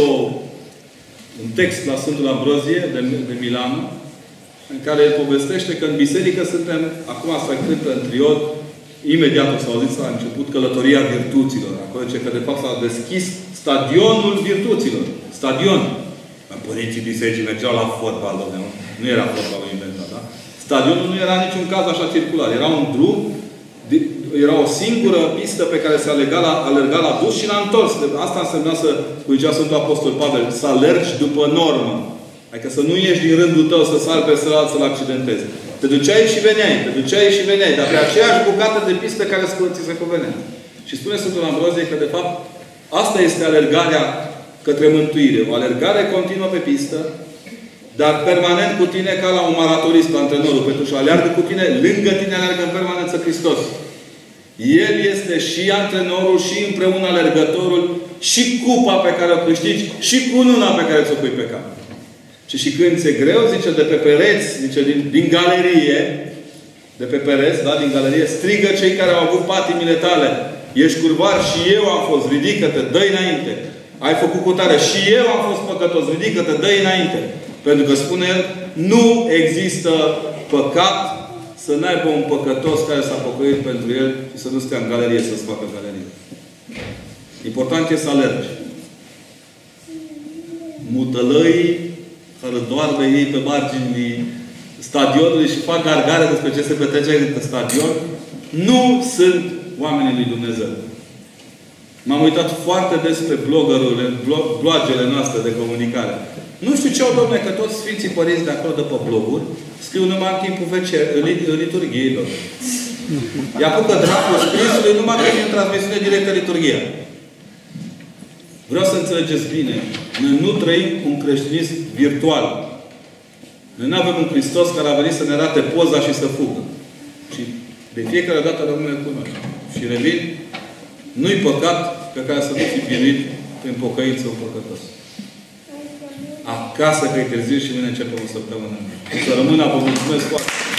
un text la Sfântul Ambrozie de Milano, în care el povestește că în biserică suntem, acum se cântă în triod, imediat o să auziți la început, călătoria virtuților. Acolo zice că de fapt s-a deschis stadionul virtuților. Stadion. Părinții bisericii mergeau la fotbal, nu era fotbalul inventat, da? Stadionul nu era în niciun caz așa circular. Era un drum, era o singură pistă pe care se alerga la dus și la întors. Asta însemna cum zicea Sfântul Apostol Pavel, să alergi după normă. Adică să nu ieși din rândul tău, să sari pe celălalt, să-l accidentezi. Te duceai și veneai, dar pe aceeași bucată de pistă care ți se cuvenea. Și spune Sfântul Ambrozie că, de fapt, asta este alergarea către mântuire. O alergare continuă pe pistă, dar permanent cu tine ca la un maratonist, antrenorul, pentru că aleargă cu tine, lângă tine aleargă în permanență Hristos. El este și antrenorul, și împreună alergătorul, și cupa pe care o câștigi, și cununa pe care ți-o pui pe cap. Și când ți-e greu, zice, de pe pereți, zice, din galerie, de pe pereți, da, din galerie, strigă cei care au avut patimile tale. Ești curvar și eu am fost, ridică-te, dă-i înainte. Ai făcut cutare și eu am fost păcătos, ridică-te, dă-i înainte. Pentru că spune el, nu există păcat să n-aibă un păcătos care s-a păcăit pentru el și să nu stea în galerie, să-ți facă galerie. Important e să alergi. Mutălăii care doarme ei pe marginii stadionului și fac gargare despre ce se petrece în stadion, nu sunt oamenii lui Dumnezeu. M-am uitat foarte des pe blogele noastre de comunicare. Nu știu ce au, domne, că toți Sfinții Părinți de acolo, de pe bloguri, scriu numai în timpul liturghiei, domne. I-a apucă dracul scrisului numai că e în transmisiune directă liturghia. Vreau să înțelegeți bine. Noi nu trăim un creștinism virtual. Noi nu avem un Hristos care a venit să ne arate poza și să fugă. Și de fiecare dată rămâne cu noi. Și revin, nu-i păcat pe care să nu fi biruit prin pocăință un păcătos. Acasă că e târziu și mâine începem o săptămână. Să rămână, vă mulțumesc foarte